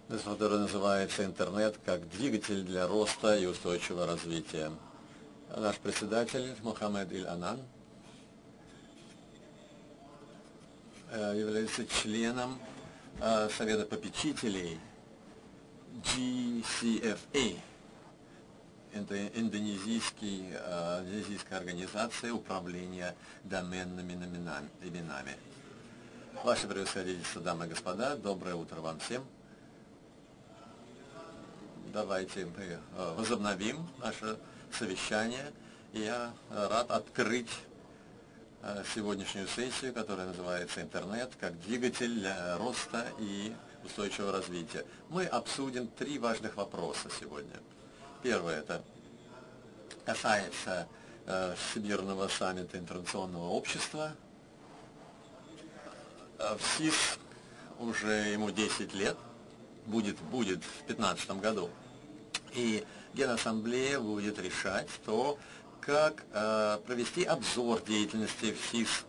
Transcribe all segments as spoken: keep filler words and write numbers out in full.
который называется «Интернет как двигатель для роста и устойчивого развития». Наш председатель Мухаммед Иль-Анан является членом Совета попечителей джи си эф эй. Это индонезийский, индонезийская организация управления доменными именами. Ваше превосходительство, дамы и господа, доброе утро вам всем. Давайте мы возобновим наше совещание. И я рад открыть сегодняшнюю сессию, которая называется «Интернет как двигатель для роста и устойчивого развития». Мы обсудим три важных вопроса сегодня. Первое, это касается э, Всемирного саммита информационного общества. В СИС уже ему десять лет, будет, будет в две тысячи пятнадцатом году. И Генассамблея будет решать то, как э, провести обзор деятельности в СИС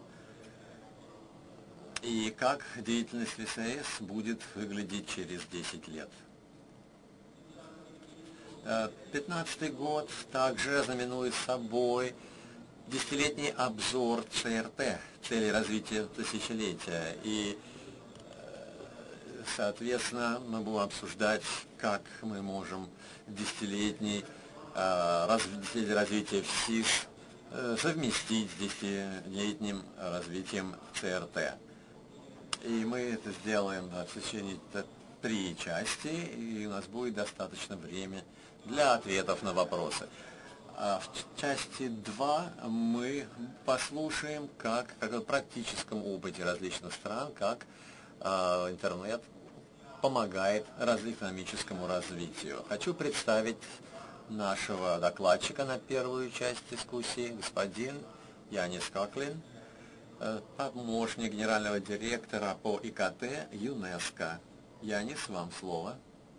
и как деятельность в эс а эс будет выглядеть через десять лет. две тысячи пятнадцатый год также знаменует собой десятилетний обзор цэ эр тэ, цели развития тысячелетия. И, соответственно, мы будем обсуждать, как мы можем десятилетний развитие развития в СИС совместить с десятилетним развитием цэ эр тэ. И мы это сделаем в течение три части, и у нас будет достаточно времени для ответов на вопросы. А в части два мы послушаем, как, как в практическом опыте различных стран, как э, интернет помогает раз, экономическому развитию. Хочу представить нашего докладчика на первую часть дискуссии, господин Янис Коклин, э, помощник генерального директора по и ка тэ ЮНЕСКО. Янис, вам слово.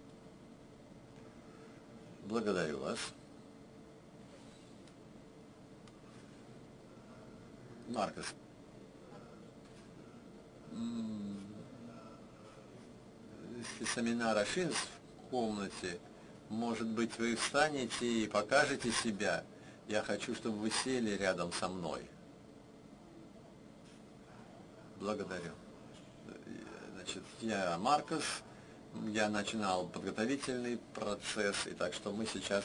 Благодарю вас. Маркос, если семинар Ашинс в комнате, может быть, вы встанете и покажете себя. Я хочу, чтобы вы сели рядом со мной. Благодарю. Значит, я Маркос. Я начинал подготовительный процесс, и так что мы сейчас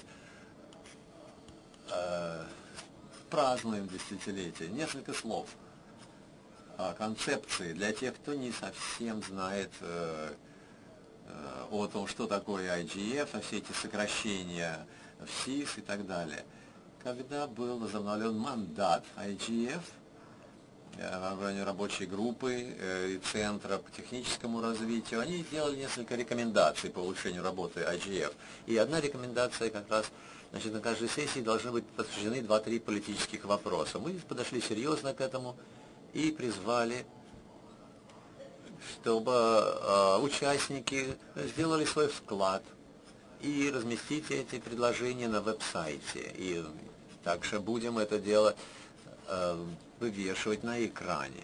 э, празднуем десятилетие. Несколько слов о концепции для тех, кто не совсем знает э, э, о том, что такое ай джи эф, а все эти сокращения в СИС и так далее. Когда был возобновлен мандат ай джи эф, в районе рабочей группы и Центра по техническому развитию, они сделали несколько рекомендаций по улучшению работы ай джи эф. И одна рекомендация как раз, значит, на каждой сессии должны быть посвящены два-три политических вопроса. Мы подошли серьезно к этому и призвали, чтобы э, участники сделали свой вклад и разместите эти предложения на веб-сайте. И также будем это делать вывешивать на экране.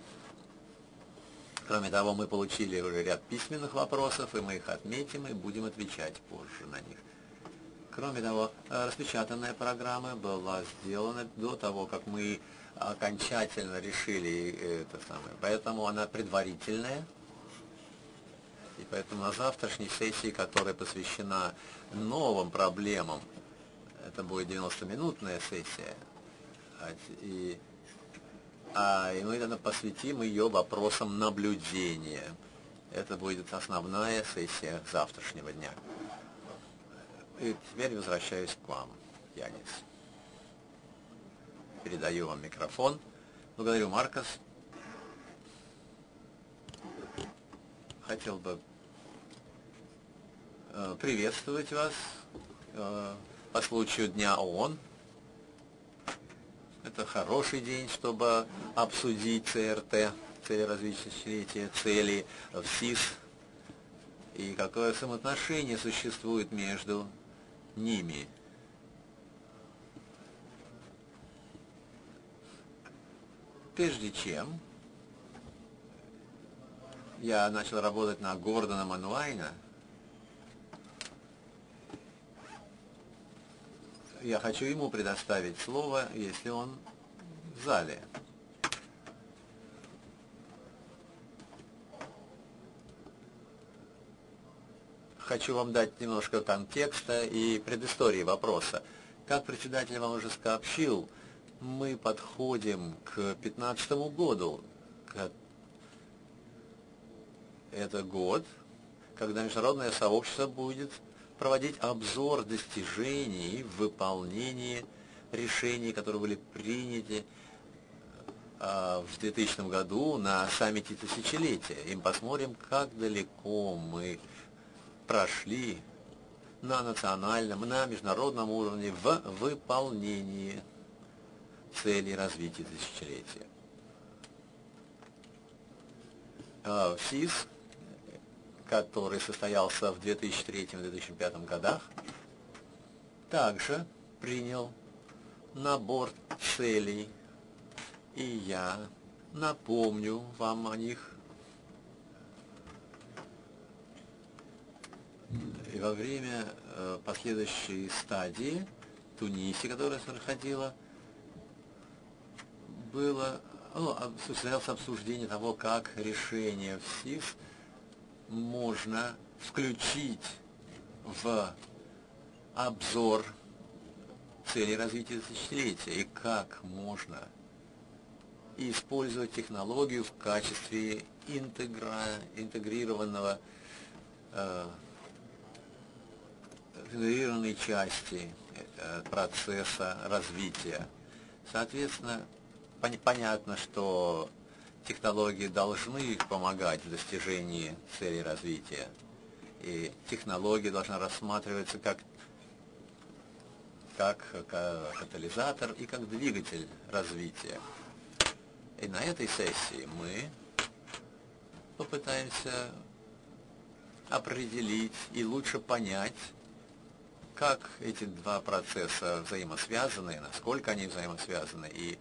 Кроме того, мы получили уже ряд письменных вопросов, и мы их отметим и будем отвечать позже на них. Кроме того, распечатанная программа была сделана до того, как мы окончательно решили это самое. Поэтому она предварительная. И поэтому на завтрашней сессии, которая посвящена новым проблемам, это будет девяностоминутная сессия, И, а, и мы тогда посвятим ее вопросам наблюдения. Это будет основная сессия завтрашнего дня. И теперь возвращаюсь к вам, Янис. Передаю вам микрофон. Благодарю, Маркос. Хотел бы э, приветствовать вас э, по случаю Дня ООН. Это хороший день, чтобы обсудить цэ эр тэ, цели развития тысячелетия, цели в СИС, и какое взаимоотношение существует между ними. Прежде чем я начал работать на Гордона Мануайна, я хочу ему предоставить слово, если он в зале. Хочу вам дать немножко контекста и предыстории вопроса. Как председатель вам уже сообщил, мы подходим к пятнадцатому году. Это год, когда международное сообщество будет проводить обзор достижений в выполнении решений, которые были приняты в двухтысячном году на саммите тысячелетия. И мы посмотрим, как далеко мы прошли на национальном, на международном уровне в выполнении целей развития тысячелетия. СИС, который состоялся в две тысячи третьем — две тысячи пятом годах, также принял набор целей, и я напомню вам о них. И во время э, последующей стадии Тунисе, которая проходила, было, ну, состоялось обсуждение того, как решение в СИС можно включить в обзор целей развития тысячелетия и как можно использовать технологию в качестве интегра, интегрированного э, интегрированной части э, процесса развития. Соответственно, пон понятно, что технологии должны помогать в достижении целей развития, и технология должна рассматриваться как, как катализатор и как двигатель развития. И на этой сессии мы попытаемся определить и лучше понять, как эти два процесса взаимосвязаны, насколько они взаимосвязаны, и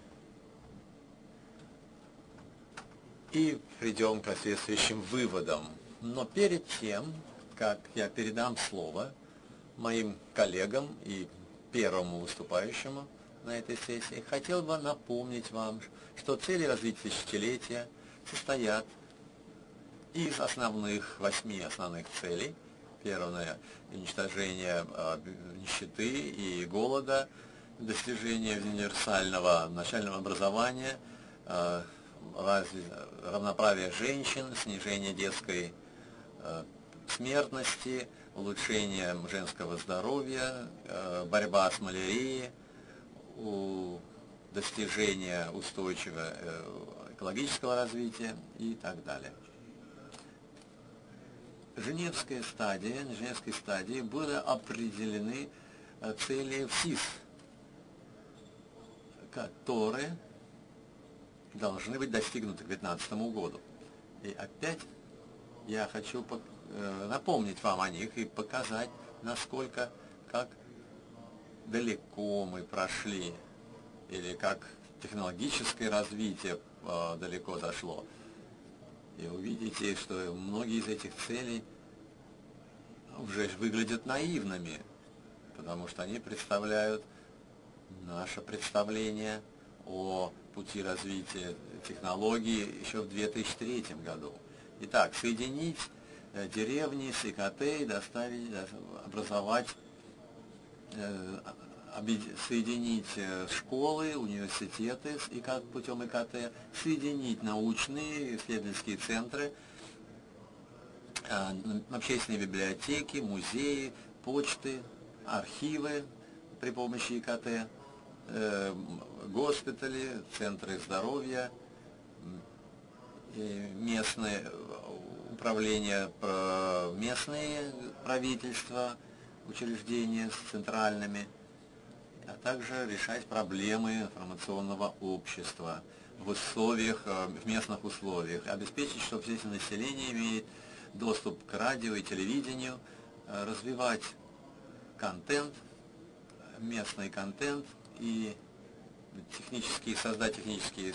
и придем к соответствующим выводам. Но перед тем, как я передам слово моим коллегам и первому выступающему на этой сессии, хотел бы напомнить вам, что цели развития тысячелетия состоят из основных, восьми основных целей. Первое – уничтожение э, нищеты и голода, достижение универсального начального образования, э, равноправие женщин, снижение детской э, смертности, улучшение женского здоровья, э, борьба с малярией, у достижение устойчивого э, экологического развития и так далее. Женевская стадия, на Женевской стадии были определены э, цели в СИС, которые должны быть достигнуты к две тысячи пятнадцатому году. И опять я хочу э, напомнить вам о них и показать, насколько, как далеко мы прошли, или как технологическое развитие э, далеко зашло. И увидите, что многие из этих целей уже выглядят наивными, потому что они представляют наше представление о пути развития технологий еще в две тысячи третьем году. Итак, соединить э, деревни с ИКТ и доставить, образовать, э, соединить э, школы, университеты с ИКТ, путем ИКТ, соединить научные исследовательские центры, э, общественные библиотеки, музеи, почты, архивы при помощи ИКТ, госпитали, центры здоровья, местные управления, местные правительства, учреждения с центральными, а также решать проблемы информационного общества в условиях, в местных условиях, обеспечить, чтобы все население имеет доступ к радио и телевидению, развивать контент, местный контент, и технические, создать технические,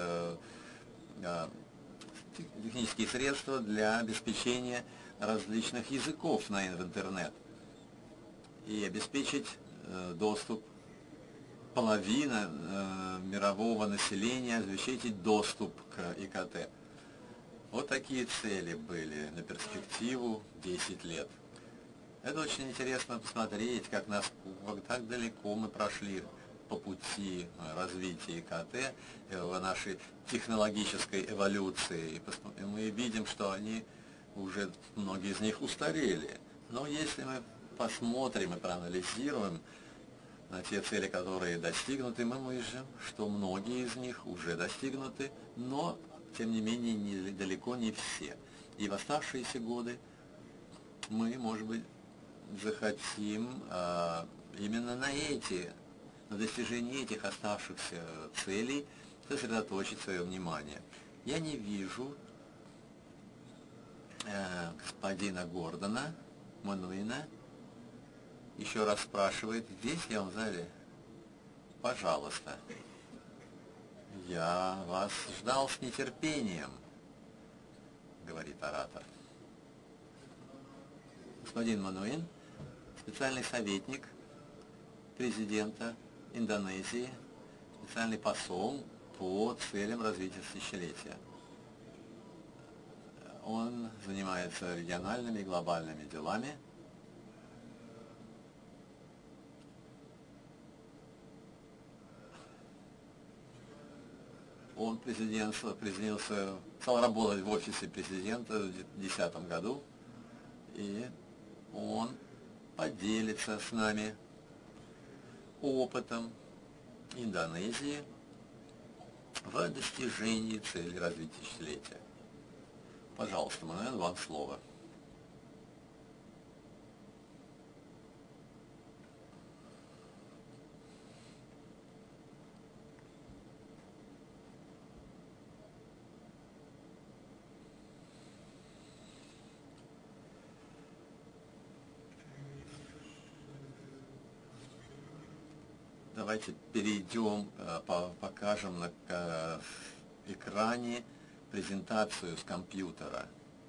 технические средства для обеспечения различных языков на интернет и обеспечить доступ, половина э, мирового населения обеспечить доступ к И К Т. Вот такие цели были на перспективу десять лет. Это очень интересно посмотреть, как, нас, как так далеко мы прошли по пути развития И К Т, в нашей технологической эволюции. И мы видим, что они уже, многие из них устарели. Но если мы посмотрим и проанализируем на те цели, которые достигнуты, мы увидим, что многие из них уже достигнуты, но, тем не менее, не, далеко не все. И в оставшиеся годы мы, может быть, захотим а, именно на эти, на достижении этих оставшихся целей сосредоточить свое внимание. Я не вижу э, господина Гордона Мануина. Еще раз спрашивает, здесь я в зале? Пожалуйста. Я вас ждал с нетерпением, говорит оратор. Господин Мануин, специальный советник президента Индонезии, специальный посол по целям развития тысячелетия. Он занимается региональными и глобальными делами. Он президентство, президентство, стал работать в офисе президента в две тысячи десятом году, и он поделится с нами опытом Индонезии в достижении цели развития тысячелетия. Пожалуйста, Мануин, вам слово. Давайте перейдем, покажем на экране презентацию с компьютера.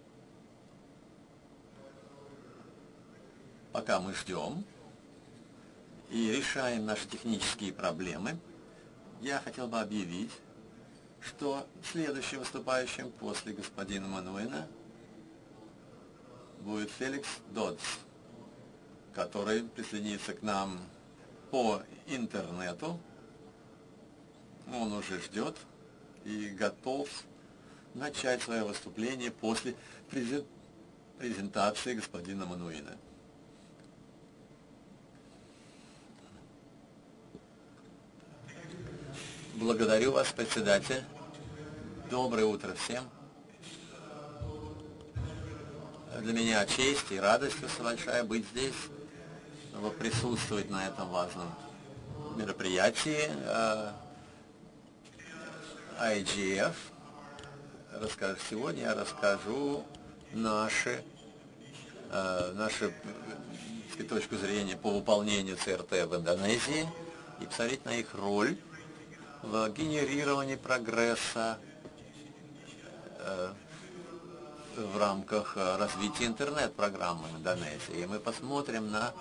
Пока мы ждем и решаем наши технические проблемы, я хотел бы объявить, что следующим выступающим после господина Мануина будет Феликс Доддс, который присоединится к нам по интернету. Он уже ждет и готов начать свое выступление после презентации господина Мануина. Благодарю вас, председатель. Доброе утро всем. Для меня честь и радость большая быть здесь, чтобы присутствовать на этом важном мероприятии. ай джи эф. Расскажу, сегодня я расскажу наши, наши точку зрения по выполнению Цэ Эр Тэ в Индонезии и посмотреть на их роль в генерировании прогресса в рамках развития интернет-программы в Индонезии. И мы посмотрим на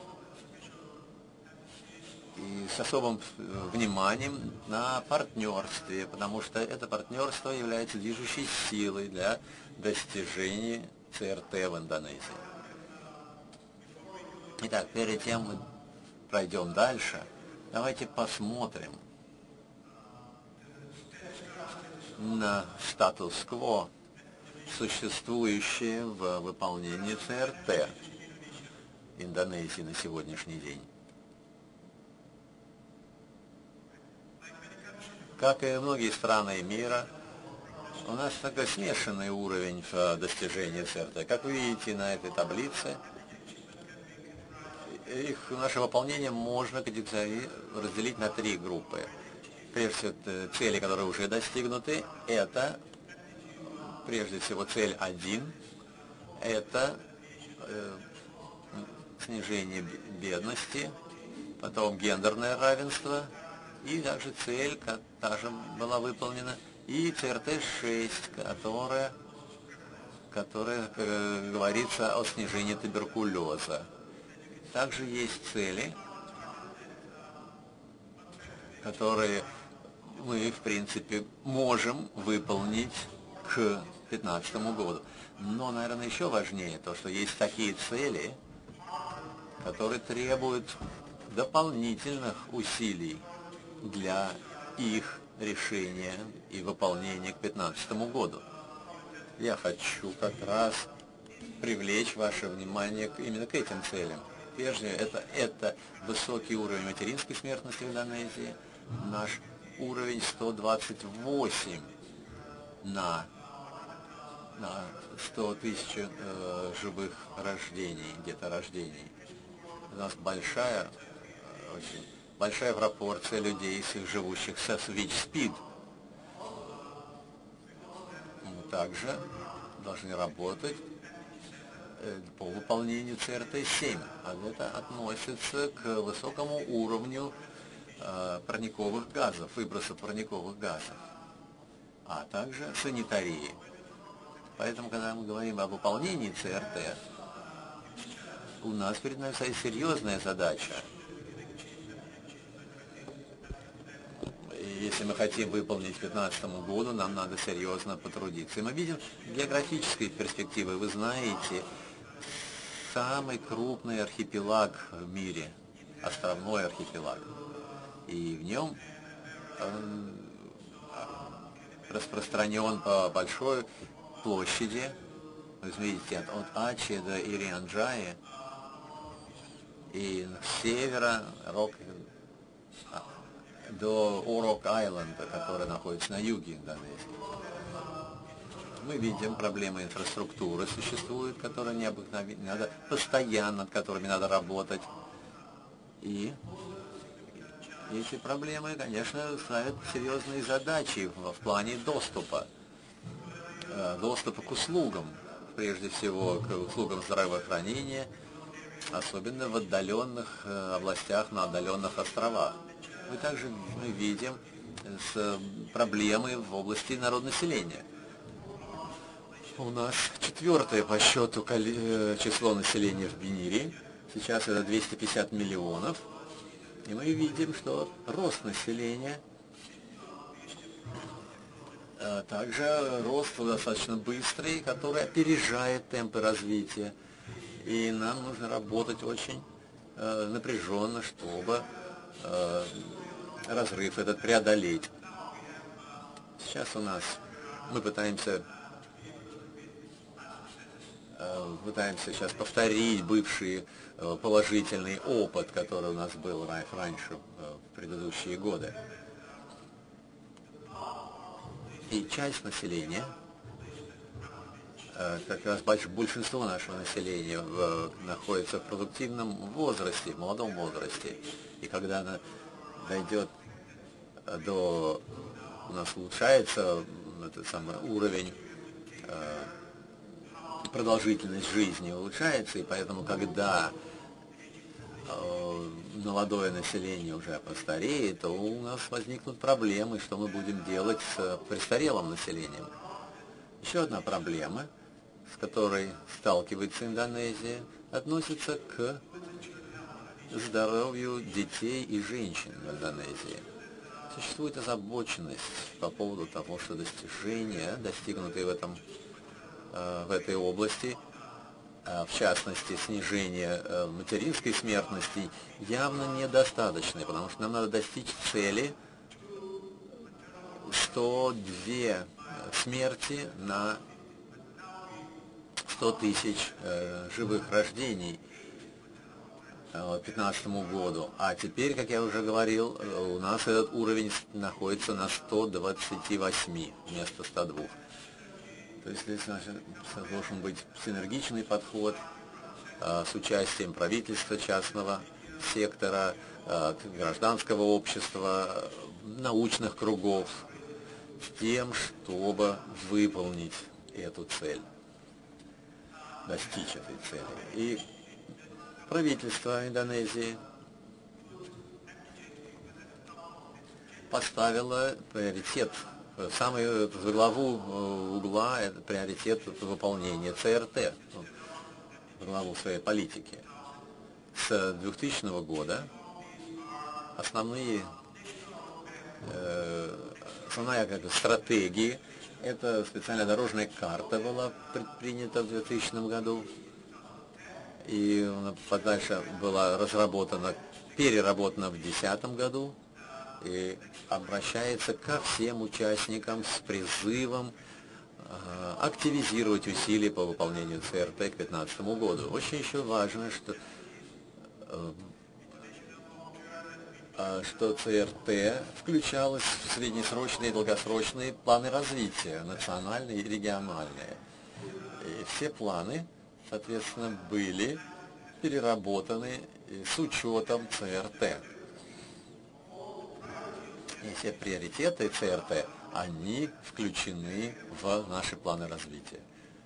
и с особым вниманием на партнерстве, потому что это партнерство является движущей силой для достижения Цэ Эр Тэ в Индонезии. Итак, перед тем мы пройдем дальше, давайте посмотрим на статус-кво, существующее в выполнении Цэ Эр Тэ Индонезии на сегодняшний день. Как и многие страны мира, у нас такой смешанный уровень в достижении Цэ Эр Тэ. Как вы видите на этой таблице, их, наше выполнение можно разделить на три группы. Прежде всего, цели, которые уже достигнуты, это, прежде всего, цель один, это э, снижение бедности, потом гендерное равенство, и также цель, которая была выполнена, и Цэ Эр Тэ шесть, которая, которая э, говорится о снижении туберкулеза. Также есть цели, которые мы, в принципе, можем выполнить к две тысячи пятнадцатому году. Но, наверное, еще важнее то, что есть такие цели, которые требуют дополнительных усилий для их решения и выполнения к две тысячи пятнадцатому году. Я хочу как раз привлечь ваше внимание именно к этим целям. Прежде это, это высокий уровень материнской смертности в Индонезии, наш уровень сто двадцать восемь на, на сто тысяч э, живых рождений, где-то рождений. У нас большая, очень большая пропорция людей, живущих со СВИЧ-СПИД. Мы также должны работать по выполнению Цэ Эр Тэ семь, а это относится к высокому уровню э, парниковых газов, выбросов парниковых газов, а также санитарии. Поэтому, когда мы говорим о выполнении Цэ Эр Тэ, у нас перед нами стоит серьезная задача. И если мы хотим выполнить к две тысячи пятнадцатому году, нам надо серьезно потрудиться. И мы видим географические перспективы. Вы знаете, самый крупный архипелаг в мире, островной архипелаг. И в нем он распространен по большой площади. Вы видите, от, от Ачи до Ириан-Джаи и с севера Рок, до Орок-Айленда, который находится на юге Индонезии. Мы видим, проблемы инфраструктуры существуют, которые необыкновенно, надо постоянно, над которыми надо работать. И эти проблемы, конечно, ставят серьезные задачи в, в плане доступа, доступа к услугам, прежде всего к услугам здравоохранения, особенно в отдаленных областях, на отдаленных островах. Мы также мы видим с проблемы в области народонаселения. У нас четвертое по счету число населения в Бенире. Сейчас это двести пятьдесят миллионов. И мы видим, что рост населения, также рост достаточно быстрый, который опережает темпы развития. И нам нужно работать очень напряженно, чтобы разрыв этот преодолеть. Сейчас у нас мы пытаемся пытаемся сейчас повторить бывший положительный опыт, который у нас был раньше, в предыдущие годы. И часть населения, как раз большинство нашего населения находится в продуктивном возрасте, в молодом возрасте. И когда она дойдет до, у нас улучшается этот самый уровень, продолжительность жизни улучшается, и поэтому, когда молодое население уже постареет, то у нас возникнут проблемы, что мы будем делать с престарелым населением. Еще одна проблема, с которой сталкивается Индонезия, относится к здоровью детей и женщин в Индонезии. Существует озабоченность по поводу того, что достижения, достигнутые в, этом, в этой области, в частности, снижение материнской смертности, явно недостаточны, потому что нам надо достичь цели сто две смерти на сто тысяч живых рождений к две тысячи пятнадцатому году. А теперь, как я уже говорил, у нас этот уровень находится на сто двадцати восьми вместо ста двух. То есть здесь должен быть синергичный подход а, с участием правительства, частного сектора, а, гражданского общества, научных кругов, с тем, чтобы выполнить эту цель, достичь этой цели. И правительство Индонезии поставило приоритет, самый в главу угла, это приоритет выполнения Цэ Эр Тэ, в главу своей политики. С двухтысячного года основные основная как бы, стратегия. Это специальная дорожная карта была предпринята в двухтысячном году. И она подальше была разработана, переработана в две тысячи десятом году. И обращается ко всем участникам с призывом э, активизировать усилия по выполнению ЦРТ к две тысячи пятнадцатому году. Очень еще важно, что э, что ЦРТ включалось в среднесрочные и долгосрочные планы развития, национальные и региональные. И все планы, соответственно, были переработаны с учетом ЦРТ. И все приоритеты ЦРТ, они включены в наши планы развития.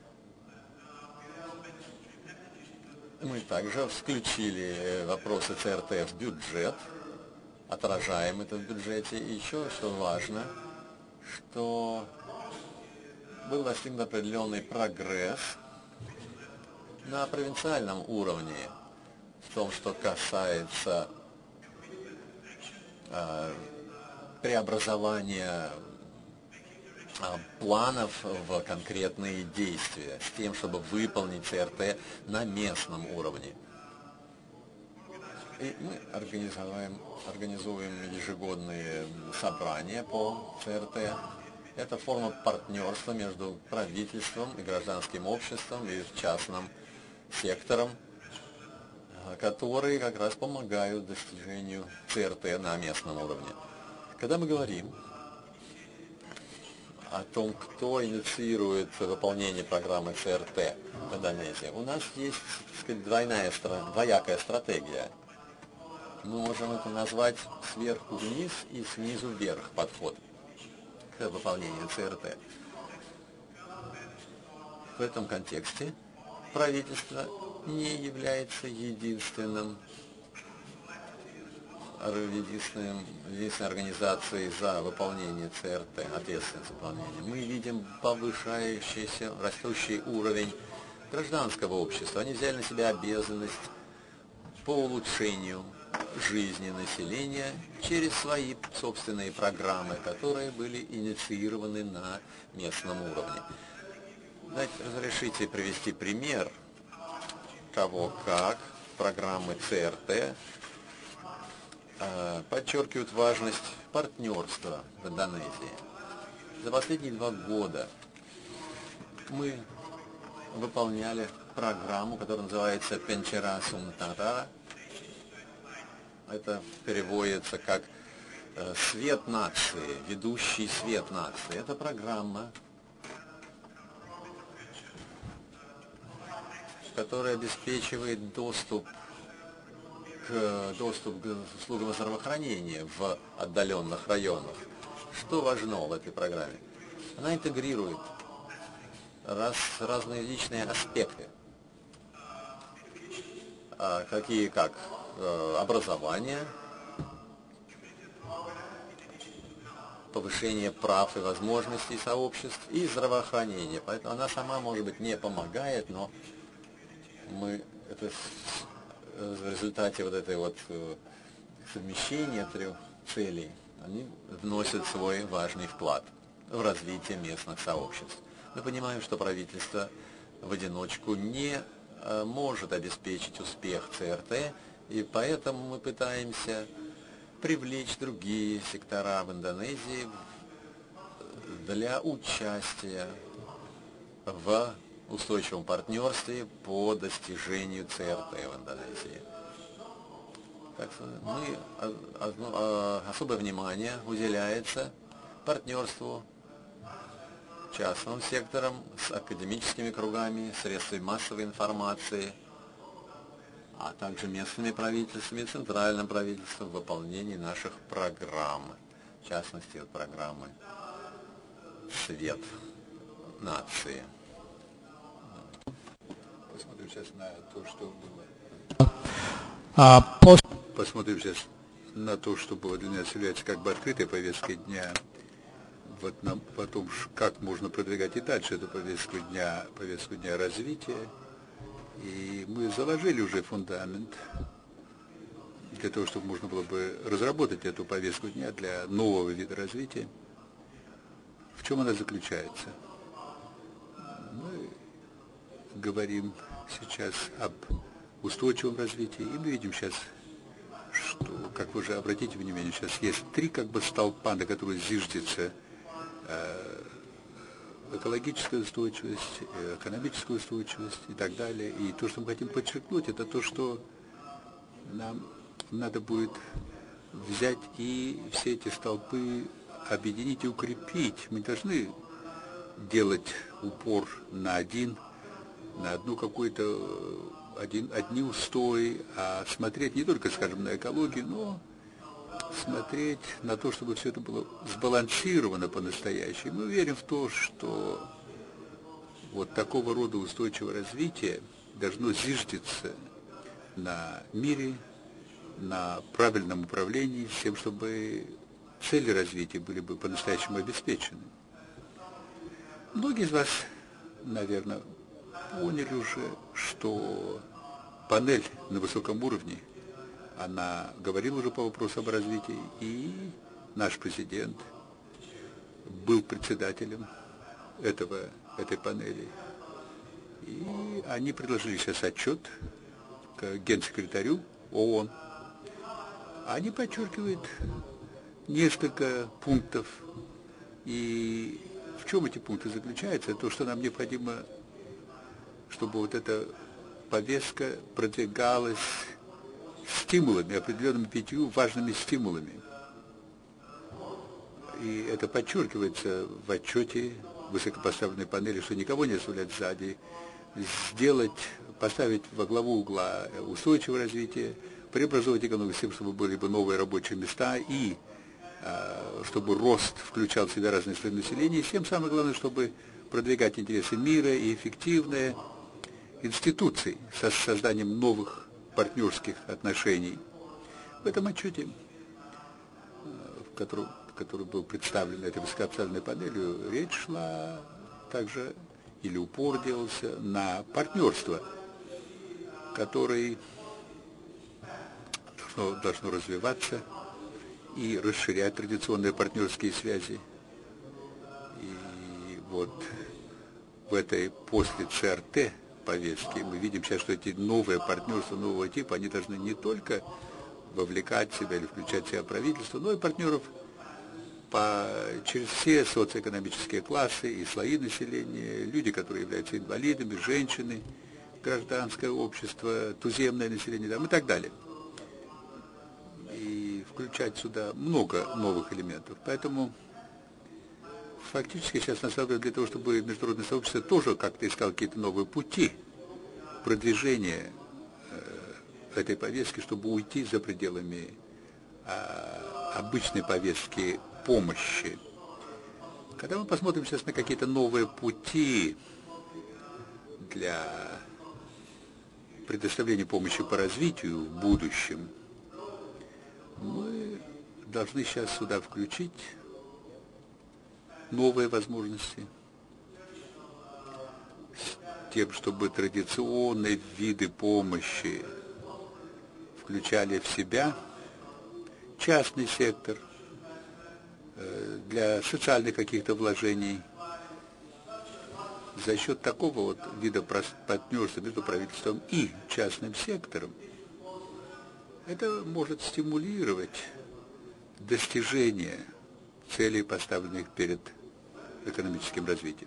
Мы также включили вопросы ЦРТ в бюджет, отражаем это в бюджете. И еще, что важно, что был достигнут определенный прогресс на провинциальном уровне в том, что касается э, преобразования э, планов в конкретные действия, с тем, чтобы выполнить ЦРТ на местном уровне. И мы организуем, организуем ежегодные собрания по ЦРТ. Это форма партнерства между правительством и гражданским обществом и частным сектором, которые как раз помогают достижению ЦРТ на местном уровне. Когда мы говорим о том, кто инициирует выполнение программы ЦРТ в Индонезии, у нас есть, так сказать, двойная, двоякая стратегия. Мы можем это назвать сверху вниз и снизу вверх подход к выполнению ЦРТ. В этом контексте правительство не является единственным, единственным, единственной организацией за выполнение ЦРТ, ответственность за выполнение. Мы видим повышающийся, растущий уровень гражданского общества. Они взяли на себя обязанность по улучшению жизни населения через свои собственные программы, которые были инициированы на местном уровне. Дайте, разрешите привести пример того, как программы ЦРТ э, подчеркивают важность партнерства в Индонезии. За последние два года мы выполняли программу, которая называется Пенчера Сунтара. Это переводится как «Свет нации», «Ведущий свет нации». Это программа, которая обеспечивает доступ к, доступ к услугам здравоохранения в отдаленных районах. Что важно в этой программе? Она интегрирует раз, разные личные аспекты, какие как образование, повышение прав и возможностей сообществ и здравоохранение. Поэтому она сама, может быть, не помогает, но мы это в результате вот этой вот совмещения трех целей, они вносят свой важный вклад в развитие местных сообществ. Мы понимаем, что правительство в одиночку не может обеспечить успех ЦРТ, и поэтому мы пытаемся привлечь другие сектора в Индонезии для участия в устойчивом партнерстве по достижению ЦРТ в Индонезии. Так что мы, особое внимание уделяется партнерству частным сектором, с академическими кругами, средствами массовой информации, а также местными правительствами и центральным правительством в выполнении наших программ, в частности, вот программы «Свет нации». Посмотрим сейчас на то, что было. А, пос... Посмотрим сейчас на то, что было для нас является как бы открытой повесткой дня. Вот нам потом, как можно продвигать и дальше эту повестку дня, повестку дня развития. И мы заложили уже фундамент для того, чтобы можно было бы разработать эту повестку дня для нового вида развития. В чем она заключается? Мы говорим сейчас об устойчивом развитии, и мы видим сейчас, что, как вы уже обратите внимание, сейчас есть три как бы столпа, на которые зиждется э, экологическая устойчивость, экономическая устойчивость и так далее. И то, что мы хотим подчеркнуть, это то, что нам надо будет взять и все эти столпы объединить и укрепить. Мы должны делать упор на один, на одну какой-то, один, одни устои, а смотреть не только, скажем, на экологию, но смотреть на то, чтобы все это было сбалансировано по-настоящему. Мы верим в то, что вот такого рода устойчивое развитие должно зиждиться на мире, на правильном управлении, с тем, чтобы цели развития были бы по-настоящему обеспечены. Многие из вас, наверное, поняли уже, что панель на высоком уровне, она говорила уже по вопросу об развитии, и наш президент был председателем этого, этой панели. И они предложили сейчас отчет к генсекретарю ООН. Они подчеркивают несколько пунктов. И в чем эти пункты заключаются? То, что нам необходимо, чтобы вот эта повестка продвигалась стимулами, определенными пятью важными стимулами. И это подчеркивается в отчете высокопоставленной панели, что никого не оставлять сзади, сделать, поставить во главу угла устойчивое развитие, преобразовать экономику с тем, чтобы были бы новые рабочие места и э, чтобы рост включал в себя разные слои населения, и всем самое главное, чтобы продвигать интересы мира и эффективные институции со созданием новых партнерских отношений. В этом отчете, в котором, который был представлен этой высокопоставленной панелью, речь шла также, или упор делался на партнерство, которое должно, должно развиваться и расширять традиционные партнерские связи. И вот в этой после ЦРТ повестки мы видим сейчас, что эти новые партнерства нового типа, они должны не только вовлекать в себя или включать в себя правительство, но и партнеров по, через все социоэкономические классы и слои населения, люди, которые являются инвалидами, женщины, гражданское общество, туземное население там, и так далее. И включать сюда много новых элементов. Поэтому фактически сейчас настало время для того, чтобы международное сообщество тоже как-то искало какие-то новые пути продвижения э, этой повестки, чтобы уйти за пределами э, обычной повестки помощи. Когда мы посмотрим сейчас на какие-то новые пути для предоставления помощи по развитию в будущем, мы должны сейчас сюда включить новые возможности, с тем, чтобы традиционные виды помощи включали в себя частный сектор для социальных каких-то вложений. За счет такого вот вида партнерства между правительством и частным сектором это может стимулировать достижение целей, поставленных перед экономическим развитием.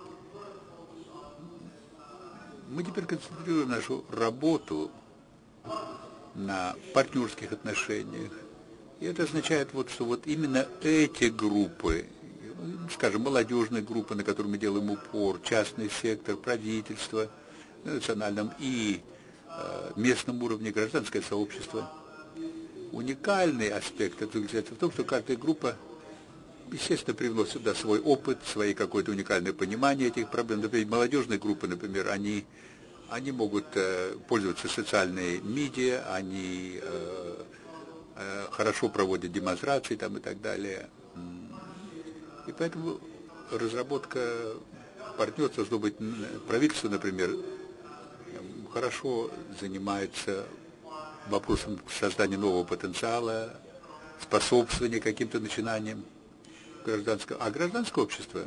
Мы теперь концентрируем нашу работу на партнерских отношениях. И это означает, вот, что вот именно эти группы, скажем, молодежные группы, на которые мы делаем упор, частный сектор, правительство на национальном и э, местном уровне, гражданское сообщество. Уникальный аспект это заключается в том, что каждая группа, естественно, привносит сюда свой опыт, свои какое-то уникальное понимание этих проблем. Например, молодежные группы, например, они, они могут э, пользоваться социальной медиа, они э, э, хорошо проводят демонстрации там, и так далее. И поэтому разработка партнерства должно быть, правительство, например, хорошо занимается вопросам создания нового потенциала, способствования каким-то начинаниям гражданского, а гражданское общество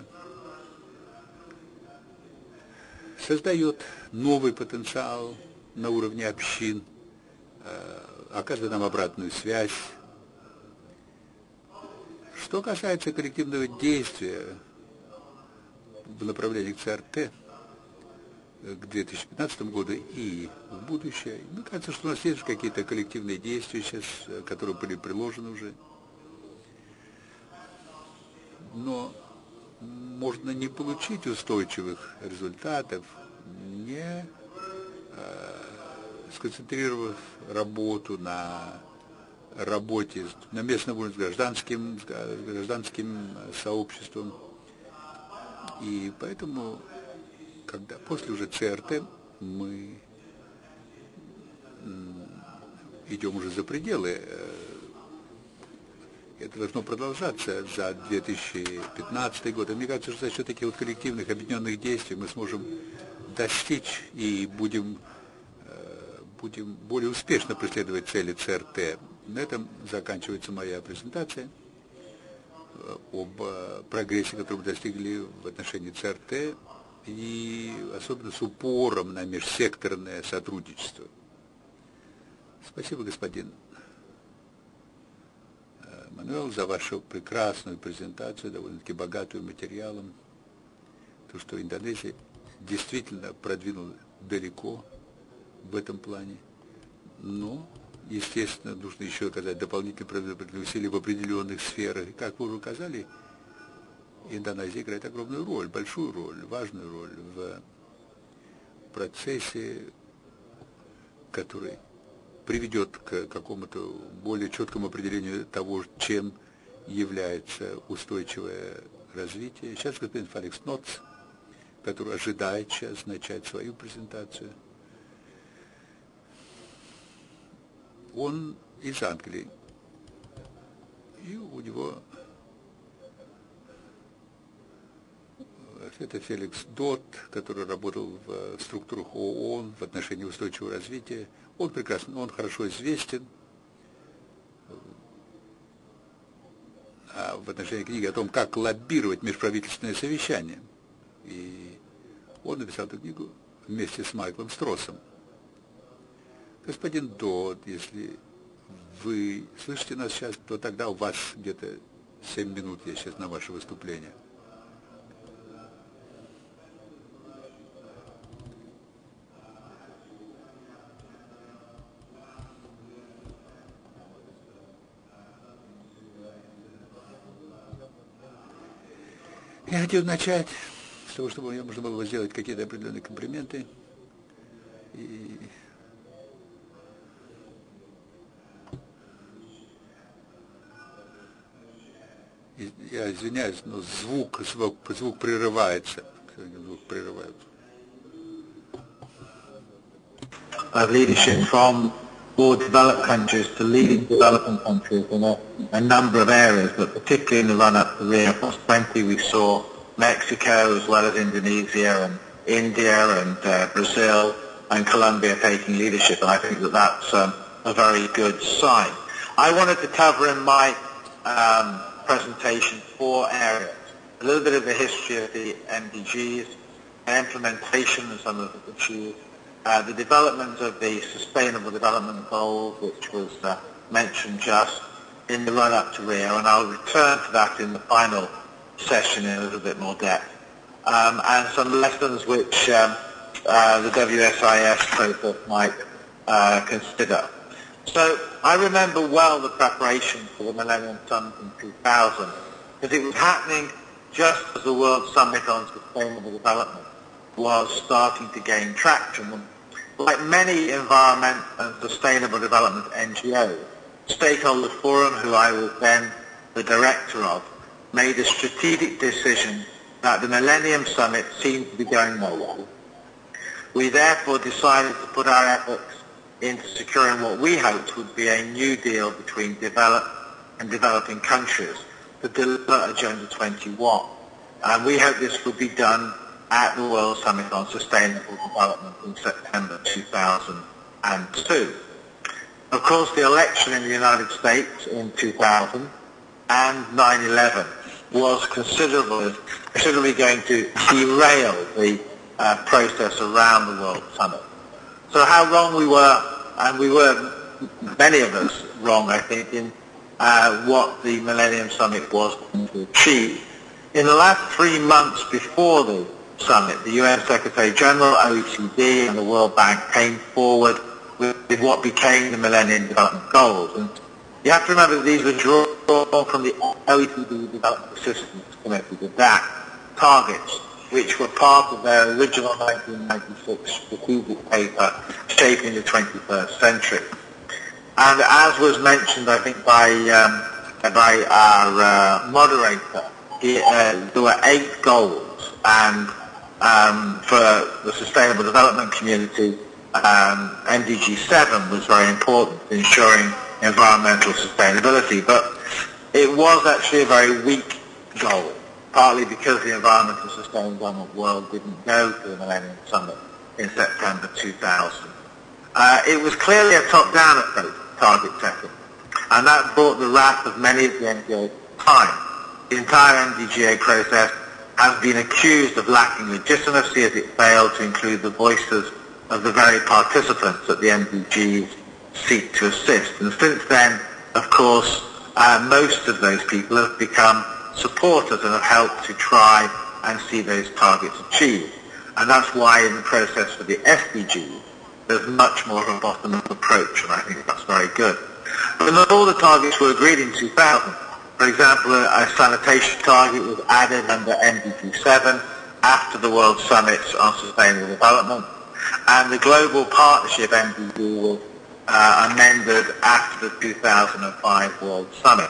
создает новый потенциал на уровне общин, оказывает нам обратную связь. Что касается коллективного действия в направлении к ЦРТ к две тысячи пятнадцатому году и в будущее, мне кажется, что у нас есть какие-то коллективные действия сейчас, которые были приложены уже. Но можно не получить устойчивых результатов, не э, сконцентрировав работу на работе на местном уровне с гражданским, с гражданским сообществом. И поэтому, когда после уже ЦРТ мы идем уже за пределы, это должно продолжаться за две тысячи пятнадцатый год. И мне кажется, что за счет таких вот коллективных объединенных действий мы сможем достичь и будем, будем более успешно преследовать цели ЦРТ. На этом заканчивается моя презентация об прогрессе, который мы достигли в отношении ЦРТ, и особенно с упором на межсекторное сотрудничество. Спасибо, господин Мануэл, за вашу прекрасную презентацию, довольно-таки богатую материалом. То, что Индонезия действительно продвинула далеко в этом плане. Но, естественно, нужно еще оказать дополнительные усилия в определенных сферах. И, как вы уже указали, Индонезия играет огромную роль, большую роль, важную роль в процессе, который приведет к какому-то более четкому определению того, чем является устойчивое развитие. Сейчас господин Феликс Ноц, который ожидает сейчас начать свою презентацию, он из Англии, и у него это Феликс Дот, который работал в структурах ООН в отношении устойчивого развития. Он прекрасно, он хорошо известен в отношении книги о том, как лоббировать межправительственное совещание. И он написал эту книгу вместе с Майклом Стросом. Господин Дот, если вы слышите нас сейчас, то тогда у вас где-то семь минут есть сейчас на ваше выступление. Я хотел начать с того, чтобы мне можно было сделать какие-то определенные комплименты. И я извиняюсь, но звук, звук, звук прерывается. Звук прерывается. Of leadership from more developed countries to leading developing countries in a, a number of areas, but particularly in the run-up to Rio plus twenty we saw Mexico as well as Indonesia and India and uh, Brazil and Colombia taking leadership, and I think that that's um, a very good sign. I wanted to cover in my um, presentation four areas. A little bit of the history of the M D Gs, implementation of some of the issues, uh, the development of the Sustainable Development Goals, which was uh, mentioned just in the run-up to Rio, and I'll return to that in the final session in a little bit more depth, um, and some lessons which um, uh, the W S I S process might uh, consider. So I remember well the preparation for the Millennium Summit in two thousand, because it was happening just as the World Summit on Sustainable Development was starting to gain traction. And like many environment and sustainable development N G Os, Stakeholder Forum, who I was then the director of, made a strategic decision that the Millennium Summit seemed to be going nowhere. We therefore decided to put our efforts into securing what we hoped would be a new deal between developed and developing countries to deliver Agenda twenty-one. And we hope this would be done at the World Summit on Sustainable Development in September two thousand two. Of course, the election in the United States in two thousand and nine eleven was considerably, considerably going to derail the uh, process around the World Summit. So how wrong we were, and we were, many of us, wrong, I think, in uh, what the Millennium Summit was going to achieve. In the last three months before the summit, the U N Secretary General, O E C D, and the World Bank came forward with, with what became the Millennium Development Goals. And you have to remember that these were drawn from the O E C D Development Assistance Committee, the D A C targets, which were part of their original nineteen ninety-six strategic paper, Shaping the twenty-first century. And as was mentioned, I think, by, um, by our uh, moderator, he, uh, there were eight goals, and um, for the Sustainable Development Community, um, M D G seven was very important in ensuring environmental sustainability, but it was actually a very weak goal, partly because the Environmental Sustainable Development World didn't go to the Millennium Summit in September two thousand. Uh, it was clearly a top-down approach, target setting, and that brought the wrath of many of the N G Os to time. The entire M D G A process has been accused of lacking legitimacy as it failed to include the voices of the very participants that the M D Gs seek to assist. And since then, of course, uh, most of those people have become supporters and have helped to try and see those targets achieved. And that's why in the process for the S D Gs, there's much more of a bottom-up approach, and I think that's very good. But not all the targets were agreed in two thousand. For example, a, a sanitation target was added under M D G seven after the World Summits on Sustainable Development, and the Global Partnership M D G was uh, amended after the two thousand five World Summit.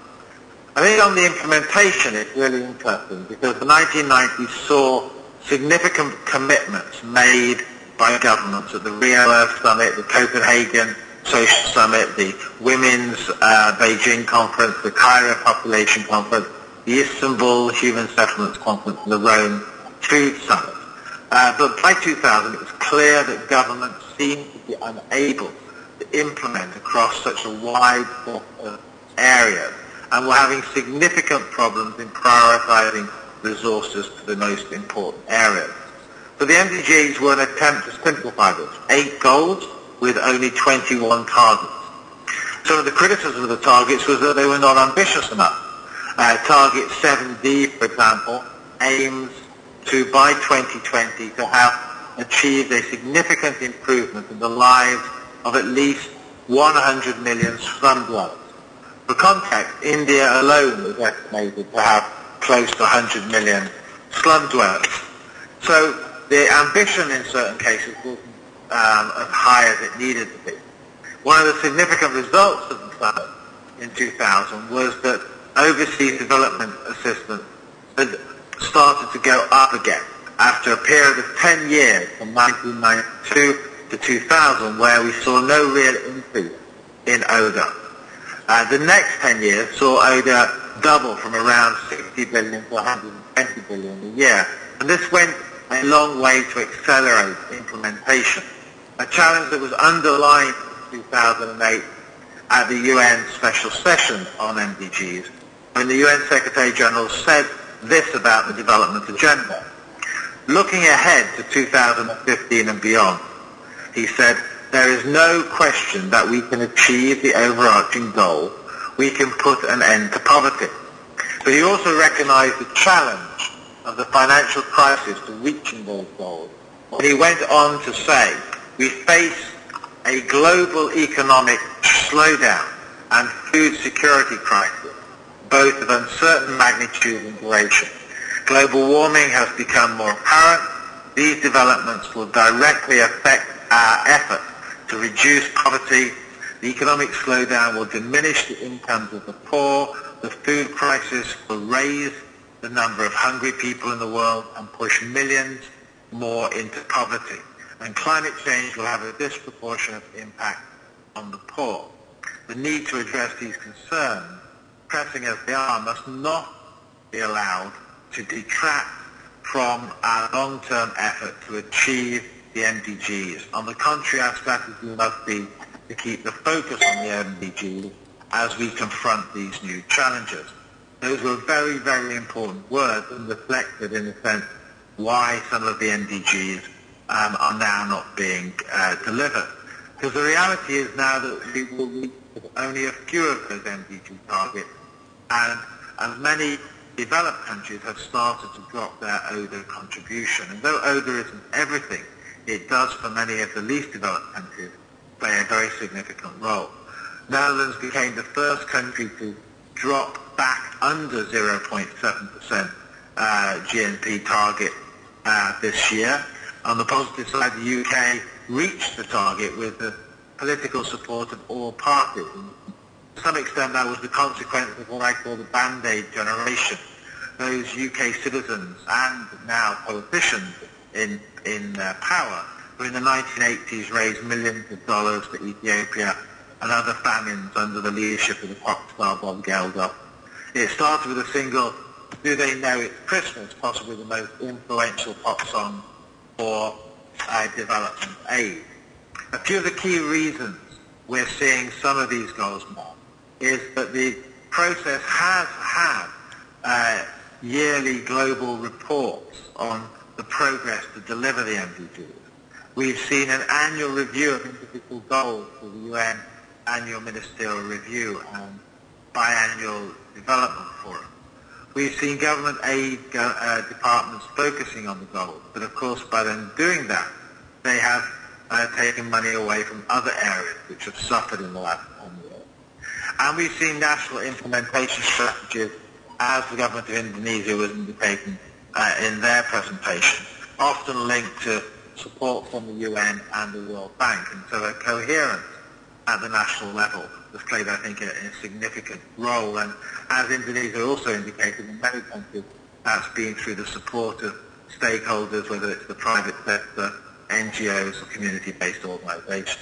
I think on the implementation it's really interesting because the nineteen nineties saw significant commitments made by governments at the Rio Earth Summit, the Copenhagen Social Summit, the Women's uh, Beijing Conference, the Cairo Population Conference, the Istanbul Human Settlements Conference, and the Rome Food Summit. Uh, but by two thousand it was clear that governments seemed to be unable to implement across such a wide set of areas and were having significant problems in prioritizing resources to the most important areas. So the M D Gs were an attempt to simplify this. Eight goals with only twenty-one targets. Some of the criticism of the targets was that they were not ambitious enough. Uh, target seven D, for example, aims to, by twenty twenty, to have achieved a significant improvement in the lives of at least one hundred million slum dwellers. For context, India alone is estimated to have close to one hundred million slum dwellers. So the ambition in certain cases wasn't um, as high as it needed to be. One of the significant results of the summit in two thousand was that overseas development assistance had started to go up again after a period of ten years from nineteen ninety-two to two thousand where we saw no real increase in O D A. Uh, the next ten years saw O D A double from around sixty billion to one hundred twenty billion a year. And this went a long way to accelerate implementation, a challenge that was underlined in two thousand eight at the U N Special Session on M D Gs, when the U N Secretary General said this about the development agenda. Looking ahead to two thousand fifteen and beyond, he said, there is no question that we can achieve the overarching goal. We can put an end to poverty. But he also recognized the challenge of the financial crisis to reaching those goals. And he went on to say, we face a global economic slowdown and food security crisis, both of uncertain magnitude and duration. Global warming has become more apparent. These developments will directly affect our efforts to reduce poverty. The economic slowdown will diminish the incomes of the poor. The food crisis will raise the number of hungry people in the world and push millions more into poverty. And climate change will have a disproportionate impact on the poor. The need to address these concerns, pressing as they are, must not be allowed to detract from our long-term effort to achieve the M D Gs. On the contrary, our strategy must be to keep the focus on the M D Gs as we confront these new challenges. Those were very, very important words and reflected, in a sense, why some of the M D Gs um, are now not being uh, delivered. Because the reality is now that we will reach only a few of those M D G targets, and as many developed countries have started to drop their O D A contribution. And though O D A isn't everything, it does for many of the least developed countries play a very significant role. Netherlands became the first country to drop back under zero point seven percent uh, G N P target uh, this year. On the positive side, the U K reached the target with the political support of all parties. And to some extent, that was the consequence of what I call the Band-Aid generation. Those U K citizens and now politicians in, in uh, power who in the nineteen eighties raised millions of dollars for Ethiopia and other famines under the leadership of the pop star Bob Geldof. It started with a single, Do They Know It's Christmas, possibly the most influential pop song for uh, development aid. A few of the key reasons we're seeing some of these goals more is that the process has had uh, yearly global reports on the progress to deliver the M D Gs. We've seen an annual review of individual goals for the U N Annual Ministerial Review and Biannual Development Forum. We've seen government aid uh, departments focusing on the goals, but of course by them doing that, they have uh, taken money away from other areas which have suffered in the last ten years. And we've seen national implementation strategies, as the government of Indonesia was indicating uh, in their presentation, often linked to support from the U N and the World Bank, and so a coherence at the national level has played, I think, a, a significant role. And as Indonesia also indicated, in many countries, that's been through the support of stakeholders, whether it's the private sector, N G Os, or community-based organisations.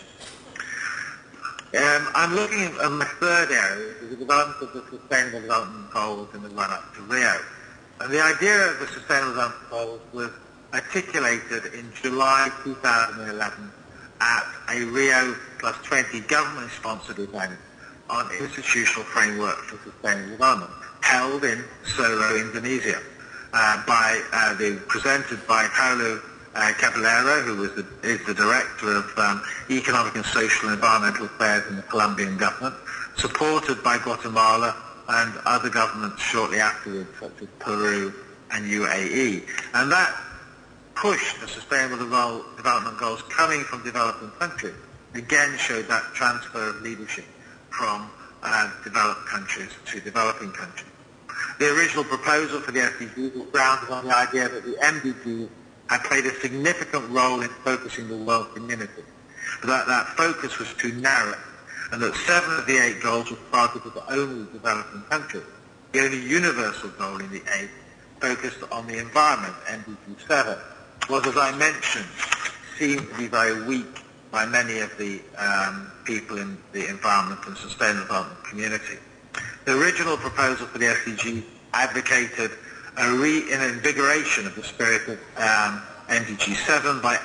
Um, I'm looking at my third area, which is the development of the Sustainable Development Goals in the run-up to Rio. And the idea of the Sustainable Development Goals was articulated in July two thousand eleven at a Rio plus twenty government-sponsored event on institutional framework for sustainable development, held in Solo, Indonesia, uh, by uh, the presented by Paulo uh, Caballero, who was the, is the director of um, Economic and Social and Environmental Affairs in the Colombian government, supported by Guatemala and other governments shortly afterwards, such as Peru and U A E. And that push the Sustainable Development Goals coming from developing countries again showed that transfer of leadership from uh, developed countries to developing countries. The original proposal for the S D Gs was grounded on the idea that the M D Gs had played a significant role in focusing the world community, but that that focus was too narrow, and that seven of the eight goals were targeted at only developing countries. The only universal goal in the eight focused on the environment, M D G seven, was, as I mentioned, seen to be very weak by many of the um, people in the environment and sustainable development community. The original proposal for the S D G advocated a reinvigoration of the spirit of um, M D G seven by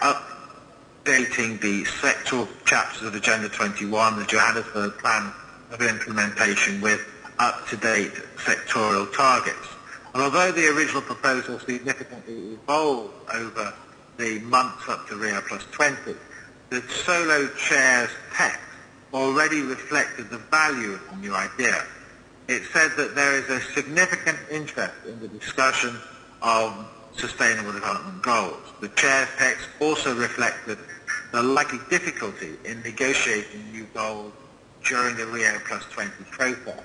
updating the sectoral chapters of Agenda twenty-one, the Johannesburg Plan of Implementation, with up-to-date sectoral targets. And although the original proposal significantly evolved over the months up to Rio plus twenty, the Solo Chair's text already reflected the value of the new idea. It said that there is a significant interest in the discussion of sustainable development goals. The Chair's text also reflected the likely difficulty in negotiating new goals during the Rio plus twenty process.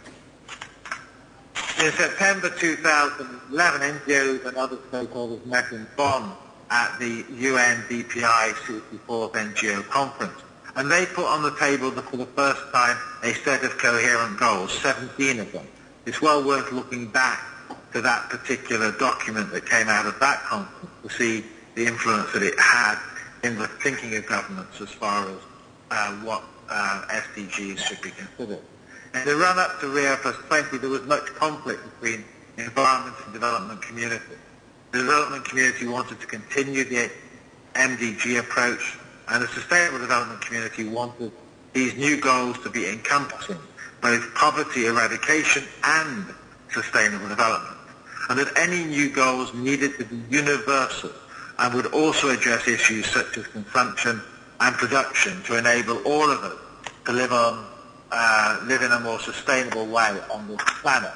In September two thousand eleven, N G Os and other stakeholders met in Bonn at the U N D P I sixty-fourth N G O conference, and they put on the table for the first time a set of coherent goals, seventeen of them. It's well worth looking back to that particular document that came out of that conference to see the influence that it had in the thinking of governments as far as uh, what uh, S D Gs should be considered. In the run-up to Rio plus twenty, there was much conflict between the environment and development community. The development community wanted to continue the M D G approach, and the sustainable development community wanted these new goals to be encompassing both poverty eradication and sustainable development, and that any new goals needed to be universal and would also address issues such as consumption and production to enable all of us to live on, uh, live in a more sustainable way on this planet.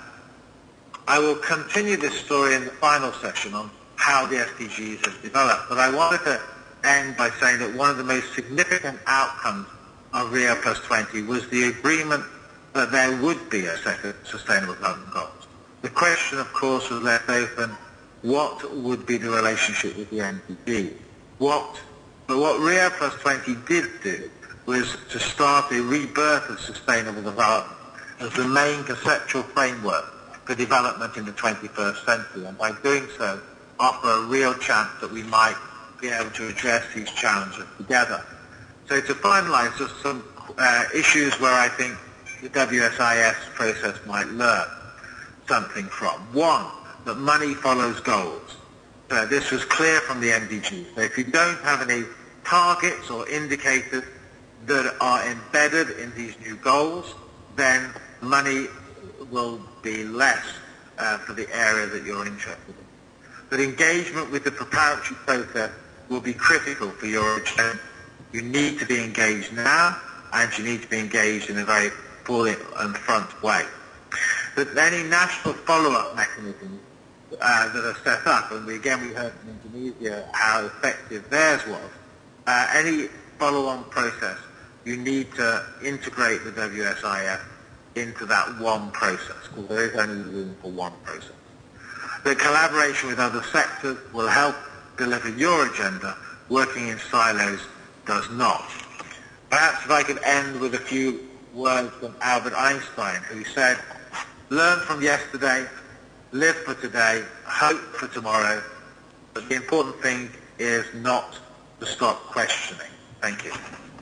I will continue this story in the final session on how the S D Gs have developed, but I wanted to end by saying that one of the most significant outcomes of Rio plus twenty was the agreement that there would be a set of sustainable development goals. The question, of course, was left open: what would be the relationship with the M D G? What, but what Rio plus twenty did do was to start a rebirth of sustainable development as the main conceptual framework for development in the twenty-first century, and by doing so, offer a real chance that we might be able to address these challenges together. So to finalize, just some uh, issues where I think the W S I S process might learn something from. One, that money follows goals. So this was clear from the M D Gs. So if you don't have any targets or indicators that are embedded in these new goals, then money will be less uh, for the area that you're interested in. That engagement with the preparatory process will be critical for your agenda. You need to be engaged now, and you need to be engaged in a very full and front way. That any national follow-up mechanisms uh, that are set up, and we, again we heard from Indonesia how effective theirs was, uh, any follow-on process, you need to integrate the W S I S into that one process, because there is only room for one process. The collaboration with other sectors will help deliver your agenda. Working in silos does not. Perhaps if I could end with a few words from Albert Einstein, who said, learn from yesterday, live for today, hope for tomorrow, but the important thing is not to stop questioning. Thank you.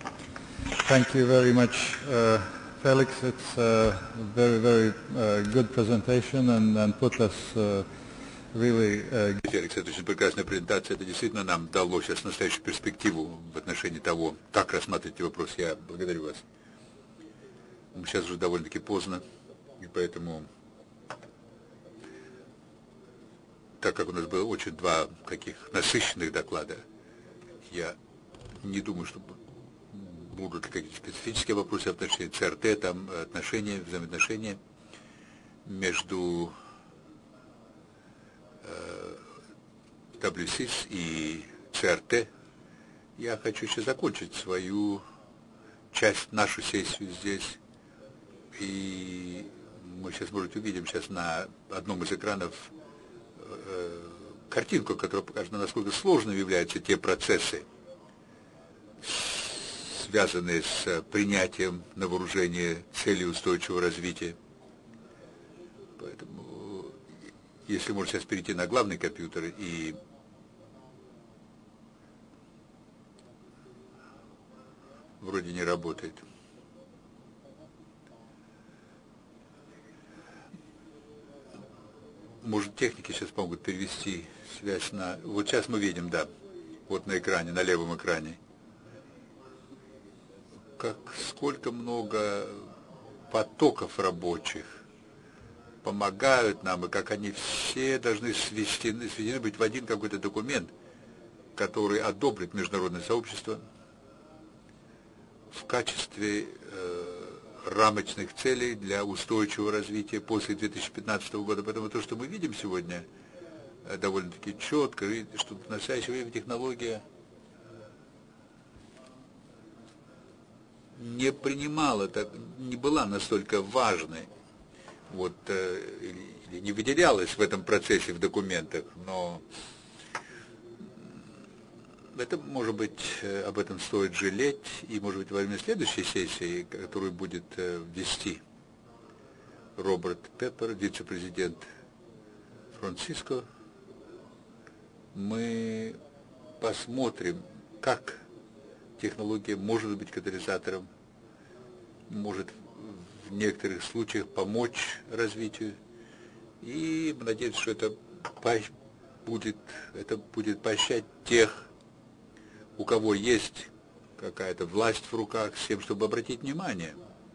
Thank you very much, uh, Felix. It's a very, very uh, good presentation and, and put us uh, really... Uh... Алекс, это очень прекрасная презентация. Это действительно нам дало сейчас настоящую перспективу в отношении того, как рассматривать вопрос. Я благодарю вас. Сейчас уже довольно-таки поздно, и поэтому, так как у нас было очень два таких насыщенных доклада, я не думаю, что будут какие-то специфические вопросы в отношении ЦРТ, там отношения, взаимоотношения между э, дабл ю си эс и ЦРТ. Я хочу еще закончить свою часть, нашу сессию здесь. И мы сейчас, можете увидим сейчас на одном из экранов э, картинку, которая покажет, насколько сложными являются те процессы, связанные с принятием на вооружение целей устойчивого развития. Поэтому, если можно сейчас перейти на главный компьютер, и вроде не работает. Может, техники сейчас могут перевести связь на... Вот сейчас мы видим, да, вот на экране, на левом экране. Как сколько много потоков рабочих помогают нам, и как они все должны свести, сведены быть в один какой-то документ, который одобрит международное сообщество в качестве э, рамочных целей для устойчивого развития после две тысячи пятнадцатого года. Поэтому то, что мы видим сегодня, э, довольно-таки четко, что в настоящее время технология не принимала, так, не была настолько важной, вот, э, или, или не выделялась в этом процессе в документах, но это, может быть, об этом стоит жалеть, и, может быть, во время следующей сессии, которую будет э, вести Роберт Пеппер, вице-президент Франциско, мы посмотрим, как технология может быть катализатором, может в некоторых случаях помочь развитию, и мы надеемся, что это будет, это будет поощрять тех, у кого есть какая-то власть в руках с тем, чтобы обратить внимание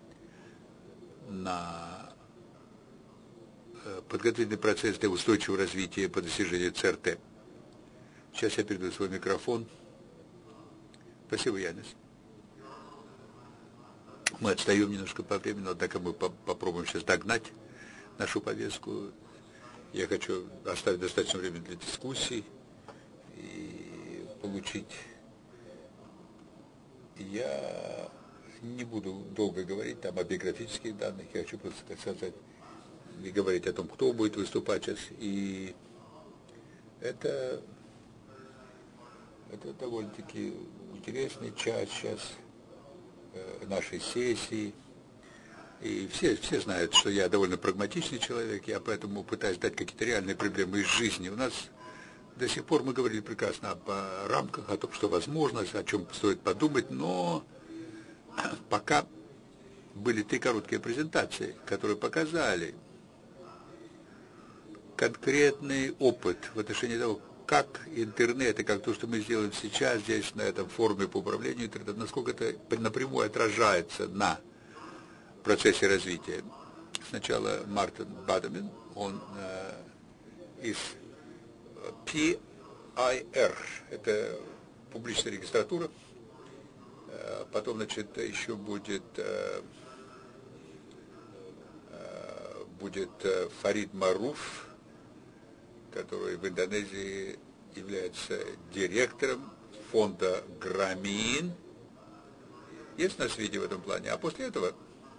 на подготовительный процесс для устойчивого развития по достижению ЦРТ. Сейчас я передаю свой микрофон. Спасибо, Янис. Мы отстаем немножко по времени, но однако мы по попробуем сейчас догнать нашу повестку. Я хочу оставить достаточно времени для дискуссий и получить. Я не буду долго говорить там о биографических данных, я хочу просто сказать и говорить о том, кто будет выступать сейчас. И это, это довольно-таки интересный час сейчас э, нашей сессии. И все, все знают, что я довольно прагматичный человек, я поэтому пытаюсь дать какие-то реальные проблемы из жизни. У нас до сих пор мы говорили прекрасно об рамках, о том, что возможно, о чем стоит подумать, но пока были три короткие презентации, которые показали конкретный опыт в отношении того, как интернет и как то, что мы сделаем сейчас здесь, на этом форуме по управлению интернетом, насколько это напрямую отражается на процессе развития. Сначала Мартин Бадамин, он э, из пи ай ар, это публичная регистратура, э, потом, значит, еще будет, э, э, будет э, Фарид Маруф, который в Индонезии является директором фонда Грамин. Есть у нас видео в этом плане. А после этого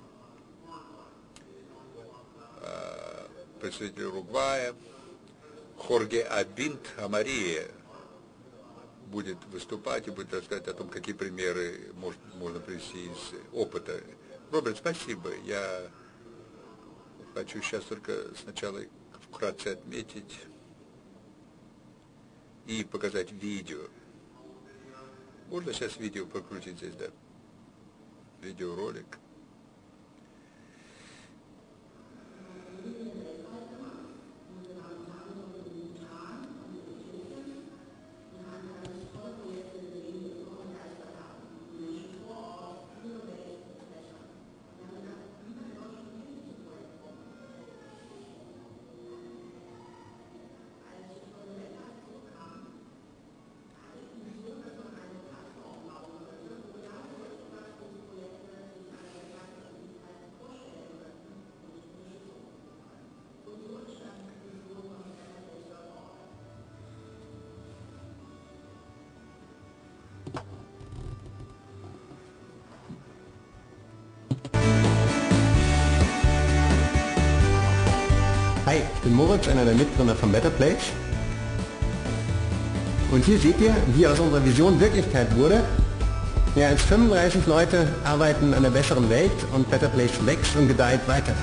э, представитель Уругвая Хорге Абинт Амария будет выступать и будет рассказывать о том, какие примеры может, можно привести из опыта. Роберт, спасибо. Я хочу сейчас только сначала вкратце отметить и показать видео. Можно сейчас видео прокрутить здесь, да? Видеоролик. Hi, ich bin Moritz, einer der Mitgründer von Better Place. Und hier seht ihr, wie aus unserer Vision Wirklichkeit wurde. Mehr als fünfunddreißig Leute arbeiten an einer besseren Welt und Better Place wächst und gedeiht weiter.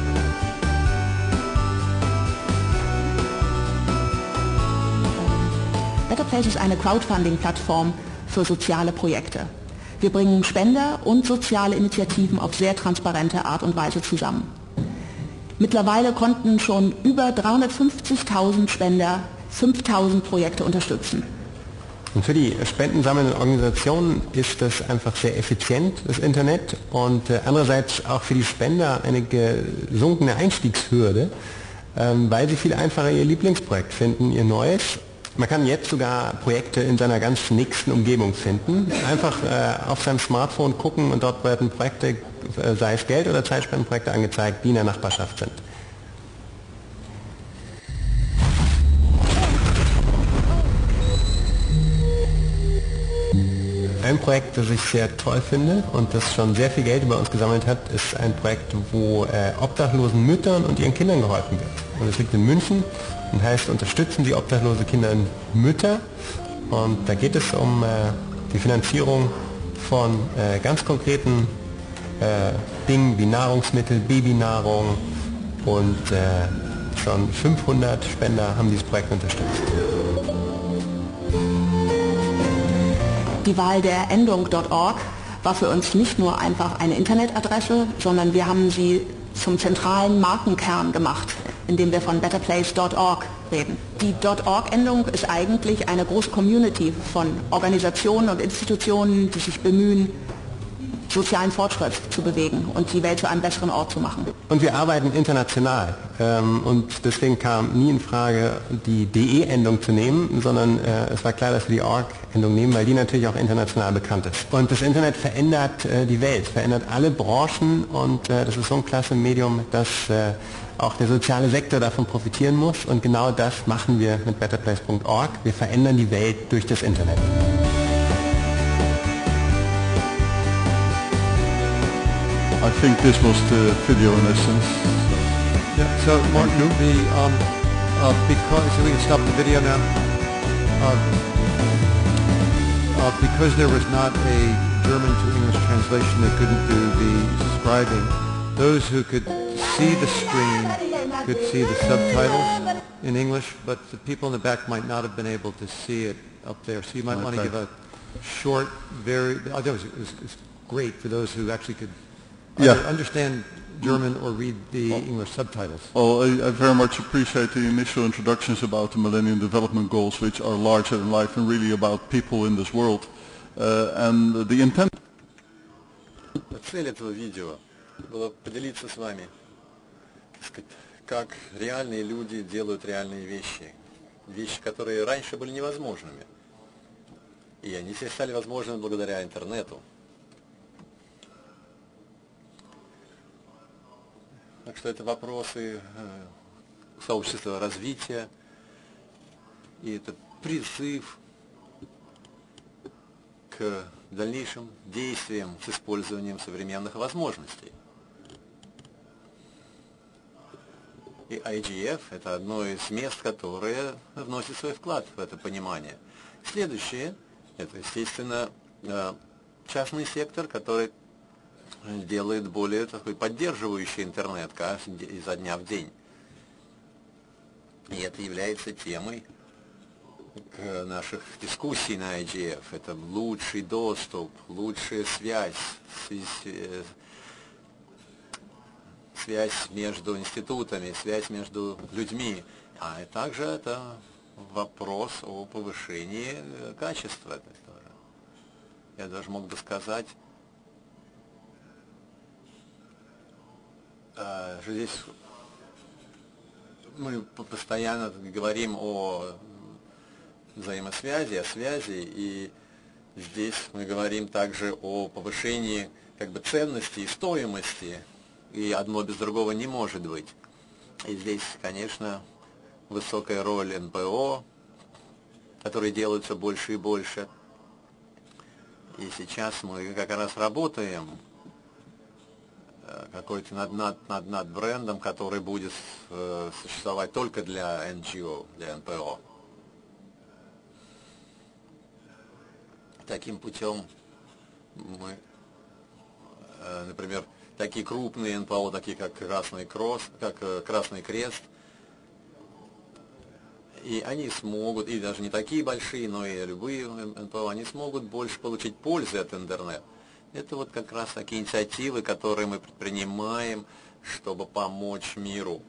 Better Place ist eine Crowdfunding-Plattform für soziale Projekte. Wir bringen Spender und soziale Initiativen auf sehr transparente Art und Weise zusammen. Mittlerweile konnten schon über dreihundertfünfzigtausend Spender fünftausend Projekte unterstützen. Und für die spendensammelnden Organisationen ist das einfach sehr effizient, das Internet, und äh, andererseits auch für die Spender eine gesunkene Einstiegshürde, ähm, weil sie viel einfacher ihr Lieblingsprojekt finden, ihr neues. Man kann jetzt sogar Projekte in seiner ganz nächsten Umgebung finden. Einfach äh, auf seinem Smartphone gucken und dort werden Projekte, äh, sei es Geld- oder Zeitspendenprojekte angezeigt, die in der Nachbarschaft sind. Ein Projekt, das ich sehr toll finde und das schon sehr viel Geld über uns gesammelt hat, ist ein Projekt, wo äh, obdachlosen Müttern und ihren Kindern geholfen wird. Und es liegt in München und heißt, unterstützen Sie obdachlose Kinder und Mütter. Und da geht es um äh, die Finanzierung von äh, ganz konkreten äh, Dingen wie Nahrungsmittel, Babynahrung, und äh, schon fünfhundert Spender haben dieses Projekt unterstützt. Die Wahl der Endung .org war für uns nicht nur einfach eine Internetadresse, sondern wir haben sie zum zentralen Markenkern gemacht indem wir von better place dot org reden. Die .org-Endung ist eigentlich eine große Community von Organisationen und Institutionen, die sich bemühen, sozialen Fortschritt zu bewegen und die Welt zu einem besseren Ort zu machen. Und wir arbeiten international ähm, und deswegen kam nie in Frage, die D E-Endung zu nehmen, sondern äh, es war klar, dass wir die org-Endung nehmen, weil die natürlich auch international bekannt ist. Und das Internet verändert äh, die Welt, verändert alle Branchen und äh, das ist so ein klasse Medium, dass äh, auch der soziale Sektor davon profitieren muss und genau das machen wir mit better place dot org. Wir verändern die Welt durch das Internet. I think this was the video in essence. Yeah, so Martin, the, um, uh, because, so we can stop the video now. Uh, uh, because there was not a German to English translation, they couldn't do the subscribing. Those who could see the screen could see the subtitles in English, but the people in the back might not have been able to see it up there. So you might want to give a short, very, I thought it was, it was, it was great for those who actually could Yeah. understand German or read the English subtitles. Well, I, I very much appreciate the initial introductions about the Millennium Development Goals, which are larger than life and really about people in this world. Uh, and the intent... Цель этого видео была поделиться с вами, так сказать, как реальные люди делают реальные вещи. Вещи, которые раньше были невозможными. И они все стали возможными благодаря интернету. Так что это вопросы э, сообщества развития, и это призыв к дальнейшим действиям с использованием современных возможностей. И ай джи эф – это одно из мест, которое вносит свой вклад в это понимание. Следующее – это, естественно, э, частный сектор, который делает более такой поддерживающий интернет изо дня в день. И это является темой наших дискуссий на ай джи эф. Это лучший доступ, лучшая связь, связь между институтами, связь между людьми. А также это вопрос о повышении качества. Я даже мог бы сказать, что здесь мы постоянно говорим о взаимосвязи, о связи, и здесь мы говорим также о повышении как бы ценности и стоимости, и одно без другого не может быть. И здесь, конечно, высокая роль эн пэ о, которые делаются больше и больше. И сейчас мы как раз работаем какой-то над, над, над, над брендом, который будет э, существовать только для эн джи о, для эн пэ о. Таким путем мы, э, например, такие крупные эн пэ о, такие как Красный, Кросс, как, э, Красный Крест, и они смогут, и даже не такие большие, но и любые эн пэ о, они смогут больше получить пользы от интернета. Это вот как раз такие инициативы, которые мы предпринимаем, чтобы помочь миру.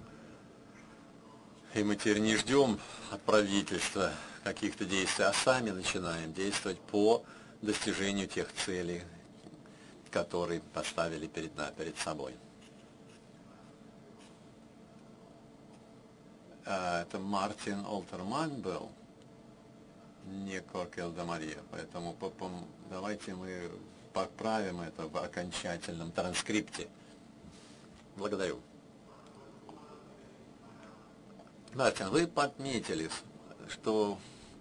И мы теперь не ждем от правительства каких-то действий, а сами начинаем действовать по достижению тех целей, которые поставили перед, перед собой. Это Мартин Олтерман был, не Коркел де Мария, поэтому давайте мы поправим это в окончательном транскрипте. Благодарю. Мартин, вы подметили, что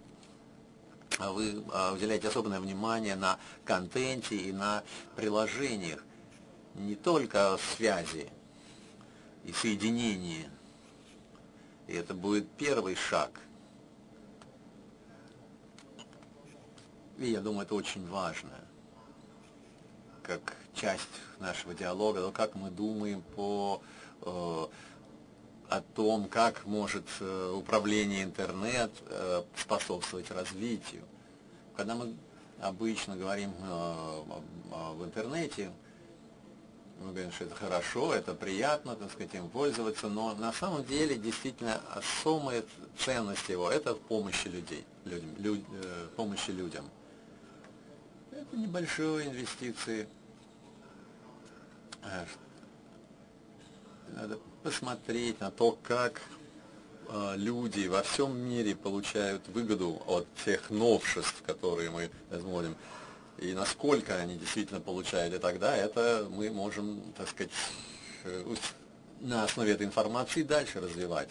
вы уделяете особенное внимание на контенте и на приложениях, не только связи и соединения. И это будет первый шаг. И я думаю, это очень важно, как часть нашего диалога, но как мы думаем по, э, о том, как может э, управление интернет э, способствовать развитию. Когда мы обычно говорим э, в интернете, мы говорим, что это хорошо, это приятно, так сказать, им пользоваться, но на самом деле действительно самая ценность его – это в помощи людей, людям, люд, э, помощи людям. Это небольшие инвестиции. Надо посмотреть на то, как э, люди во всем мире получают выгоду от тех новшеств, которые мы смотрим, и насколько они действительно получают. И тогда это мы можем, так сказать, на основе этой информации дальше развивать.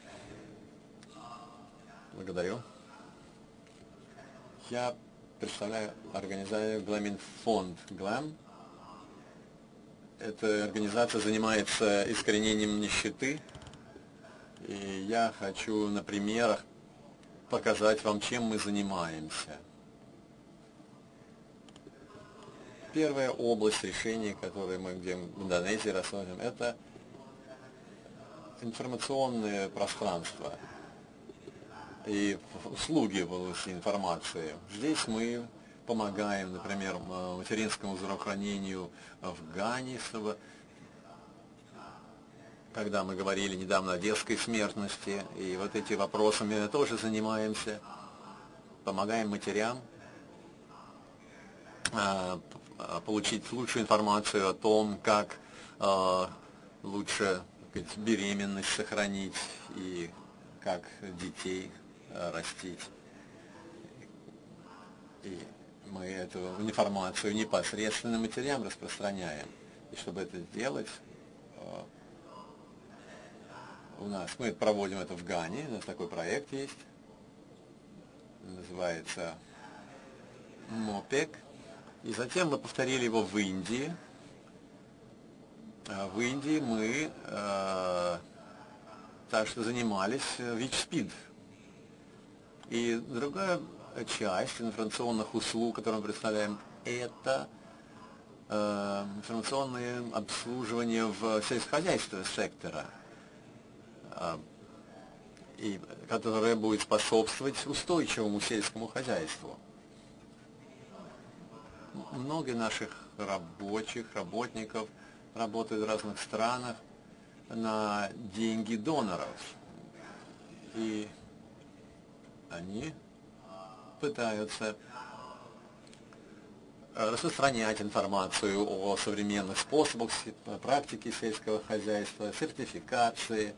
Благодарю. Я представляю организацию Гламинфонд. Глам. Эта организация занимается искоренением нищеты, и я хочу на примерах показать вам, чем мы занимаемся. Первая область решений, которую мы где в Индонезии рассмотрим, это информационное пространство и услуги в области информации. Здесь мы помогаем, например, материнскому здравоохранению в Гане, чтобы, когда мы говорили недавно о детской смертности, и вот эти вопросами тоже занимаемся, помогаем матерям а, получить лучшую информацию о том, как а, лучше, так сказать, беременность сохранить и как детей а, растить. И мы эту информацию непосредственно матерям распространяем. И чтобы это сделать, у нас мы проводим это в Гане, у нас такой проект есть, называется МОПЕК. И затем мы повторили его в Индии. В Индии мы э, так что занимались ВИЧ-СПИД. И другая часть информационных услуг, которые мы представляем, это э, информационное обслуживание в сельскохозяйственном секторе, э, и которое будет способствовать устойчивому сельскому хозяйству. Много наших рабочих, работников работают в разных странах на деньги доноров, и они пытаются распространять информацию о современных способах практики сельского хозяйства, сертификации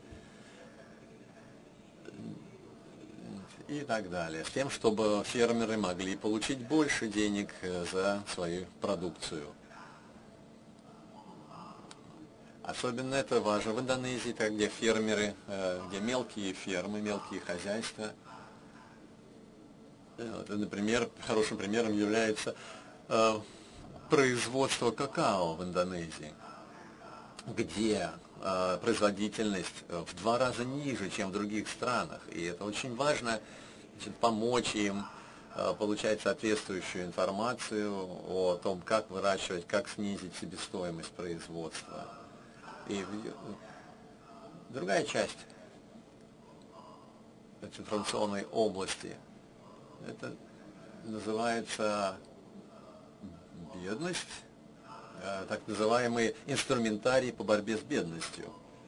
и так далее, с тем, чтобы фермеры могли получить больше денег за свою продукцию. Особенно это важно в Индонезии, так, где фермеры, где мелкие фермы, мелкие хозяйства. Например, хорошим примером является э, производство какао в Индонезии, где э, производительность в два раза ниже, чем в других странах. И это очень важно, значит, помочь им э, получать соответствующую информацию о том, как выращивать, как снизить себестоимость производства. И другая часть информационной области – это называется бедность, так называемый инструментарий по борьбе с бедностью.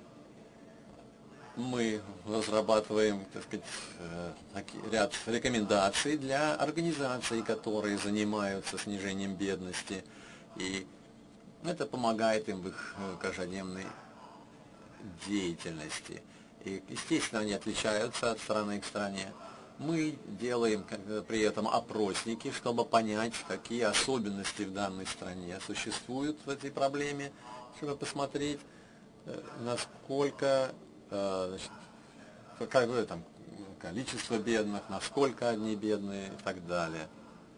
Мы разрабатываем, так сказать, ряд рекомендаций для организаций, которые занимаются снижением бедности, и это помогает им в их каждодневной деятельности. И, естественно, они отличаются от страны к стране. Мы делаем при этом опросники, чтобы понять, какие особенности в данной стране существуют в этой проблеме, чтобы посмотреть, насколько, значит, какое там количество бедных, насколько они бедные и так далее.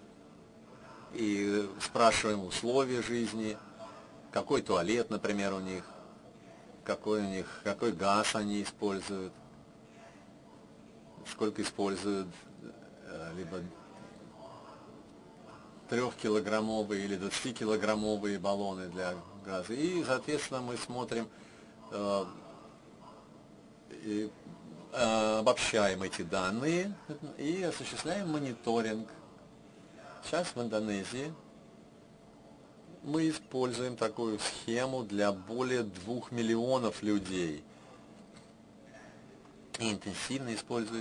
И спрашиваем условия жизни, какой туалет, например, у них, какой у них, какой газ они используют, сколько используют либо трехкилограммовые или двадцатикилограммовые баллоны для газа. И, соответственно, мы смотрим э, и э, обобщаем эти данные и осуществляем мониторинг. Сейчас в Индонезии мы используем такую схему для более двух миллионов людей. И интенсивно используем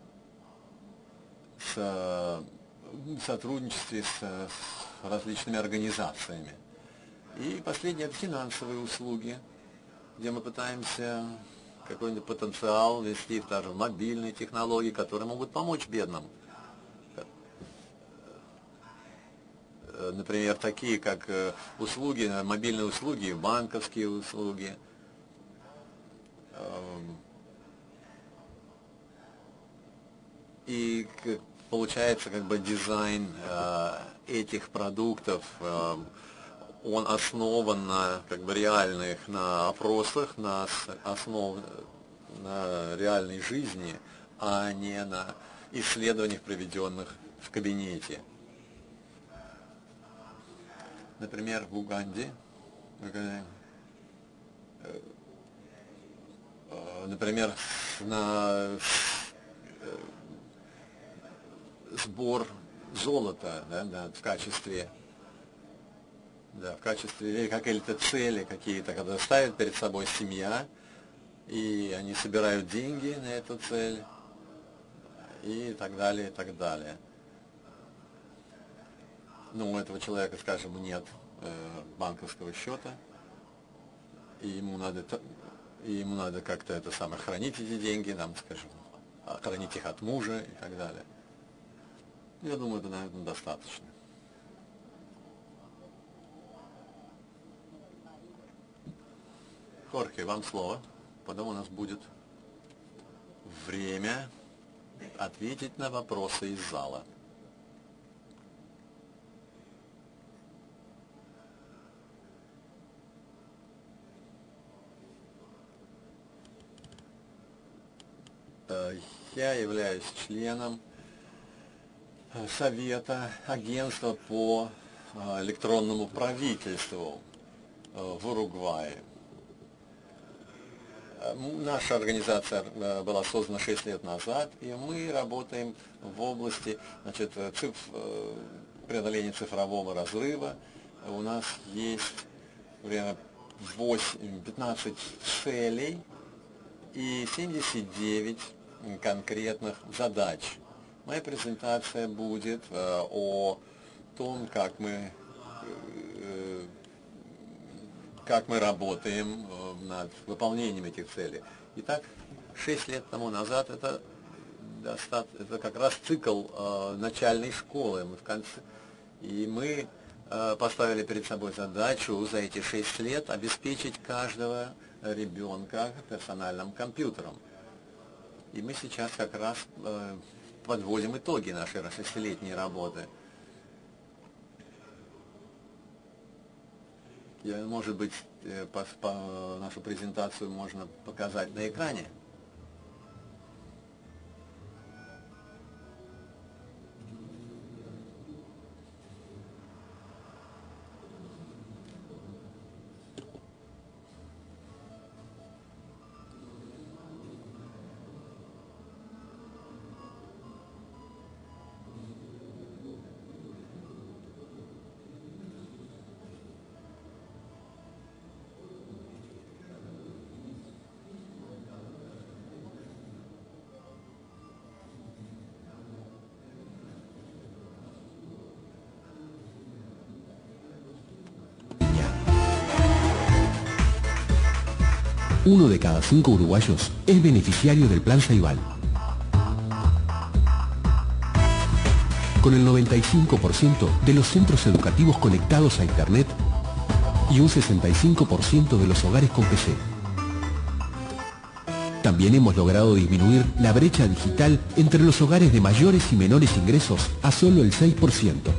с, в сотрудничестве с, с различными организациями. И последнее — это финансовые услуги, где мы пытаемся какой-нибудь потенциал ввести в даже мобильные технологии, которые могут помочь бедным. Например, такие как услуги, мобильные услуги, банковские услуги. И получается, как бы, дизайн этих продуктов, он основан на, как бы, реальных, на опросах, на основ, на реальной жизни, а не на исследованиях, проведенных в кабинете. Например, в Уганде, например, на сбор золота, да, да, в качестве, да, в качестве какой-то цели какие-то, когда ставит перед собой семья, и они собирают деньги на эту цель, и так далее, и так далее. Ну, у этого человека, скажем, нет э, банковского счета, и ему надо, и ему надо как-то это самое, хранить эти деньги, там, скажем, хранить их от мужа и так далее. Я думаю, это, наверное, достаточно. Хорхе, вам слово. Потом у нас будет время ответить на вопросы из зала. Я являюсь членом Совета агентства по электронному правительству в Уругвае. Наша организация была создана шесть лет назад, и мы работаем в области, значит, циф... преодоления цифрового разрыва. У нас есть пятнадцать целей и семьдесят девять конкретных задач. Моя презентация будет э, о том, как мы, э, как мы работаем э, над выполнением этих целей. Итак, шесть лет тому назад это, это как раз цикл э, начальной школы. Мы в конце, и мы э, поставили перед собой задачу за эти шесть лет обеспечить каждого ребенка персональным компьютером. И мы сейчас как раз э, подводим итоги нашей шестилетней работы. Я, может быть, э, по, по, нашу презентацию можно показать на экране. Uno de cada cinco uruguayos es beneficiario del Plan Ceibal. Con el noventa y cinco por ciento de los centros educativos conectados a Internet y un sesenta y cinco por ciento de los hogares con P C. También hemos logrado disminuir la brecha digital entre los hogares de mayores y menores ingresos a solo el seis por ciento.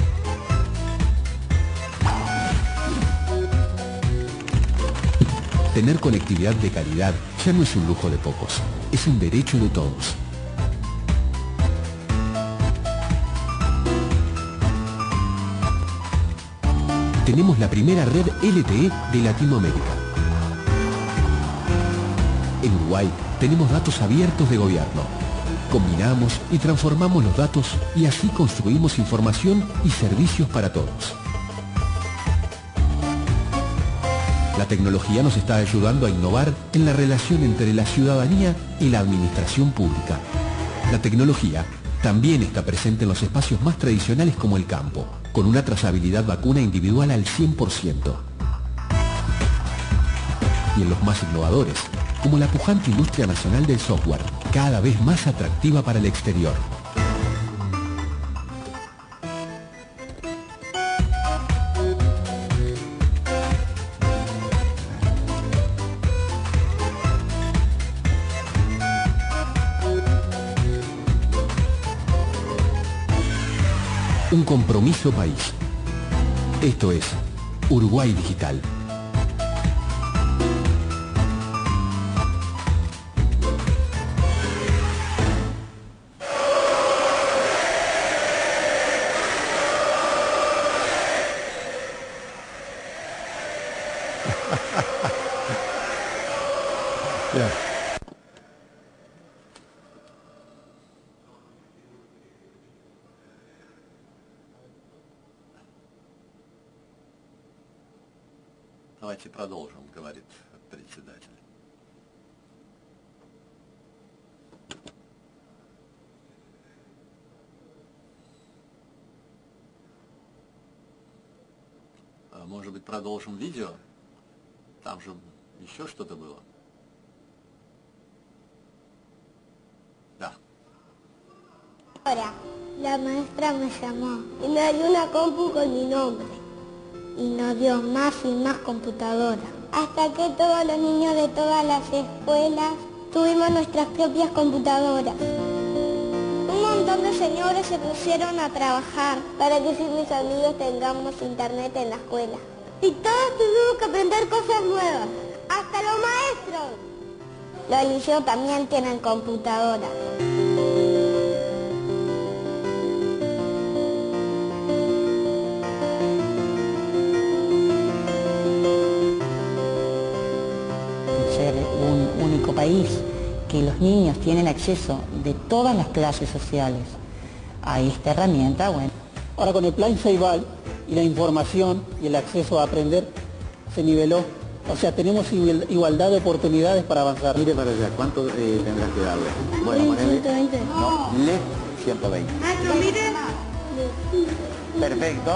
Tener conectividad de calidad ya no es un lujo de pocos, es un derecho de todos. Tenemos la primera red L T E de Latinoamérica. En Uruguay tenemos datos abiertos de gobierno. Combinamos y transformamos los datos y así construimos información y servicios para todos. La tecnología nos está ayudando a innovar en la relación entre la ciudadanía y la administración pública. La tecnología también está presente en los espacios más tradicionales como el campo, con una trazabilidad vacuna individual al cien por ciento. Y en los más innovadores, como la pujante industria nacional del software, cada vez más atractiva para el exterior. Un compromiso país. Esto es Uruguay Digital. Yeah. Давайте продолжим, говорит председатель. А может быть, продолжим видео? Там же еще что-то было. Да. Ahora, la maestra me llamó y me dio una compu con mi nombre y nos dio más y más computadoras. Hasta que todos los niños de todas las escuelas tuvimos nuestras propias computadoras. Un montón de señores se pusieron a trabajar para que si mis amigos tengamos internet en la escuela. Y todos tuvimos que aprender cosas nuevas, hasta los maestros. Los liceos también tienen computadoras. Ser un único país, que los niños tienen acceso de todas las clases sociales a esta herramienta, bueno. Ahora con el plan Ceibal y la información y el acceso a aprender se niveló. O sea, tenemos igualdad de oportunidades para avanzar. Mire para allá, ¿cuánto eh, tendrás que darle? Bueno, ponele... ciento veinte. No, le ciento veinte. Maestro, mire. Perfecto.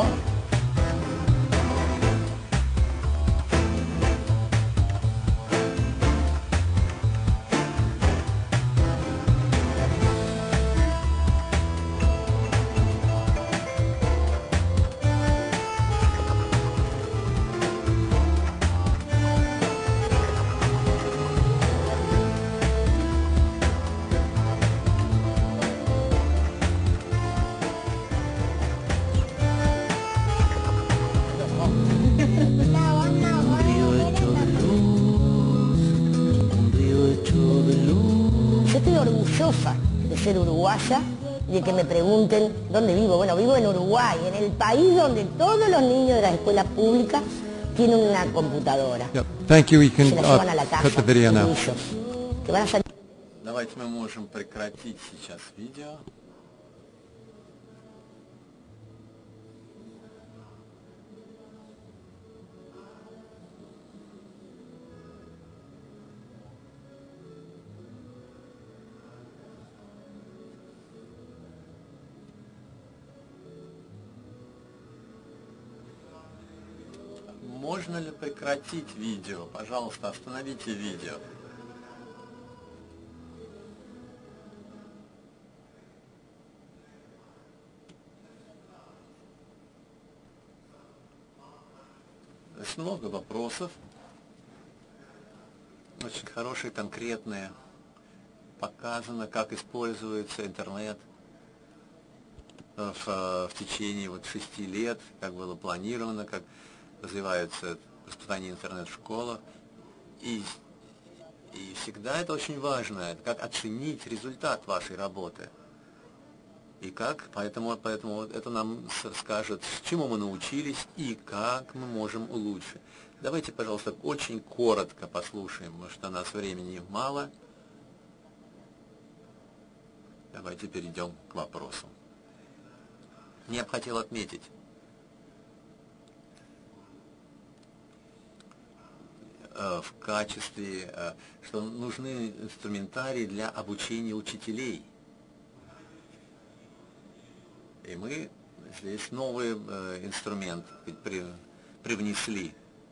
Orgullosa de ser uruguaya y de que me pregunten dónde vivo. Bueno, vivo en Uruguay, en el país donde todos los niños de las escuelas públicas tienen una computadora. Yep. Thank you. We can Se la llevan a la uh, casa, cut the video now. orgullosos, que van a salir. Давайте мы можем прекратить сейчас видео. Можно ли прекратить видео? Пожалуйста, остановите видео. Здесь много вопросов. Очень хорошие, конкретные. Показано, как используется интернет в, в течение вот шести лет, как было планировано, как развивается воспитание интернет в школах. И, и всегда это очень важно, как оценить результат вашей работы. И как, поэтому, поэтому это нам скажет, чему мы научились и как мы можем улучшить. Давайте, пожалуйста, очень коротко послушаем, потому что у нас времени мало. Давайте перейдем к вопросу. Я бы хотел отметить, э, в качестве, э, что нужны инструментарии для обучения учителей. И мы здесь новый э, инструмент при, привнесли.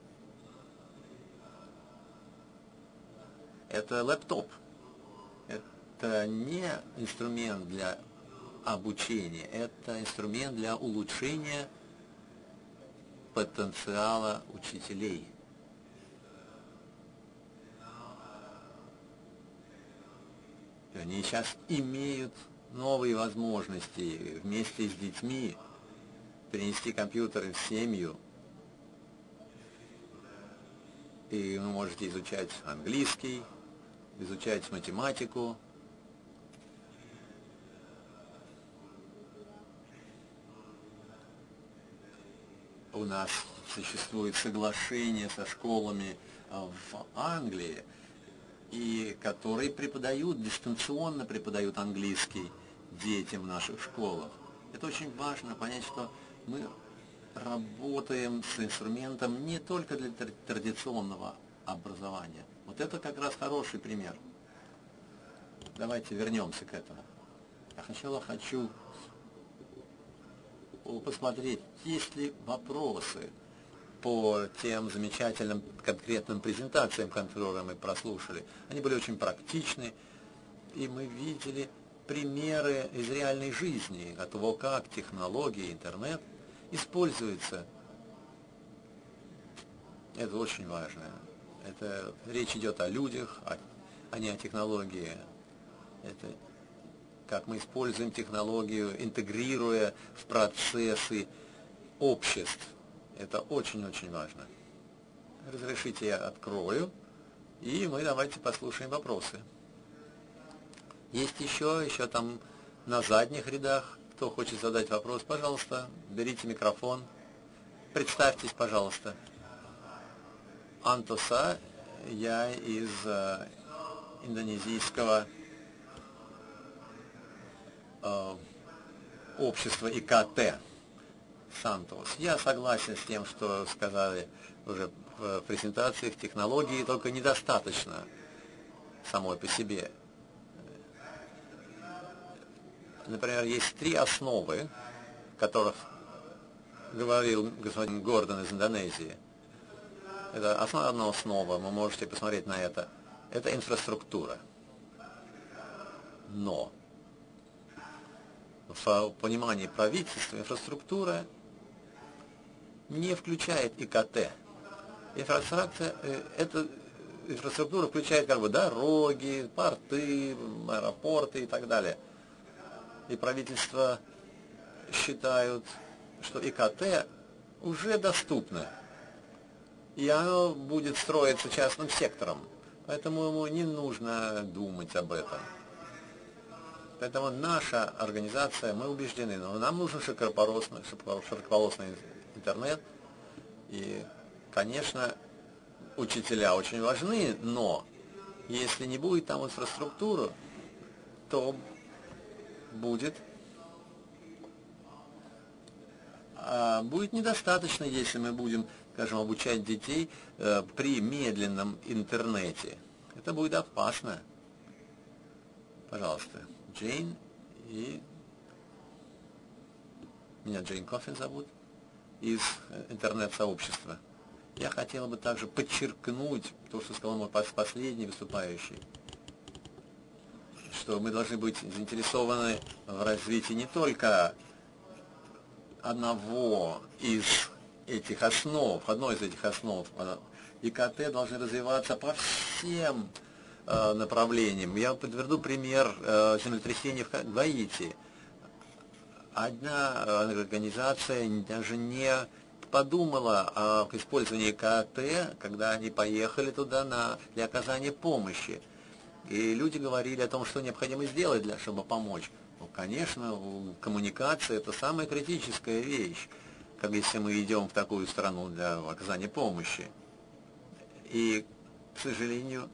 Это лэптоп. Это не инструмент для обучения, это инструмент для улучшения потенциала учителей. И они сейчас имеют новые возможности вместе с детьми перенести компьютер в семью. И вы можете изучать английский, изучать математику. У нас существует соглашение со школами в Англии, и которые преподают, дистанционно преподают английский детям в наших школах. Это очень важно понять, что мы работаем с инструментом не только для традиционного образования. Вот это как раз хороший пример. Давайте вернемся к этому. Я сначала хочу посмотреть, есть ли вопросы по тем замечательным конкретным презентациям, которые мы прослушали. Они были очень практичны, и мы видели примеры из реальной жизни, от того, как технологии, интернет используются. Это очень важно. Это речь идет о людях, а, а не о технологии. Это как мы используем технологию, интегрируя в процессы обществ. Это очень-очень важно. Разрешите, я открою, и мы давайте послушаем вопросы. Есть еще, еще там на задних рядах, кто хочет задать вопрос, пожалуйста, берите микрофон. Представьтесь, пожалуйста. Антоса, я из э, индонезийского э, общества И К Т. Сантос. Я согласен с тем, что сказали уже в презентациях, технологии только недостаточно самой по себе. Например, есть три основы, о которых говорил господин Гордон из Индонезии. Это основная основа, вы можете посмотреть на это. Это инфраструктура. Но в понимании правительства инфраструктура не включает И К Т. Инфраструктура, это, инфраструктура включает как бы дороги, порты, аэропорты и так далее. И правительства считают, что И К Т уже доступно, и оно будет строиться частным сектором, поэтому ему не нужно думать об этом. Поэтому наша организация, мы убеждены, но нам нужен широкополосный, широкополосный интернет, и, конечно, учителя очень важны, но если не будет там инфраструктуры, то будет, а будет недостаточно, если мы будем, скажем, обучать детей э, при медленном интернете. Это будет опасно. Пожалуйста, Джейн, и меня Джейн Коффин зовут, из интернет-сообщества. Я хотел бы также подчеркнуть то, что сказал мой последний выступающий, что мы должны быть заинтересованы в развитии не только одного из этих основ, одной из этих основ. И К Т должны развиваться по всем э, направлениям. Я подведу пример э, землетрясения в Гаити. Одна организация даже не подумала о использовании К Т, когда они поехали туда на, для оказания помощи. И люди говорили о том, что необходимо сделать, для, чтобы помочь. Ну, конечно, коммуникация – это самая критическая вещь, как если мы идем в такую страну для оказания помощи. И, к сожалению,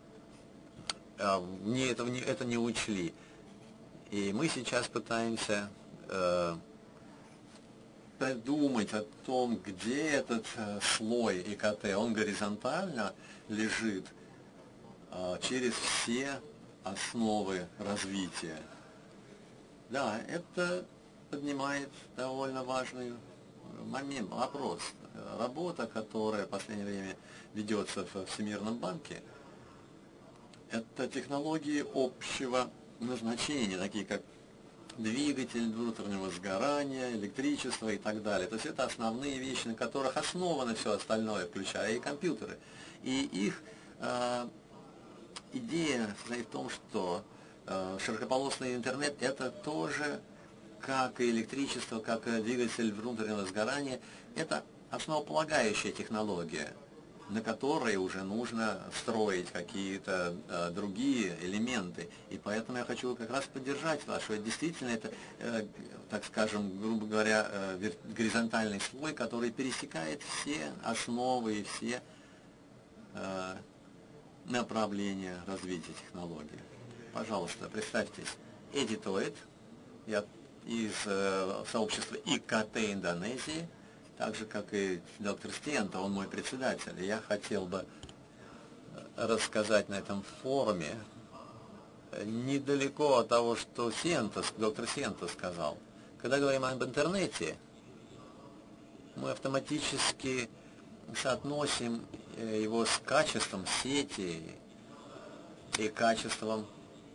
не, это, не, это не учли. И мы сейчас пытаемся э, подумать о том, где этот э, слой И К Т, он горизонтально лежит э, через все основы развития. Да, это поднимает довольно важный момент, вопрос. Работа, которая в последнее время ведется в Всемирном банке, это технологии общего назначения, такие как двигатель внутреннего сгорания, электричество и так далее. То есть это основные вещи, на которых основано все остальное, включая и компьютеры. И их э, идея состоит в том, что э, широкополосный интернет это тоже, как и электричество, как и двигатель внутреннего сгорания, это основополагающая технология, на которой уже нужно строить какие-то э, другие элементы. И поэтому я хочу как раз поддержать вас, что действительно это, э, так скажем, грубо говоря, э, горизонтальный слой, который пересекает все основы и все э, направления развития технологий. Пожалуйста, представьтесь, Эдитоид, я из э, сообщества И К Т Индонезии, так же, как и доктор Стента, он мой председатель. И я хотел бы рассказать на этом форуме недалеко от того, что Сентос, доктор Сентос сказал. Когда говорим об интернете, мы автоматически соотносим его с качеством сети и качеством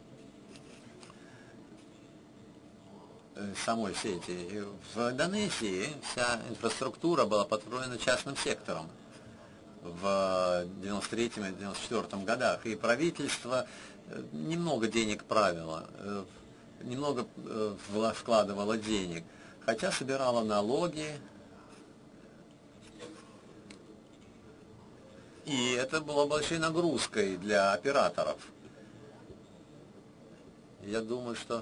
самой сети. В Индонезии вся инфраструктура была построена частным сектором в девяносто третьем и девяносто четвёртом годах, и правительство немного денег правило, немного вкладывало денег, хотя собирало налоги, и это было большой нагрузкой для операторов. Я думаю, что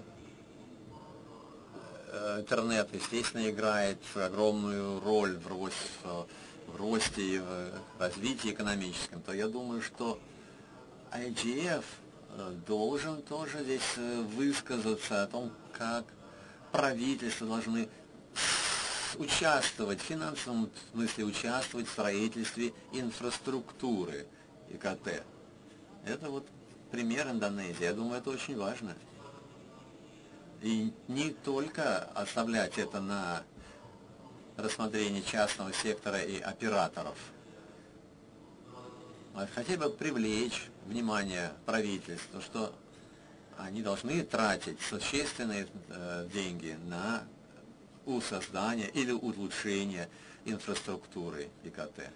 интернет, естественно, играет огромную роль в росте, в росте и в развитии экономическом, то я думаю, что ай джи эф должен тоже здесь высказаться о том, как правительства должны участвовать, в финансовом смысле участвовать в строительстве инфраструктуры И К Т. Это вот пример Индонезии, я думаю, это очень важно. И не только оставлять это на рассмотрение частного сектора и операторов, а хотя бы привлечь внимание правительства, что они должны тратить существенные э, деньги на создание или улучшение инфраструктуры И К Т.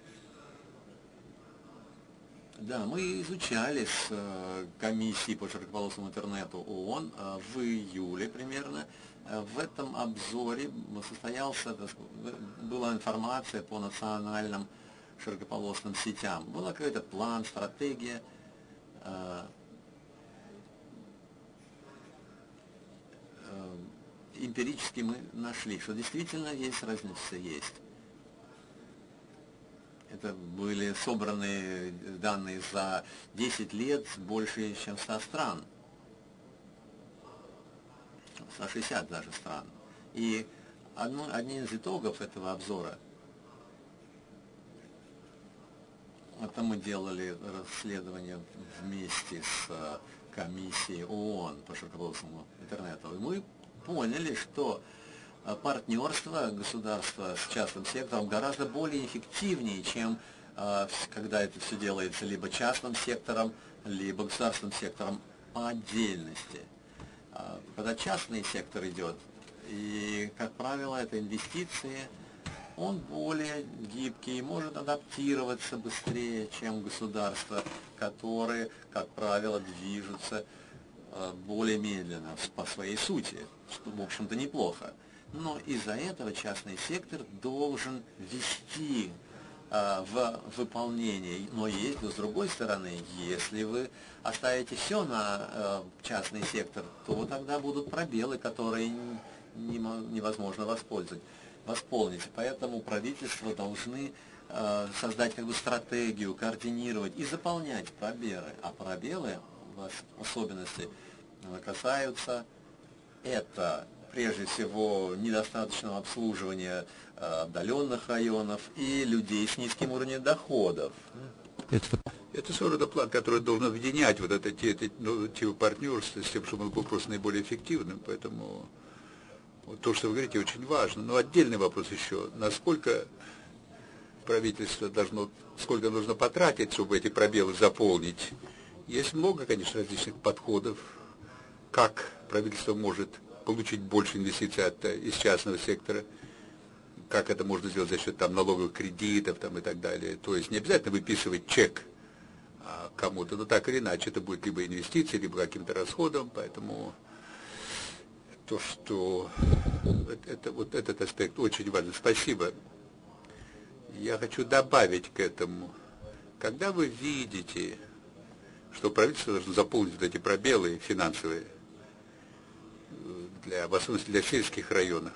Да, мы изучали с э, комиссией по широкополосному интернету ООН э, в июле примерно. Э, в этом обзоре состоялся, была информация по национальным широкополосным сетям. Был какой-то план, стратегия. Э, э, эмпирически мы нашли, что действительно есть разница, есть. Это были собраны данные за десять лет больше, чем ста стран. сто шестьдесят даже стран. И одно, одним из итогов этого обзора, это мы делали расследование вместе с комиссией ООН по широкополосному интернету, и мы поняли, что партнерство государства с частным сектором гораздо более эффективнее, чем э, когда это все делается либо частным сектором, либо государственным сектором по отдельности. Э, когда частный сектор идет, и, как правило, это инвестиции, он более гибкий, может адаптироваться быстрее, чем государства, которые, как правило, движутся э, более медленно по своей сути, что, в общем-то, неплохо. Но из-за этого частный сектор должен вести э, в выполнение. Но есть, но с другой стороны, если вы оставите все на э, частный сектор, то тогда будут пробелы, которые не, невозможно воспользовать, восполнить. Поэтому правительства должны э, создать как бы стратегию, координировать и заполнять пробелы. А пробелы, в особенности, касаются это прежде всего недостаточного обслуживания отдаленных районов и людей с низким уровнем доходов. Это своего рода план, который должен объединять вот это, те, те, ну, типы партнерства с тем, чтобы он был просто наиболее эффективным. Поэтому вот то, что вы говорите, очень важно. Но отдельный вопрос еще, насколько правительство должно, сколько нужно потратить, чтобы эти пробелы заполнить. Есть много, конечно, различных подходов, как правительство может получить больше инвестиций от, из частного сектора, как это можно сделать за счет там, налоговых кредитов там, и так далее. То есть не обязательно выписывать чек а, кому-то, но так или иначе это будет либо инвестиции, либо каким-то расходом, поэтому то, что это, вот этот аспект очень важен. Спасибо. Я хочу добавить к этому, когда вы видите, что правительство должно заполнить вот эти пробелы финансовые, для, в особенности для сельских районов,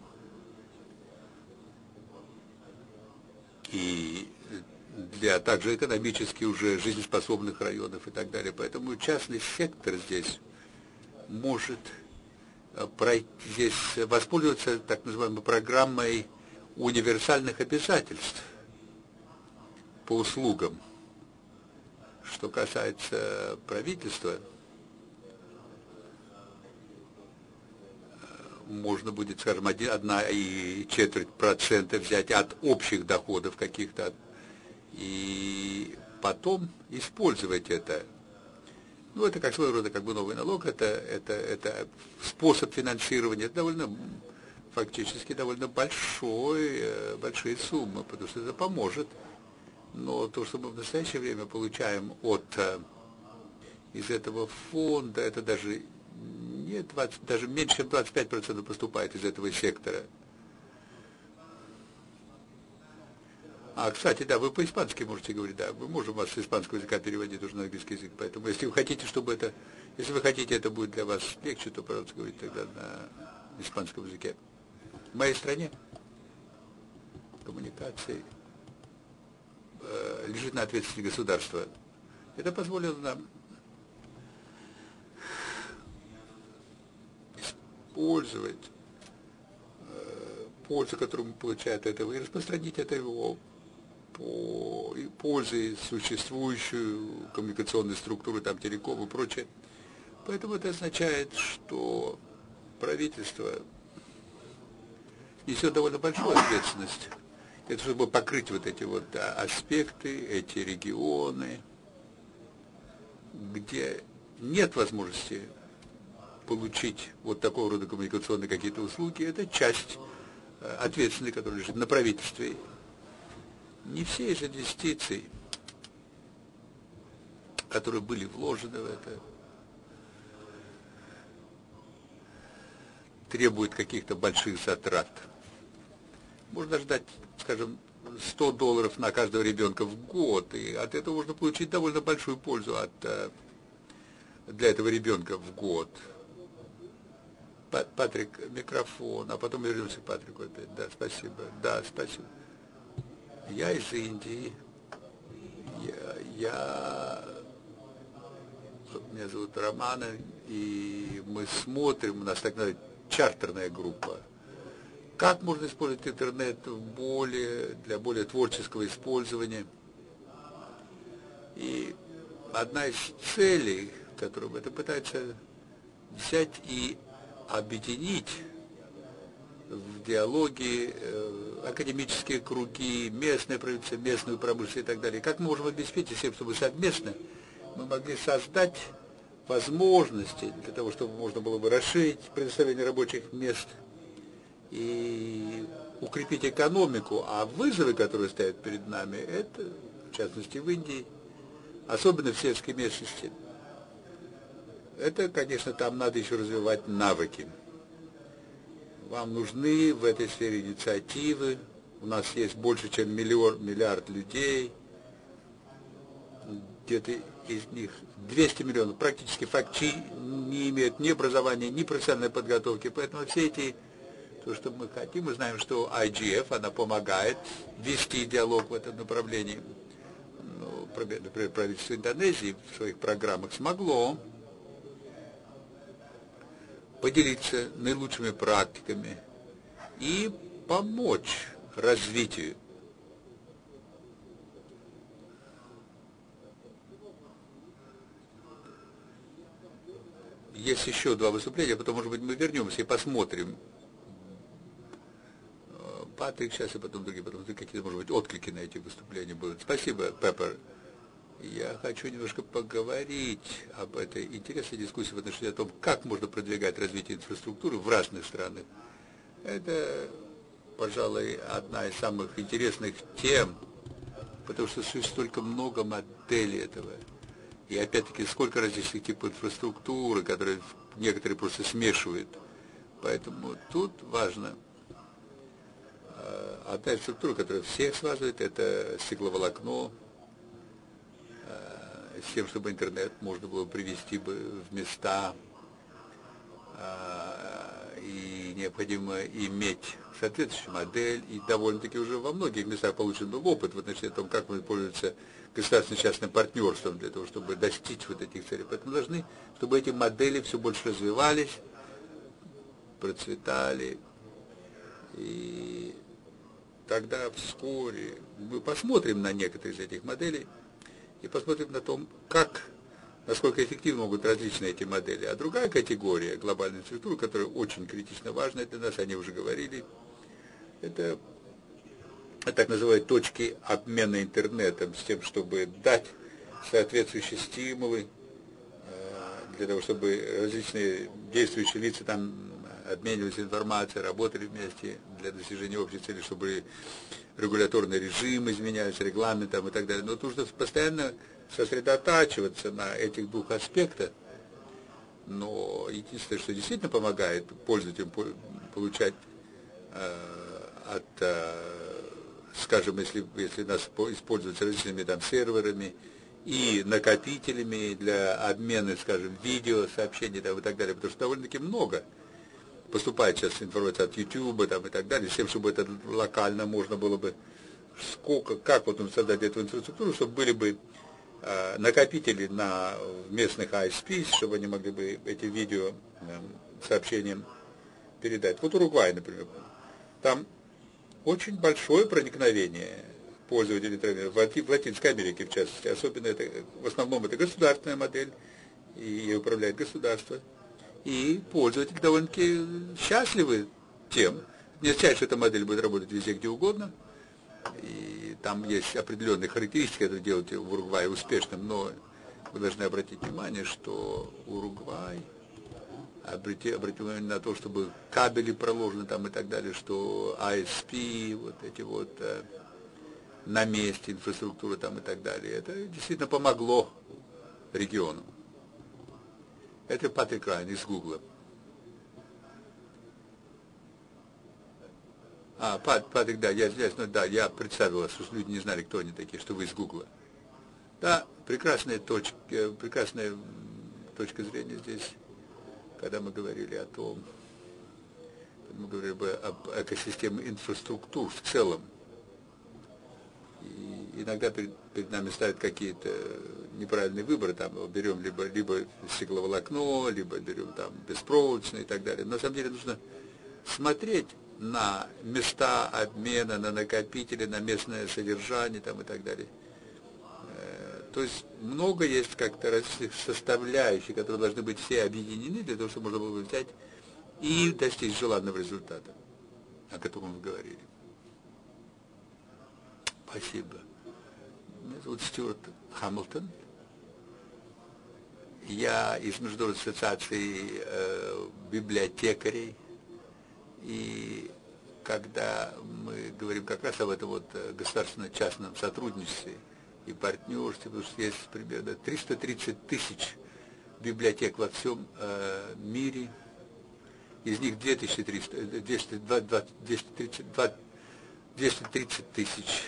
и для также экономически уже жизнеспособных районов и так далее. Поэтому частный сектор здесь может пройти, здесь воспользоваться так называемой программой универсальных обязательств по услугам. Что касается правительства, можно будет, скажем, одна и четверть процента взять от общих доходов каких-то и потом использовать это. Ну, это как своего рода как бы новый налог, это, это, это способ финансирования, это довольно, фактически довольно большой, большие суммы, потому что это поможет. Но то, что мы в настоящее время получаем от, из этого фонда, это даже не двадцать, даже меньше, чем двадцать пять процентов поступает из этого сектора. А, кстати, да, вы по-испански можете говорить, да, мы можем вас с испанского языка переводить уже на английский язык, поэтому если вы хотите, чтобы это, если вы хотите, это будет для вас легче, то, пожалуйста, говорите тогда на испанском языке. В моей стране коммуникации э, лежит на ответственности государства. Это позволило нам использовать э, пользу, которую мы получаем от этого, и распространить это его по пользой существующую коммуникационную структуру, там, телеком и прочее. Поэтому это означает, что правительство несет довольно большую ответственность. Это чтобы покрыть вот эти вот да, аспекты, эти регионы, где нет возможности получить вот такого рода коммуникационные какие-то услуги. Это часть ответственности, которая лежит на правительстве. Не все из инвестиций, которые были вложены в это, требуют каких-то больших затрат. Можно ждать, скажем, сто долларов на каждого ребенка в год, и от этого можно получить довольно большую пользу от, для этого ребенка в год. Патрик, микрофон, а потом вернемся к Патрику опять. Да, спасибо. Да, спасибо. Я из Индии. Я, я... Меня зовут Романа, и мы смотрим, у нас так называемая чартерная группа. Как можно использовать интернет в более, для более творческого использования? И одна из целей, которую это пытается взять и объединить в диалоге э, академические круги, местное правительство, местную промышленность и так далее. Как мы можем обеспечить всем, чтобы совместно мы могли создать возможности для того, чтобы можно было бы расширить предоставление рабочих мест и укрепить экономику, а вызовы, которые стоят перед нами, это, в частности, в Индии, особенно в сельской местности, это, конечно, там надо еще развивать навыки. Вам нужны в этой сфере инициативы. У нас есть больше, чем миллион, миллиард людей. Где-то из них двести миллионов практически факти не имеют ни образования, ни профессиональной подготовки. Поэтому все эти, то, что мы хотим, мы знаем, что ай джи эф, она помогает вести диалог в этом направлении. Ну, например, правительство Индонезии в своих программах смогло поделиться наилучшими практиками и помочь развитию. Есть еще два выступления, потом, может быть, мы вернемся и посмотрим. Патрик сейчас, и потом другие, потом какие-то, может быть, отклики на эти выступления будут. Спасибо, Пеппер. Я хочу немножко поговорить об этой интересной дискуссии в отношении о том, как можно продвигать развитие инфраструктуры в разных странах. Это, пожалуй, одна из самых интересных тем, потому что существует столько много моделей этого. И опять-таки, сколько различных типов инфраструктуры, которые некоторые просто смешивают. Поэтому тут важно. Одна инфраструктура, которая всех связывает, это стекловолокно, с тем, чтобы интернет можно было привести бы в места, и необходимо иметь соответствующую модель, и довольно-таки уже во многих местах получен был опыт в отношении о том, как мы пользуемся государственно-частным партнерством для того, чтобы достичь вот этих целей. Поэтому мы должны, чтобы эти модели все больше развивались, процветали, и тогда вскоре мы посмотрим на некоторые из этих моделей и посмотрим на том, как, насколько эффективно могут различные эти модели. А другая категория глобальной инфраструктуры, которая очень критично важна для нас, они уже говорили, это так называемые точки обмена интернетом, с тем, чтобы дать соответствующие стимулы для того, чтобы различные действующие лица там обменивались информацией, работали вместе для достижения общей цели, чтобы регуляторный режим изменялся, регламент там, и так далее. Но нужно постоянно сосредотачиваться на этих двух аспектах. Но единственное, что действительно помогает пользователям получать э, от, э, скажем, если, если нас используют различными там серверами и накопителями для обмена, скажем, видео, сообщений там, и так далее, потому что довольно-таки много поступает сейчас информация от YouTube там, и так далее, с тем, чтобы это локально можно было бы, сколько, как вот создать эту инфраструктуру, чтобы были бы э, накопители на местных ай эс пи, чтобы они могли бы эти видео э, сообщения передать. Вот Уругвай, например, там очень большое проникновение пользователей интернета, в, в Латинской Америке в частности, особенно это, в основном это государственная модель, и ей управляет государство. И пользователи довольно-таки счастливы тем. Не означает, что эта модель будет работать везде, где угодно. И там есть определенные характеристики, которые делают в Уругвае успешным. Но вы должны обратить внимание, что Уругвай, обратите, обратите внимание на то, чтобы кабели проложены там и так далее, что ай эс пи, вот эти вот э, на месте инфраструктура там и так далее. Это действительно помогло региону. Это Патрик Райан из Гугла. А, Пат, Патрик, да, я здесь, ну да, я представил вас, что люди не знали, кто они такие, что вы из Гугла. Да, прекрасная точка, прекрасная точка зрения здесь, когда мы говорили о том, мы говорили бы об экосистеме инфраструктур в целом. И иногда перед, перед нами ставят какие-то неправильные выборы, там берем либо, либо стекловолокно, либо берем там беспроводочное и так далее. Но на самом деле нужно смотреть на места обмена, на накопители, на местное содержание там и так далее. То есть много есть как-то различных составляющих, которые должны быть все объединены для того, чтобы можно было взять и достичь желанного результата, о котором мы говорили. Спасибо. Меня зовут Стюарт Хамилтон. Я из Международной ассоциации э, библиотекарей. И когда мы говорим как раз об этом вот государственно-частном сотрудничестве и партнерстве, потому что есть примерно триста тридцать тысяч библиотек во всем э, мире, из них две тысячи триста, двести тридцать тысяч.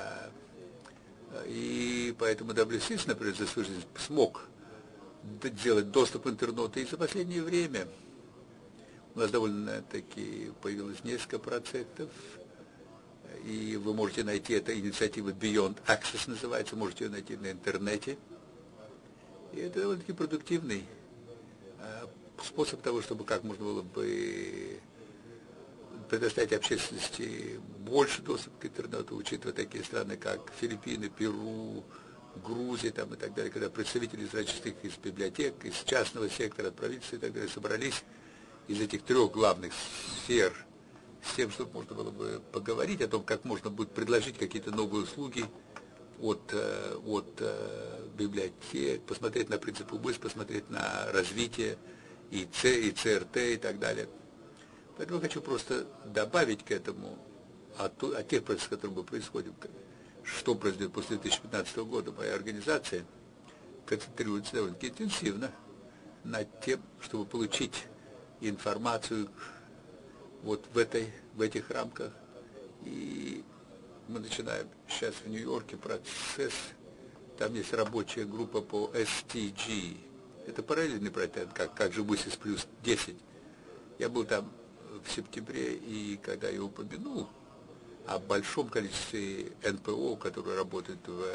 И поэтому дабл ю си эс, например, за свою жизнь смог делать доступ к интернету. И за последнее время у нас довольно-таки появилось несколько проектов. И вы можете найти, это инициатива Beyond Access называется, можете ее найти на интернете. И это довольно-таки продуктивный способ того, чтобы как можно было бы предоставить общественности больше доступ к интернету, учитывая такие страны, как Филиппины, Перу, Грузия там, и так далее, когда представители из различных из библиотек, из частного сектора, от правительства и так далее собрались из этих трех главных сфер с тем, чтобы можно было бы поговорить о том, как можно будет предложить какие-то новые услуги от, от библиотек, посмотреть на принцип УБИС, посмотреть на развитие и Ц, и ЦРТ и так далее. Поэтому я хочу просто добавить к этому от, от тех процессов, которые мы происходят, что произойдет после две тысячи пятнадцатого года. Моя организация концентрируется довольно-таки интенсивно над тем, чтобы получить информацию вот в, этой, в этих рамках. И мы начинаем сейчас в Нью-Йорке процесс, там есть рабочая группа по эс ти джи. Это параллельный проект, как, как же ВУСИС плюс десять. Я был там в сентябре, и когда я упомянул о большом количестве эн пэ о, которые работают в,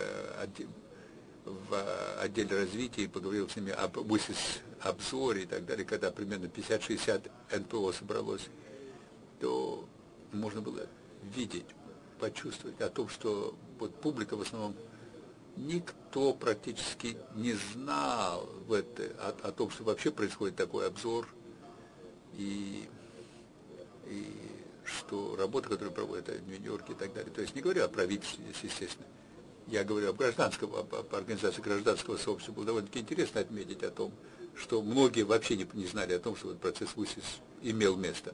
в отделе развития, и поговорил с ними об ВУСИС обзоре и так далее, когда примерно пятьдесят-шестьдесят эн пэ о собралось, то можно было видеть, почувствовать о том, что вот публика в основном, никто практически не знал в это, о, о том, что вообще происходит такой обзор, и, и что работа, которую проводят в Нью-Йорке и так далее, то есть не говорю о правительстве, естественно, я говорю об гражданском, об, об организации гражданского сообщества. Было довольно-таки интересно отметить о том, что многие вообще не, не знали о том, что этот процесс ВУСИС имел место.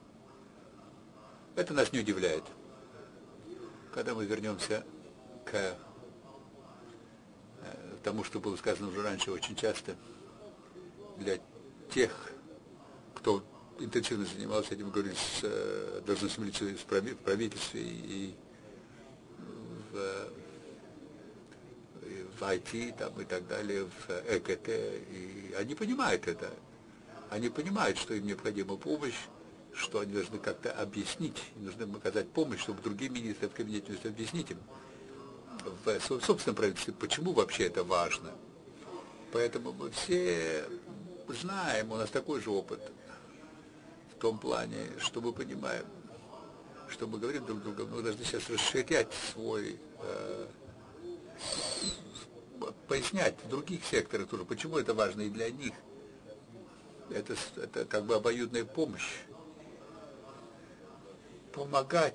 Это нас не удивляет. Когда мы вернемся к тому, что было сказано уже раньше очень часто, для тех, кто интенсивно занимался этим, говорили с э, должностными лицами в правительстве и в, и в ай ти там, и так далее, в э ка тэ, и они понимают это. Они понимают, что им необходима помощь, что они должны как-то объяснить, нужно им оказать помощь, чтобы другие министры в кабинете объяснить им в своем собственном правительстве, почему вообще это важно. Поэтому мы все знаем, у нас такой же опыт в том плане, что мы понимаем, что мы говорим друг другу, мы должны сейчас расширять свой, э, пояснять в других секторах тоже, почему это важно и для них. Это, это как бы обоюдная помощь. Помогать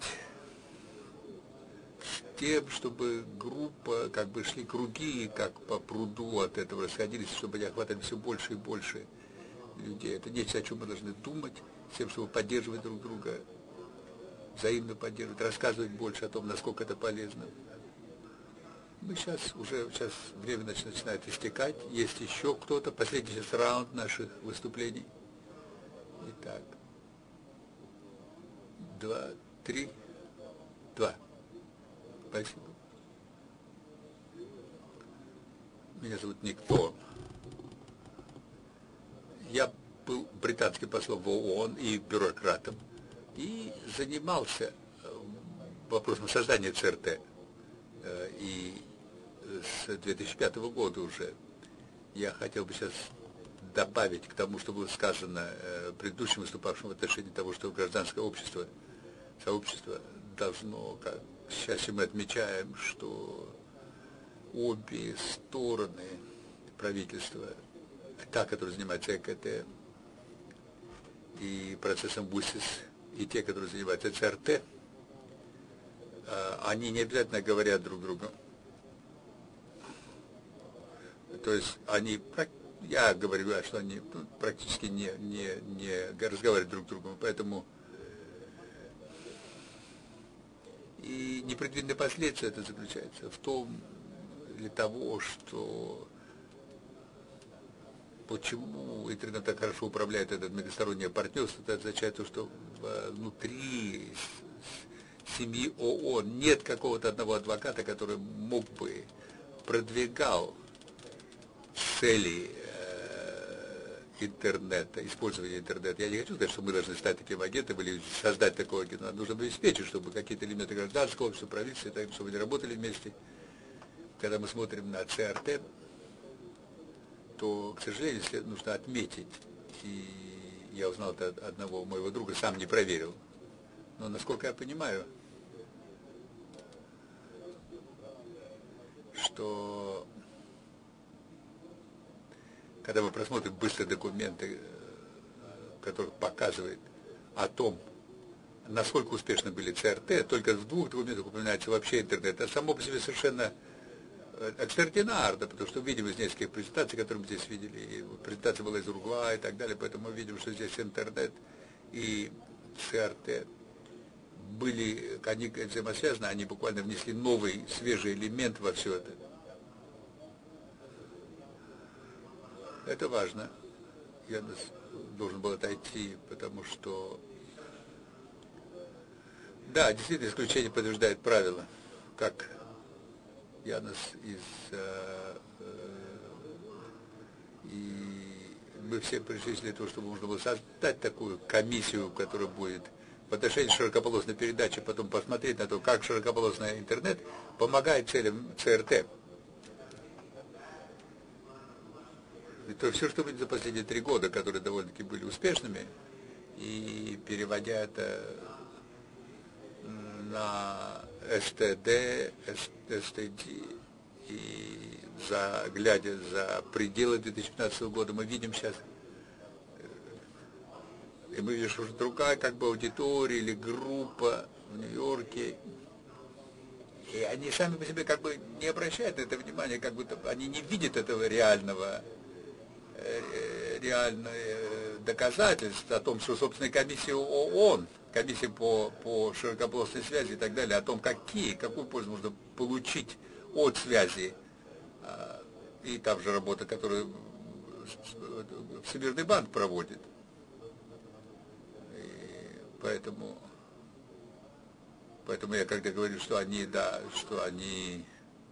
с тем, чтобы группа, как бы шли круги, как по пруду от этого расходились, чтобы они охватывали все больше и больше людей. Это нечто, о чем мы должны думать, с тем, чтобы поддерживать друг друга, взаимно поддерживать, рассказывать больше о том, насколько это полезно. Мы сейчас, уже сейчас время начинает истекать, есть еще кто-то, последний сейчас раунд наших выступлений. Итак, два, три, два. Спасибо. Меня зовут Ник Торн. Я был британским послом в ООН и бюрократом, и занимался вопросом создания ЦРТ. И с две тысячи пятого года уже я хотел бы сейчас добавить к тому, что было сказано предыдущим выступавшим в отношении того, что гражданское общество, сообщество должно, как сейчас мы отмечаем, что обе стороны правительства, та, которая занимается э ка тэ и процессом ВУСИС, и те, которые занимаются ЦРТ, они не обязательно говорят друг другу. То есть они, я говорю, что они ну, практически не, не, не разговаривают друг с другом, поэтому и непредвиденные последствия это заключается в том, для того, что почему интернет так хорошо управляет это многостороннее партнерство, это означает то, что внутри семьи ООН нет какого-то одного адвоката, который мог бы продвигал цели э, интернета, использования интернета. Я не хочу сказать, что мы должны стать таким агентом или создать такой агент. Нам нужно обеспечить, чтобы какие-то элементы гражданского общества, правительства, так, чтобы они работали вместе. Когда мы смотрим на ЦРТ, то, к сожалению, нужно отметить и я узнал это от одного моего друга, сам не проверил. Но, насколько я понимаю, что когда вы просмотрите быстрые документы, которые показывают о том, насколько успешны были ЦРТ, только в двух документах упоминается вообще интернет. Это само по себе совершенно экстраординарно, потому что видим из нескольких презентаций, которые мы здесь видели, и презентация была из Уругвая и так далее, поэтому мы видим, что здесь интернет и ЦРТ были, они взаимосвязаны, они буквально внесли новый, свежий элемент во все это. Это важно. Я должен был отойти, потому что, да, действительно, исключение подтверждает правило, как Янос из... Э, э, и мы все пришли для того, чтобы можно было создать такую комиссию, которая будет в отношении широкополосной передачи, потом посмотреть на то, как широкополосный интернет помогает целям ЦРТ. Это все, что будет за последние три года, которые довольно-таки были успешными, и переводя это на СТД, СТД, и за, глядя за пределы две тысячи пятнадцатого года, мы видим сейчас, и мы видим, что уже другая как бы аудитория или группа в Нью-Йорке, и они сами по себе как бы не обращают на это внимания, как будто они не видят этого реального, реальных доказательств о том, что, собственно, комиссия ООН, комиссия по, по широкополосной связи и так далее, о том, какие, какую пользу можно получить от связи, и там же работа, которую Всемирный банк проводит. И поэтому, поэтому я когда говорю, что они, да, что они...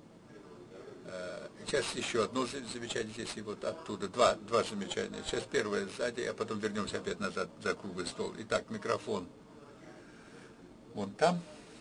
Сейчас еще одно замечание здесь, и вот оттуда, два, два замечания. Сейчас первое сзади, а потом вернемся опять назад за круглый стол. Итак, микрофон вон там.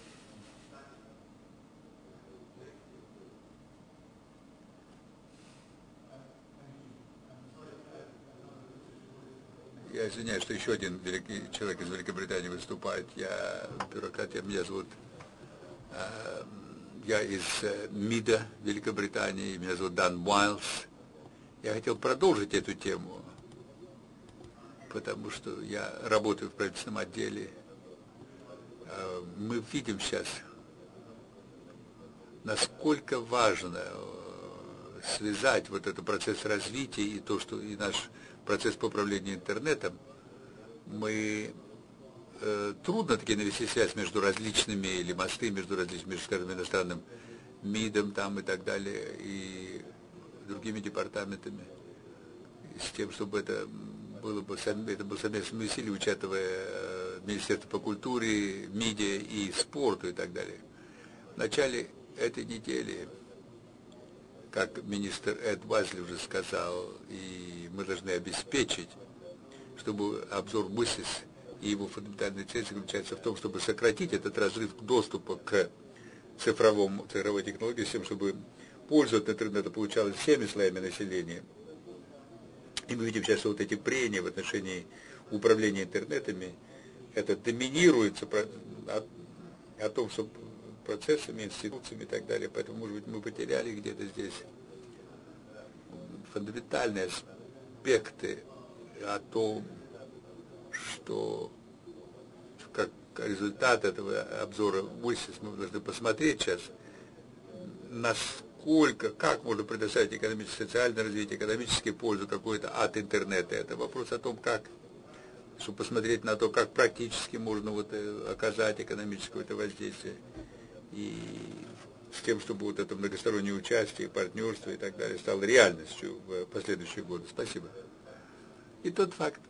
Я извиняюсь, что еще один великий человек из Великобритании выступает. Я бюрократ, меня зовут... Э, Я из э, МИДа Великобритании, меня зовут Дан Уайлс. Я хотел продолжить эту тему, потому что я работаю в правительственном отделе. Э, мы видим сейчас, насколько важно э, связать вот этот процесс развития и то, что и наш процесс по управлению интернетом. Мы трудно таки навести связь между различными, или мосты между различными, между, скажем, иностранным МИДом там и так далее, и другими департаментами, с тем, чтобы это было бы, это было совместными усилия, учитывая Министерство по культуре, МИДе и спорту и так далее. В начале этой недели, как министр Эд Вазли уже сказал, и мы должны обеспечить, чтобы обзор мысли и его фундаментальная цель заключается в том, чтобы сократить этот разрыв доступа к цифровому, цифровой технологии, с тем, чтобы пользу от интернета получалось всеми слоями населения. И мы видим сейчас, что вот эти прения в отношении управления интернетами, это доминируется о, о том, что процессами, институциями и так далее. Поэтому, может быть, мы потеряли где-то здесь фундаментальные аспекты о том, что как результат этого обзора высшись, мы должны посмотреть сейчас, насколько, как можно предоставить экономическое, социальное развитие, экономическую пользу какой-то от интернета. Это вопрос о том, как, чтобы посмотреть на то, как практически можно вот оказать экономическое это воздействие, и с тем, чтобы вот это многостороннее участие, партнерство и так далее стало реальностью в последующие годы. Спасибо. И тот факт,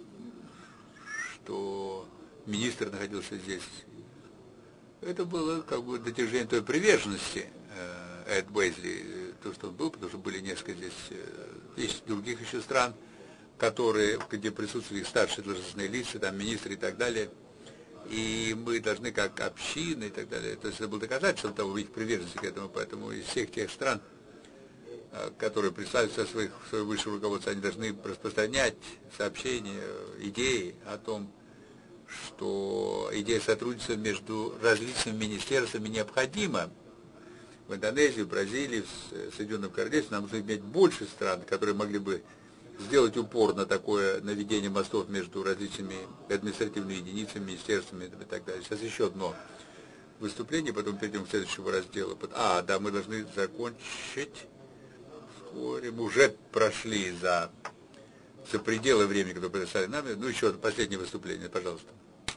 что министр находился здесь, это было как бы достижение той приверженности э, Эд Уэйзли, то, что он был, потому что были несколько здесь, э, есть других еще стран, которые, где присутствовали старшие должностные лица, там министры и так далее, и мы должны как община и так далее, то есть это было доказательством того, их приверженности к этому, поэтому из всех тех стран которые прислали со своих, своего высшего руководства, они должны распространять сообщения, идеи о том, что идея сотрудничества между различными министерствами необходима. В Индонезии, в Бразилии, в Соединенном Королевстве нам нужно иметь больше стран, которые могли бы сделать упор на такое наведение мостов между различными административными единицами, министерствами и так далее. Сейчас еще одно выступление, потом перейдем к следующему разделу. А, да, мы должны закончить вскоре. Мы уже прошли за, за пределы времени, которое предоставили нам. Ну, еще одно последнее выступление, пожалуйста.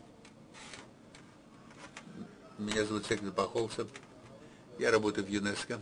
Меня зовут Сергей Пахолцев. Я работаю в ЮНЕСКО.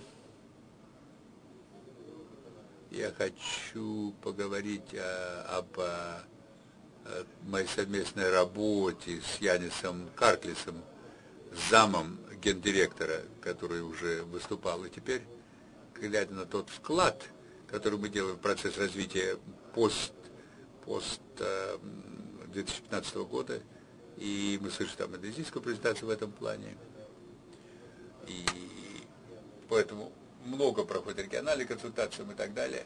Я хочу поговорить о, об о, о моей совместной работе с Янисом Карклисом, замом гендиректора, который уже выступал. И теперь, глядя на тот вклад, который мы делаем в процесс развития пост, пост две тысячи пятнадцатого года, и мы слышим там индонезийскую презентацию в этом плане, и поэтому много проходит региональных консультаций и так далее.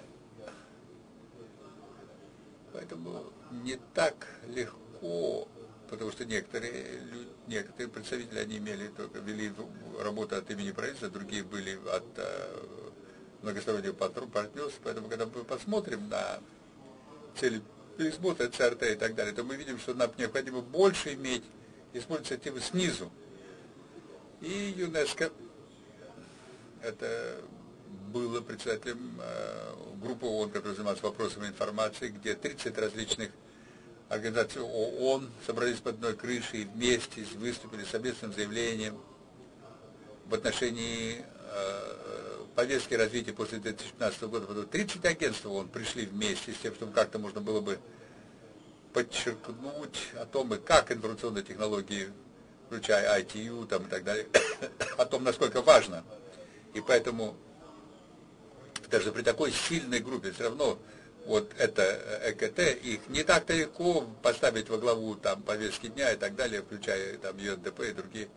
Поэтому не так легко, потому что некоторые, некоторые представители, они имели только, вели работу от имени правительства, другие были от э, многостороннего партнерства. Поэтому, когда мы посмотрим на цели пересмотра ЦРТ и так далее, то мы видим, что нам необходимо больше иметь, использовать инициативы снизу. И ЮНЕСКО, это было председателем э, группы ООН, которая занималась вопросами информации, где тридцать различных организаций ООН собрались под одной крышей, вместе выступили с совместным заявлением в отношении э, повестки развития после две тысячи пятнадцатого года. тридцать агентств ООН пришли вместе с тем, чтобы как-то можно было бы подчеркнуть о том, и как информационные технологии, включая ай ти ю там, и так далее, о том, насколько важно. И поэтому даже при такой сильной группе все равно вот это ЭКТ, их не так-то легко поставить во главу там повестки дня и так далее, включая там ю эн дэ пэ и другие.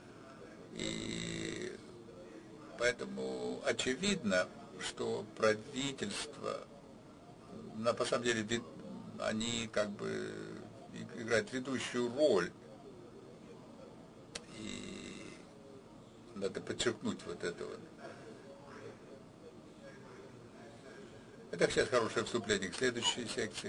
И поэтому очевидно, что правительство, на, по самом деле, они как бы играют ведущую роль. И надо подчеркнуть вот это вот. Это сейчас хорошее вступление к следующей секции.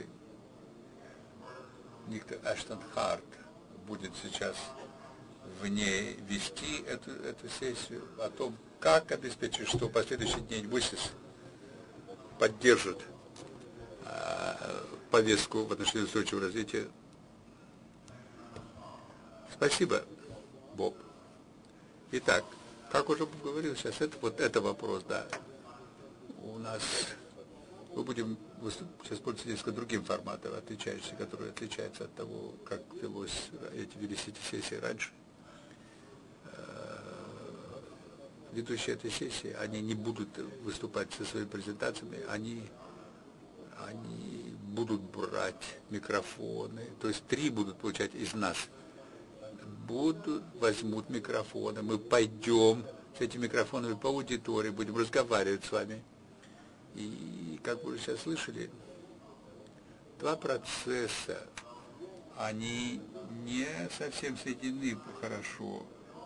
Никто Аштон Харт будет сейчас в ней вести эту, эту сессию о том, как обеспечить, что в последующий день ВИСИС поддержит э, повестку в отношении устойчивого развития. Спасибо, Боб. Итак, как уже говорил, сейчас это вот это вопрос, да. У нас мы будем сейчас пользоваться несколько другим форматом, отличающимся, который отличается от того, как велось, эти велись эти сессии раньше. Ведущие этой сессии, они не будут выступать со своими презентациями, они, они будут брать микрофоны, то есть три будут получать из нас. Будут, возьмут микрофоны, мы пойдем с этими микрофонами по аудитории, будем разговаривать с вами. И, как вы сейчас слышали, два процесса, они не совсем соединены хорошо.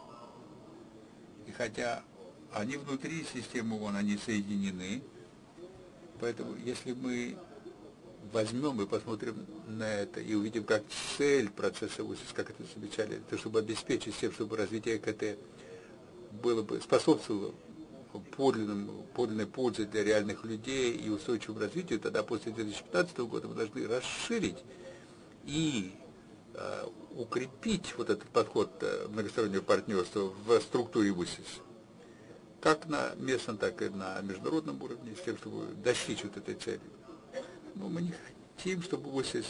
И хотя они внутри системы ООН, они соединены, поэтому если мы возьмем и посмотрим на это и увидим, как цель процесса ВИСИС, как это замечали, это чтобы обеспечить тем, чтобы развитие ЭКТ было бы, способствовало подлинному, подлинной пользе для реальных людей и устойчивому развитию, тогда после две тысячи пятнадцатого года мы должны расширить и э, укрепить вот этот подход э, многостороннего партнерства в структуре ВИСИС, как на местном, так и на международном уровне, с тем, чтобы достичь вот этой цели. Но мы не хотим, чтобы ВИСИС,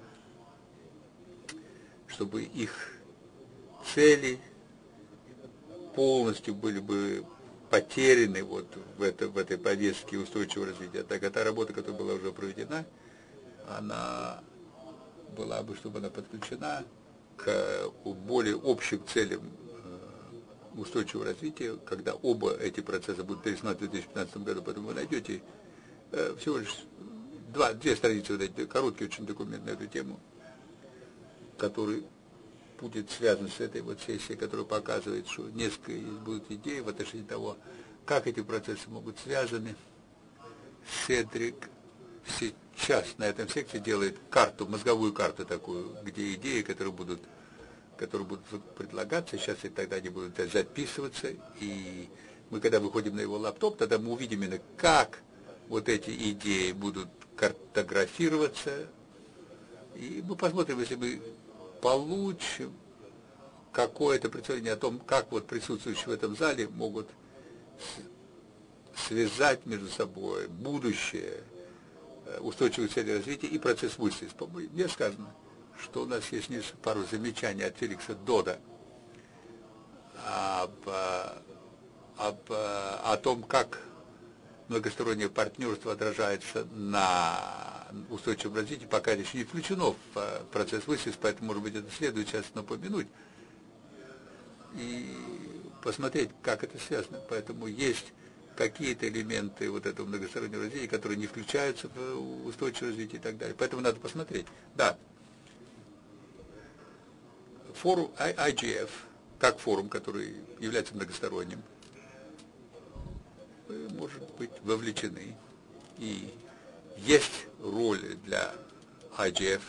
чтобы их цели полностью были бы потеряны вот в, это, в этой повестке устойчивого развития. Так а та работа, которая была уже проведена, она была бы, чтобы она подключена к более общим целям устойчивого развития, когда оба эти процесса будут пересмотрены в две тысячи пятнадцатом году, поэтому вы найдете э, всего лишь два, две страницы, вот эти, короткий очень документ на эту тему, который будет связан с этой вот сессией, которая показывает, что несколько будут идей в отношении того, как эти процессы могут связаны. Седрик сейчас на этом секции делает карту, мозговую карту такую, где идеи, которые будут, которые будут предлагаться, сейчас и тогда они будут записываться, и мы, когда выходим на его лаптоп, тогда мы увидим именно, как вот эти идеи будут картографироваться, и мы посмотрим, если мы получим какое-то представление о том, как вот присутствующие в этом зале могут связать между собой будущее, устойчивые цели развития и процесс мысли. Мне сказано, что у нас есть пару замечаний от Феликса Дода об, об, о том, как многостороннее партнерство отражается на устойчивом развитии, пока это еще не включено в процесс мысли, поэтому, может быть, это следует сейчас напомянуть и посмотреть, как это связано. Поэтому есть какие-то элементы вот этого многостороннего развития, которые не включаются в устойчивое развитие и так далее. Поэтому надо посмотреть. Да, форум ай джи эф, как форум, который является многосторонним, может быть вовлечены. И есть роль для ай джи эф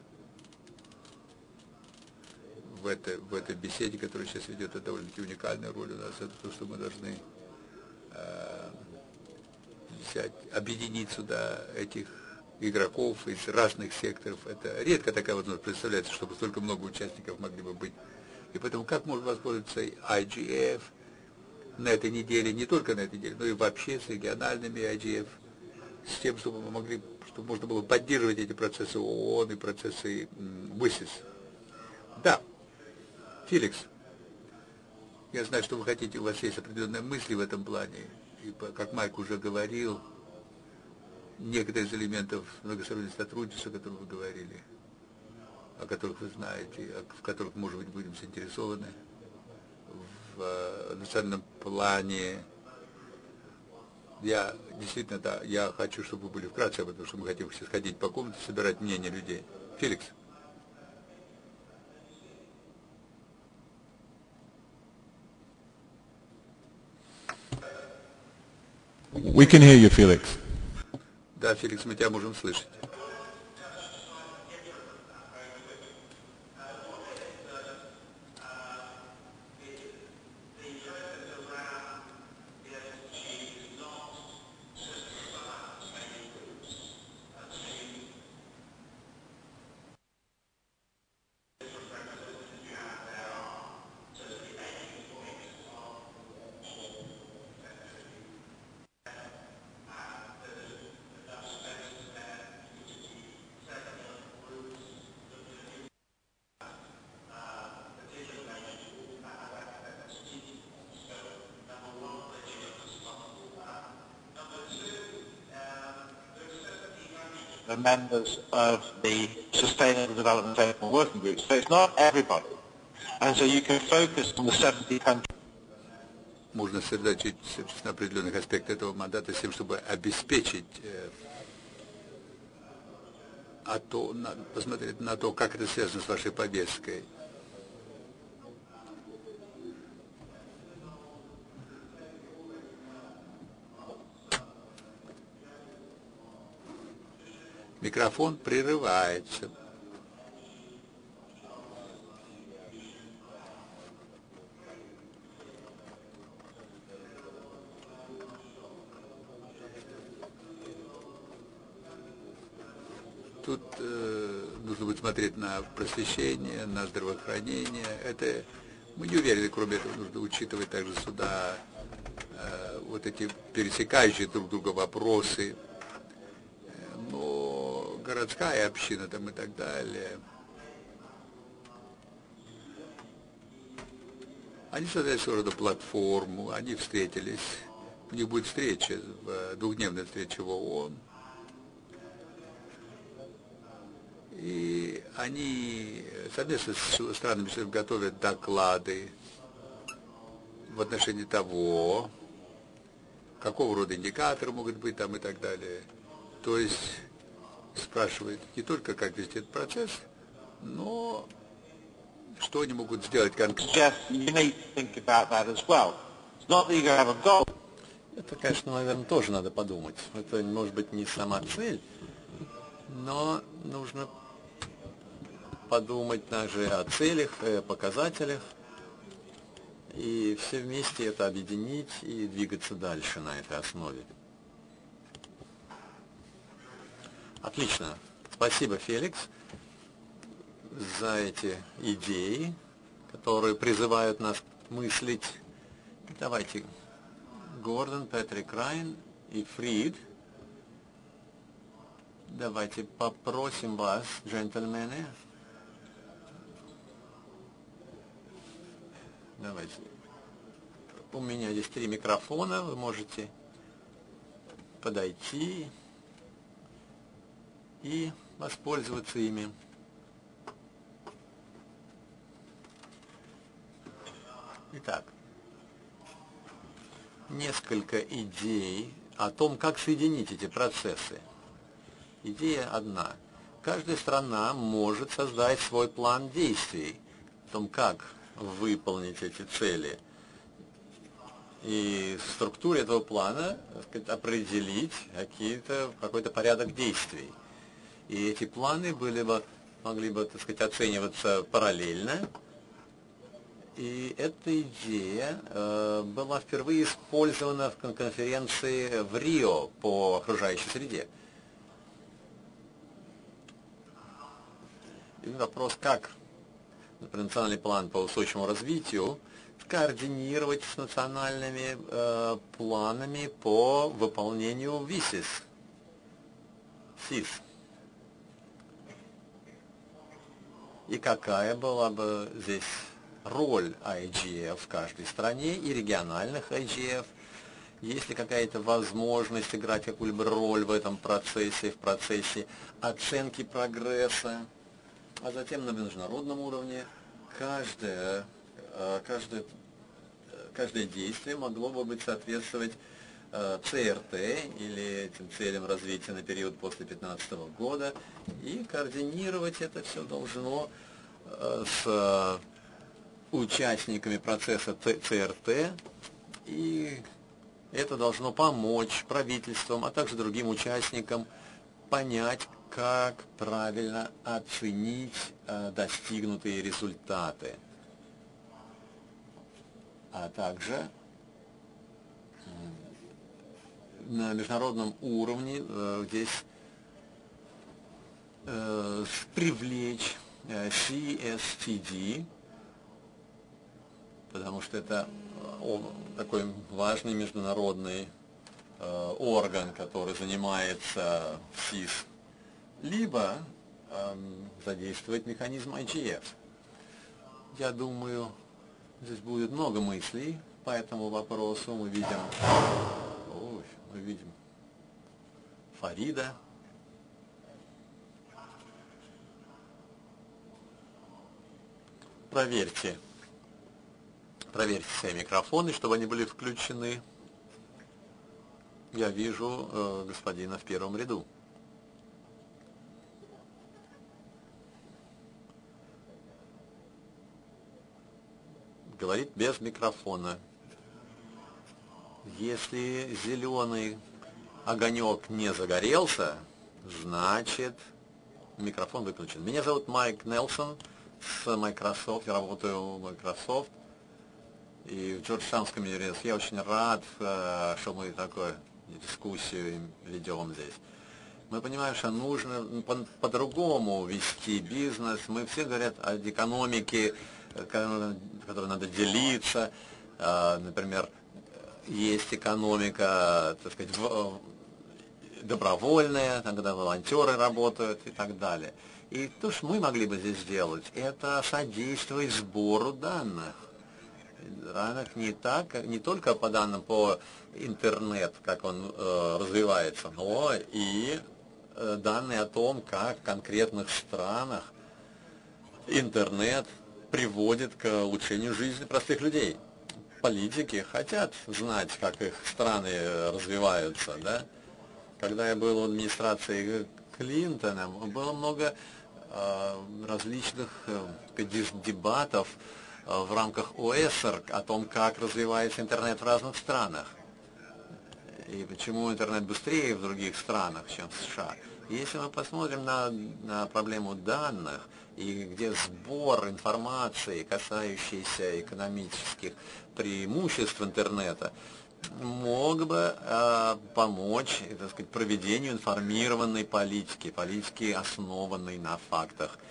в этой, в этой беседе, которая сейчас ведет, это довольно-таки уникальная роль у нас, это то, что мы должны э, взять, объединить сюда этих игроков из разных секторов. Это редко такая возможность представляется, чтобы столько много участников могли бы быть. И поэтому как может воспользоваться ай джи эф на этой неделе, не только на этой неделе, но и вообще с региональными ай джи эф, с тем, чтобы мы могли, чтобы можно было поддерживать эти процессы ООН и процессы ВИСИС. Да, Феликс, я знаю, что вы хотите, у вас есть определенные мысли в этом плане, и, как Майк уже говорил, некоторые из элементов многостороннего сотрудничества, о которых вы говорили, о которых вы знаете, в которых, может быть, будем заинтересованы, в национальном плане. Я действительно, да, я хочу, чтобы вы были вкратце, потому что мы хотим сейчас ходить по комнате, собирать мнение людей. Феликс. We can hear you, Felix. Да, Феликс, мы тебя можем слышать. The members of the Sustainable Development Sustainable Working Group. So it's not everybody. And so you can focus on the seventy countries. Можно сосредоточить на определенных аспектах этого мандата с тем, чтобы обеспечить, э, а то, на, посмотреть на то, как это связано с вашей повесткой. Микрофон прерывается. Тут э, нужно будет смотреть на просвещение, на здравоохранение. Это мы не уверены, кроме этого нужно учитывать также сюда э, вот эти пересекающие друг друга вопросы. Но городская община там и так далее. Они создали своего рода платформу, они встретились. У них будет встреча, двухдневная встреча в ООН. И они совместно с странами готовят доклады в отношении того, какого рода индикаторы могут быть там и так далее. То есть спрашивает не только, как вести этот процесс, но что они могут сделать конкретно. Это, конечно, наверное, тоже надо подумать. Это, может быть, не сама цель, но нужно подумать также о целях, о показателях, и все вместе это объединить и двигаться дальше на этой основе. Отлично. Спасибо, Феликс, за эти идеи, которые призывают нас мыслить. Давайте, Гордон, Патрик, Райан и Фрид, давайте попросим вас, джентльмены, давайте. У меня здесь три микрофона, вы можете подойти и воспользоваться ими. Итак, несколько идей о том, как соединить эти процессы. Идея одна. Каждая страна может создать свой план действий о том, как выполнить эти цели. И в структуре этого плана, так сказать, определить какие-то, какой-то порядок действий. И эти планы были бы, могли бы, так сказать, оцениваться параллельно. И эта идея э, была впервые использована в конференции в Рио по окружающей среде. И вопрос, как, например, национальный план по устойчивому развитию координировать с национальными э, планами по выполнению ВИСИС. СИС. И какая была бы здесь роль ай джи эф в каждой стране и региональных ай джи эф? Есть ли какая-то возможность играть какую-либо роль в этом процессе, в процессе оценки прогресса? А затем на международном уровне каждое, каждое, каждое действие могло бы быть соответствовать цэ эр тэ или этим целям развития на период после две тысячи пятнадцатого года, и координировать это все должно с участниками процесса цэ эр тэ, и это должно помочь правительствам, а также другим участникам понять, как правильно оценить э, достигнутые результаты. А также э, на международном уровне э, здесь э, привлечь э, си эс ти ди, потому что это э, такой важный международный э, орган, который занимается СИС, либо эм, задействовать механизм ай джи эф. Я думаю, здесь будет много мыслей по этому вопросу. Мы видим, ой, мы видим Фарида. Проверьте, проверьте свои микрофоны, чтобы они были включены. Я вижу э, господина в первом ряду. Говорит без микрофона. Если зеленый огонек не загорелся, значит микрофон выключен. Меня зовут Майк Нелсон с Microsoft. Я работаю в Microsoft и в Джорджтаунском университете. Я очень рад, что мы такую дискуссию ведем здесь. Мы понимаем, что нужно по-другому вести бизнес. Мы все говорят о экономике, которой надо делиться. Например, есть экономика, так сказать, добровольная, когда волонтеры работают и так далее. И то, что мы могли бы здесь сделать, это содействовать сбору данных. Данных не, так, не только по данным по интернет, как он э, развивается, но и э, данные о том, как в конкретных странах интернет приводит к улучшению жизни простых людей. политики хотят знать, как их страны развиваются, да. Когда я был в администрации Клинтона, было много э, различных э, дебатов э, в рамках О Э С Р о том, как развивается интернет в разных странах. И почему интернет быстрее в других странах, чем в США. Если мы посмотрим на, на проблему данных, и где сбор информации, касающейся экономических преимуществ интернета, мог бы э, помочь, так сказать, проведению информированной политики, политики, основанной на фактах.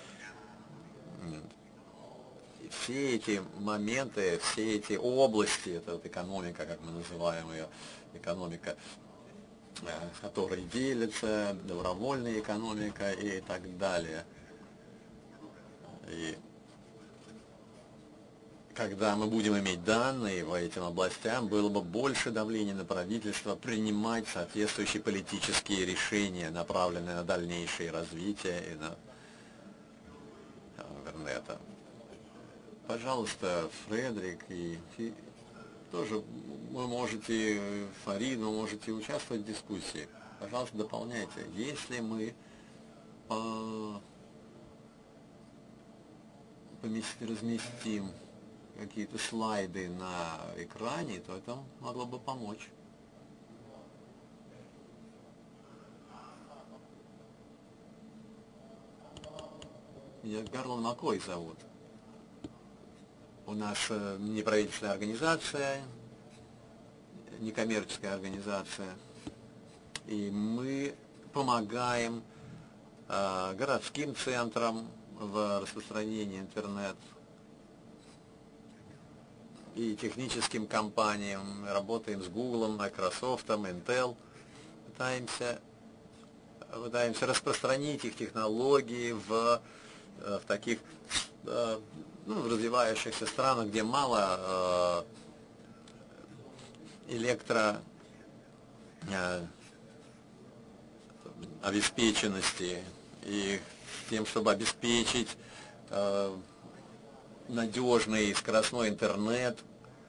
И все эти моменты, все эти области, это вот экономика, как мы называем ее, экономика, э, которой делится, добровольная экономика и так далее. И когда мы будем иметь данные по этим областям, было бы больше давления на правительство принимать соответствующие политические решения, направленные на дальнейшее развитие и на интернета. Пожалуйста, Фредерик и, и тоже вы можете, Фарид, вы можете участвовать в дискуссии. Пожалуйста, дополняйте. Если мы по, помести, разместим какие-то слайды на экране, то это могло бы помочь. Меня Гарлан Маккой зовут. У нас неправительственная организация, некоммерческая организация, и мы помогаем э, городским центрам в распространении интернета и техническим компаниям, работаем с Google, Microsoft, Intel, пытаемся, пытаемся распространить их технологии в, в таких ну, в развивающихся странах, где мало э, электро э, обеспеченности, и тем, чтобы обеспечить э, надежный скоростной интернет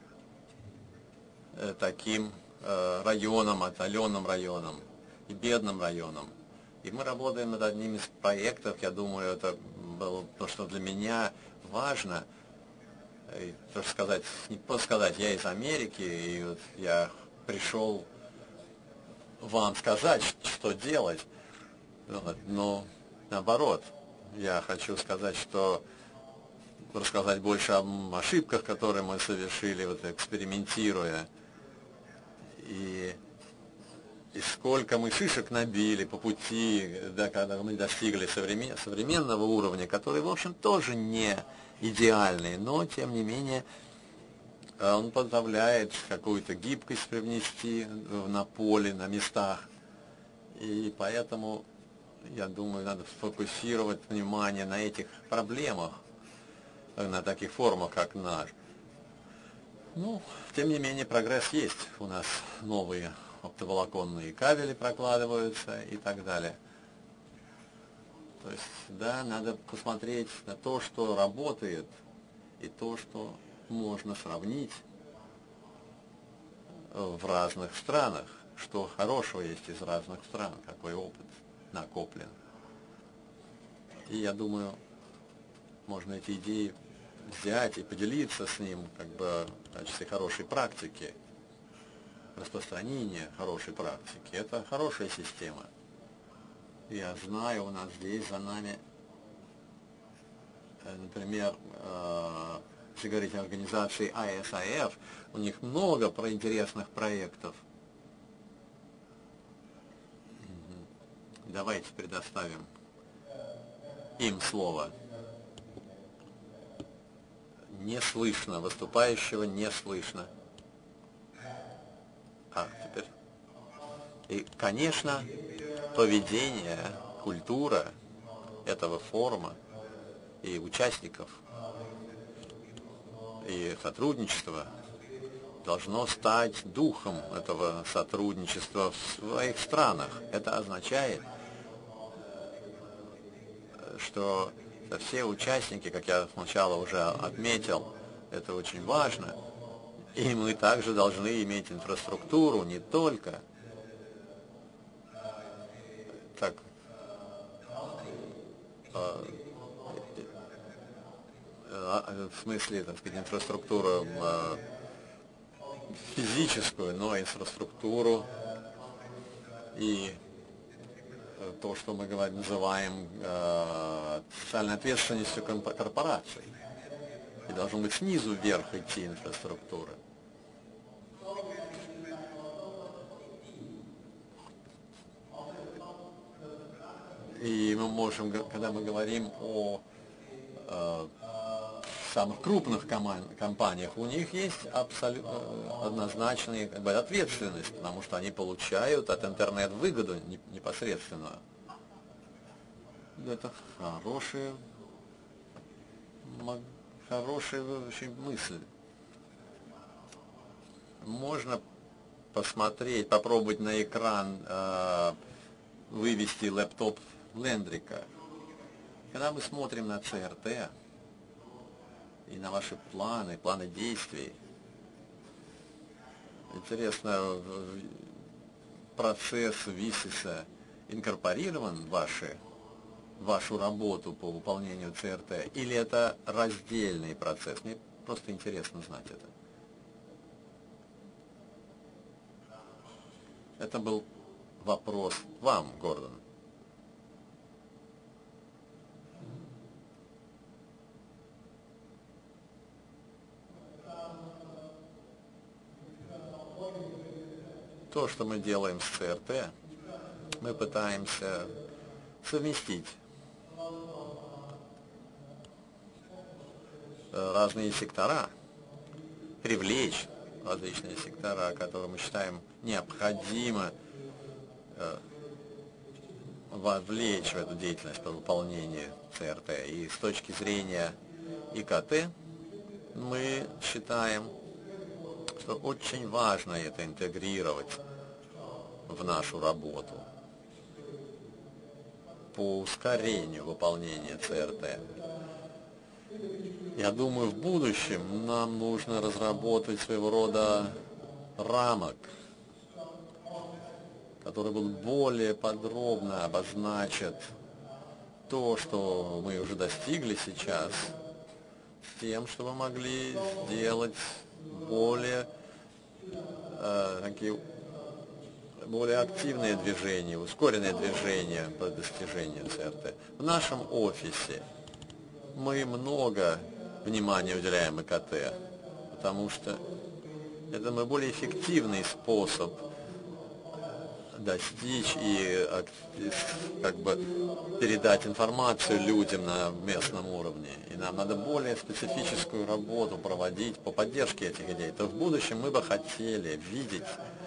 э, таким э, районам, отдаленным районам и бедным районам. И мы работаем над одним из проектов, я думаю, это было то, что для меня важно, и, то, что сказать, не просто сказать, я из Америки, и вот я пришел вам сказать, что делать, вот, но наоборот, я хочу сказать, что рассказать больше об ошибках, которые мы совершили, вот, экспериментируя, и, и сколько мы шишек набили по пути, да, когда мы достигли современ, современного уровня, который, в общем, тоже не идеальный, но, тем не менее, он позволяет какую-то гибкость привнести на поле, на местах, и поэтому, я думаю, надо сфокусировать внимание на этих проблемах, на таких форумах, как наш. Ну, тем не менее, прогресс есть. У нас новые оптоволоконные кабели прокладываются и так далее. То есть, да, надо посмотреть на то, что работает, и то, что можно сравнить в разных странах, что хорошего есть из разных стран, какой опыт накоплен. И я думаю, можно эти идеи взять и поделиться с ним, как бы в качестве хорошей практики, распространения хорошей практики. Это хорошая система. Я знаю, у нас здесь за нами, например, если говорить о организации ай эс ай эф, у них много про интересных проектов. Давайте предоставим им слово. Не слышно, выступающего не слышно. А, теперь. И, конечно, поведение, культура этого форума и участников, и сотрудничество должно стать духом этого сотрудничества в своих странах. Это означает, что все участники, как я сначала уже отметил, это очень важно, И мы также должны иметь инфраструктуру не только так, э, э, в смысле, так сказать, инфраструктуру э, физическую, но инфраструктуру и то, что мы говорим, называем э, социальной ответственностью корпораций. И должно быть снизу вверх идти инфраструктура. И мы можем, когда мы говорим о э, самых крупных компаниях, у них есть абсолютно однозначная как бы, ответственность, потому что они получают от интернет выгоду непосредственно. Это хорошая, хорошая очень мысль. Можно посмотреть, попробовать на экран э, вывести лэптоп Лендрика. Когда мы смотрим на ЦРТ и на ваши планы, планы действий, интересно, процесс ВИСИСа инкорпорирован в ваши, вашу работу по выполнению ЦРТ, или это раздельный процесс? Мне просто интересно знать это. Это был вопрос вам, Гордон. То, что мы делаем с ЦРТ, мы пытаемся совместить разные сектора, привлечь различные сектора, которые мы считаем необходимо э, вовлечь в эту деятельность по выполнению ЦРТ. И с точки зрения ИКТ мы считаем, что очень важно это интегрировать в нашу работу по ускорению выполнения ЦРТ. Я думаю, в будущем нам нужно разработать своего рода рамок, которые будут более подробно обозначат то, что мы уже достигли сейчас, с тем, чтобы могли сделать более э, такие более активные движения, ускоренные движения по достижению ЦРТ. В нашем офисе мы много внимания уделяем ИКТ, потому что это наиболее эффективный способ достичь и как бы передать информацию людям на местном уровне. И нам надо более специфическую работу проводить по поддержке этих идей. То в будущем мы бы хотели видеть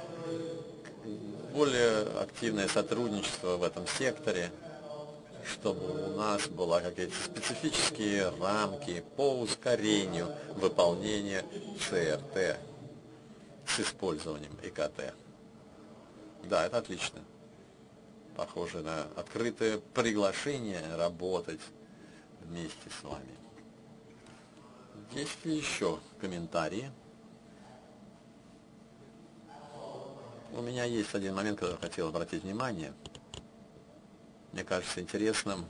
более активное сотрудничество в этом секторе, чтобы у нас были какие-то специфические рамки по ускорению выполнения ЦРТ с использованием ИКТ. Да, это отлично. Похоже на открытое приглашение работать вместе с вами. Есть ли еще комментарии? У меня есть один момент, который я хотел обратить внимание. Мне кажется интересным,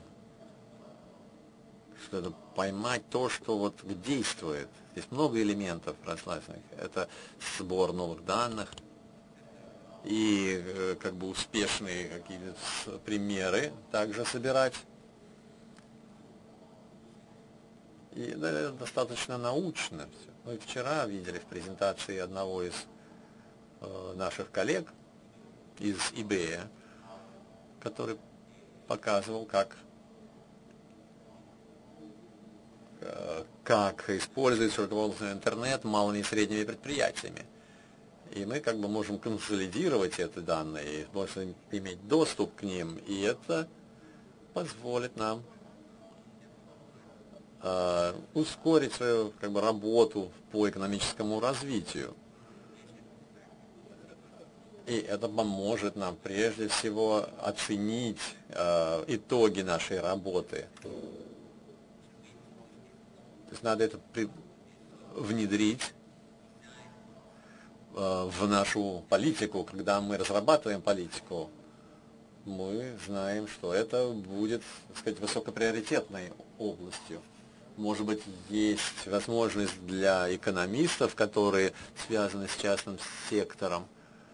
что это поймать то, что вот действует. Здесь много элементов различных. Это сбор новых данных и как бы успешные какие-то примеры также собирать. И да, это достаточно научно все. Мы вчера видели в презентации одного из э, наших коллег из eBay, который показывал, как, э, как используется руководство интернет малыми и средними предприятиями. И мы как бы можем консолидировать эти данные, можем иметь доступ к ним, и это позволит нам э, ускорить свою как бы, работу по экономическому развитию. И это поможет нам прежде всего оценить э, итоги нашей работы. То есть надо это при... внедрить в нашу политику, когда мы разрабатываем политику, мы знаем, что это будет, так сказать, высокоприоритетной областью. Может быть, есть возможность для экономистов, которые связаны с частным сектором,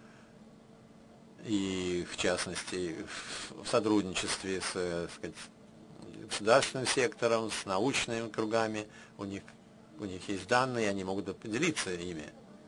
и в частности в сотрудничестве с, так сказать, государственным сектором, с научными кругами, у них, у них есть данные, они могут поделиться ими.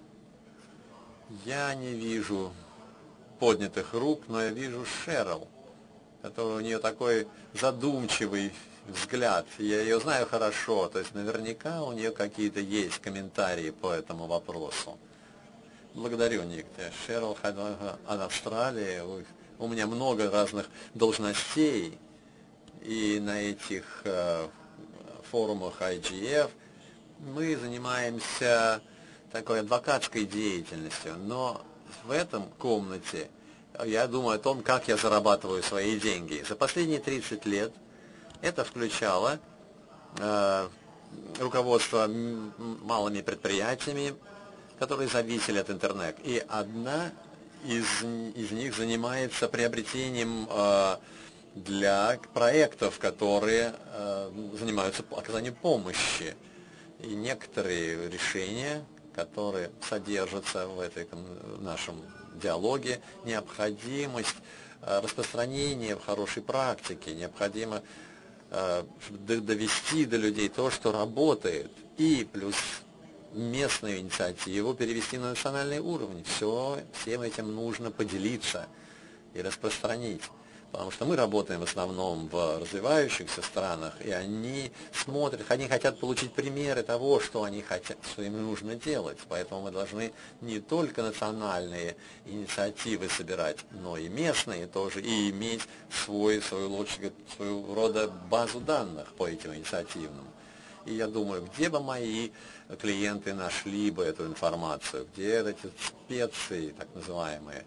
Я не вижу поднятых рук, но я вижу Шерил, который у нее такой задумчивый взгляд. Я ее знаю хорошо, то есть наверняка у нее какие-то есть комментарии по этому вопросу. Благодарю, Ник. Шерил от Австралии. У меня много разных должностей, и на этих э, форумах ай джи эф мы занимаемся такой адвокатской деятельностью, но в этом комнате я думаю о том, как я зарабатываю свои деньги. За последние тридцать лет это включало э, руководство малыми предприятиями, которые зависели от интернета. И одна из, из них занимается приобретением э, для проектов, которые э, занимаются оказанием помощи. И некоторые решения, которые содержатся в этой в нашем диалоге, необходимость э, распространения в хорошей практике, необходимо э, довести до людей то, что работает, и плюс местную инициативу перевести на национальный уровень. Все, всем этим нужно поделиться и распространить. Потому что мы работаем в основном в развивающихся странах, и они смотрят, они хотят получить примеры того, что они хотят, что им нужно делать. Поэтому мы должны не только национальные инициативы собирать, но и местные тоже, и иметь свой, свою, свою рода базу данных по этим инициативным. И я думаю, где бы мои клиенты нашли бы эту информацию, где эти специи, так называемые,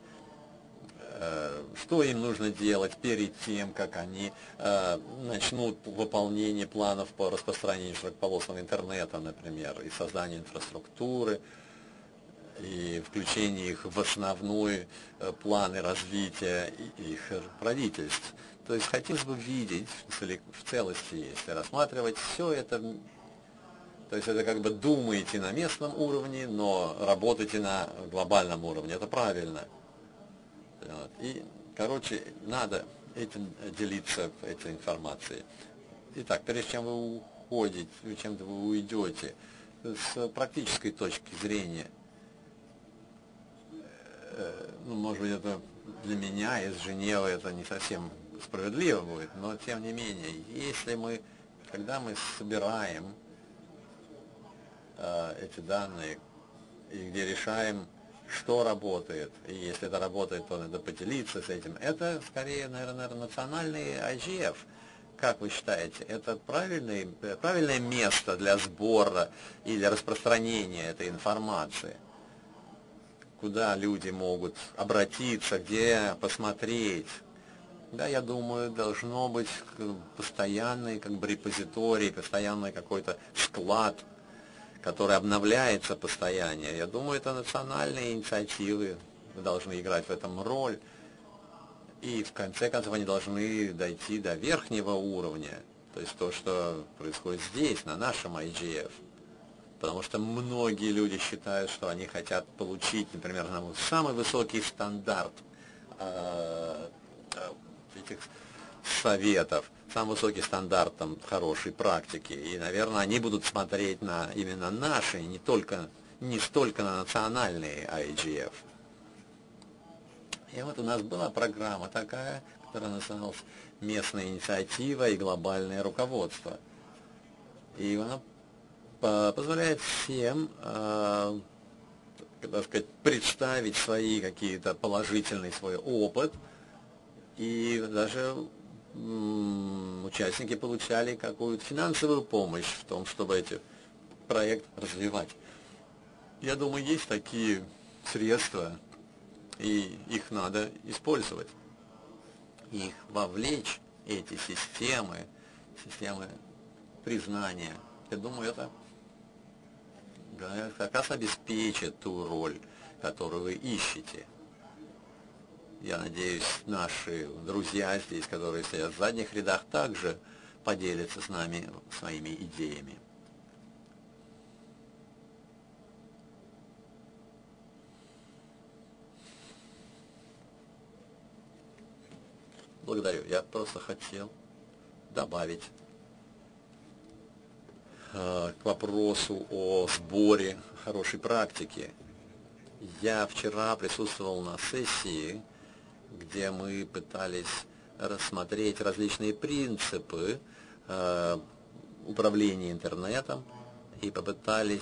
что им нужно делать перед тем, как они э, начнут выполнение планов по распространению широкополосного интернета, например, и созданию инфраструктуры, и включение их в основные э, планы развития их правительств. То есть хотелось бы видеть в целости, если рассматривать все это, то есть это как бы думаете на местном уровне, но работаете на глобальном уровне, это правильно. И, короче, надо этим делиться, этой информацией. Итак, прежде чем вы уходите, чем вы уйдете, с практической точки зрения, ну, может быть, это для меня из Женевы это не совсем справедливо будет, но тем не менее, если мы, когда мы собираем э, эти данные и где решаем, что работает, и если это работает, то надо поделиться с этим. Это скорее, наверное, национальный ай джи эф. Как вы считаете, это правильное, правильное место для сбора или распространения этой информации? Куда люди могут обратиться, где посмотреть? Да, я думаю, должно быть постоянный как бы репозиторий, постоянный какой-то склад, который обновляется постоянно. Я думаю, это национальные инициативы должны играть в этом роль. И в конце концов они должны дойти до верхнего уровня. То есть то, что происходит здесь, на нашем ай джи эф. Потому что многие люди считают, что они хотят получить, например, самый высокий стандарт э, этих советов, самый высокий стандарт там, хорошей практики. И, наверное, они будут смотреть на именно наши, не только, не столько на национальные ай джи эф. И вот у нас была программа такая, которая называлась «Местная инициатива и глобальное руководство». И она позволяет всем, э, так сказать, представить свои какие-то положительный свой опыт, и даже м, участники получали какую-то финансовую помощь в том, чтобы этот проект развивать. Я думаю, есть такие средства, и их надо использовать. Их вовлечь, эти системы, системы признания. Я думаю, это как раз обеспечит ту роль, которую вы ищете. Я надеюсь, наши друзья здесь, которые стоят в задних рядах, также поделятся с нами своими идеями. Благодарю. Я просто хотел добавить э, к вопросу о сборе хорошей практики. Я вчера присутствовал на сессии, где мы пытались рассмотреть различные принципы э, управления интернетом и попытались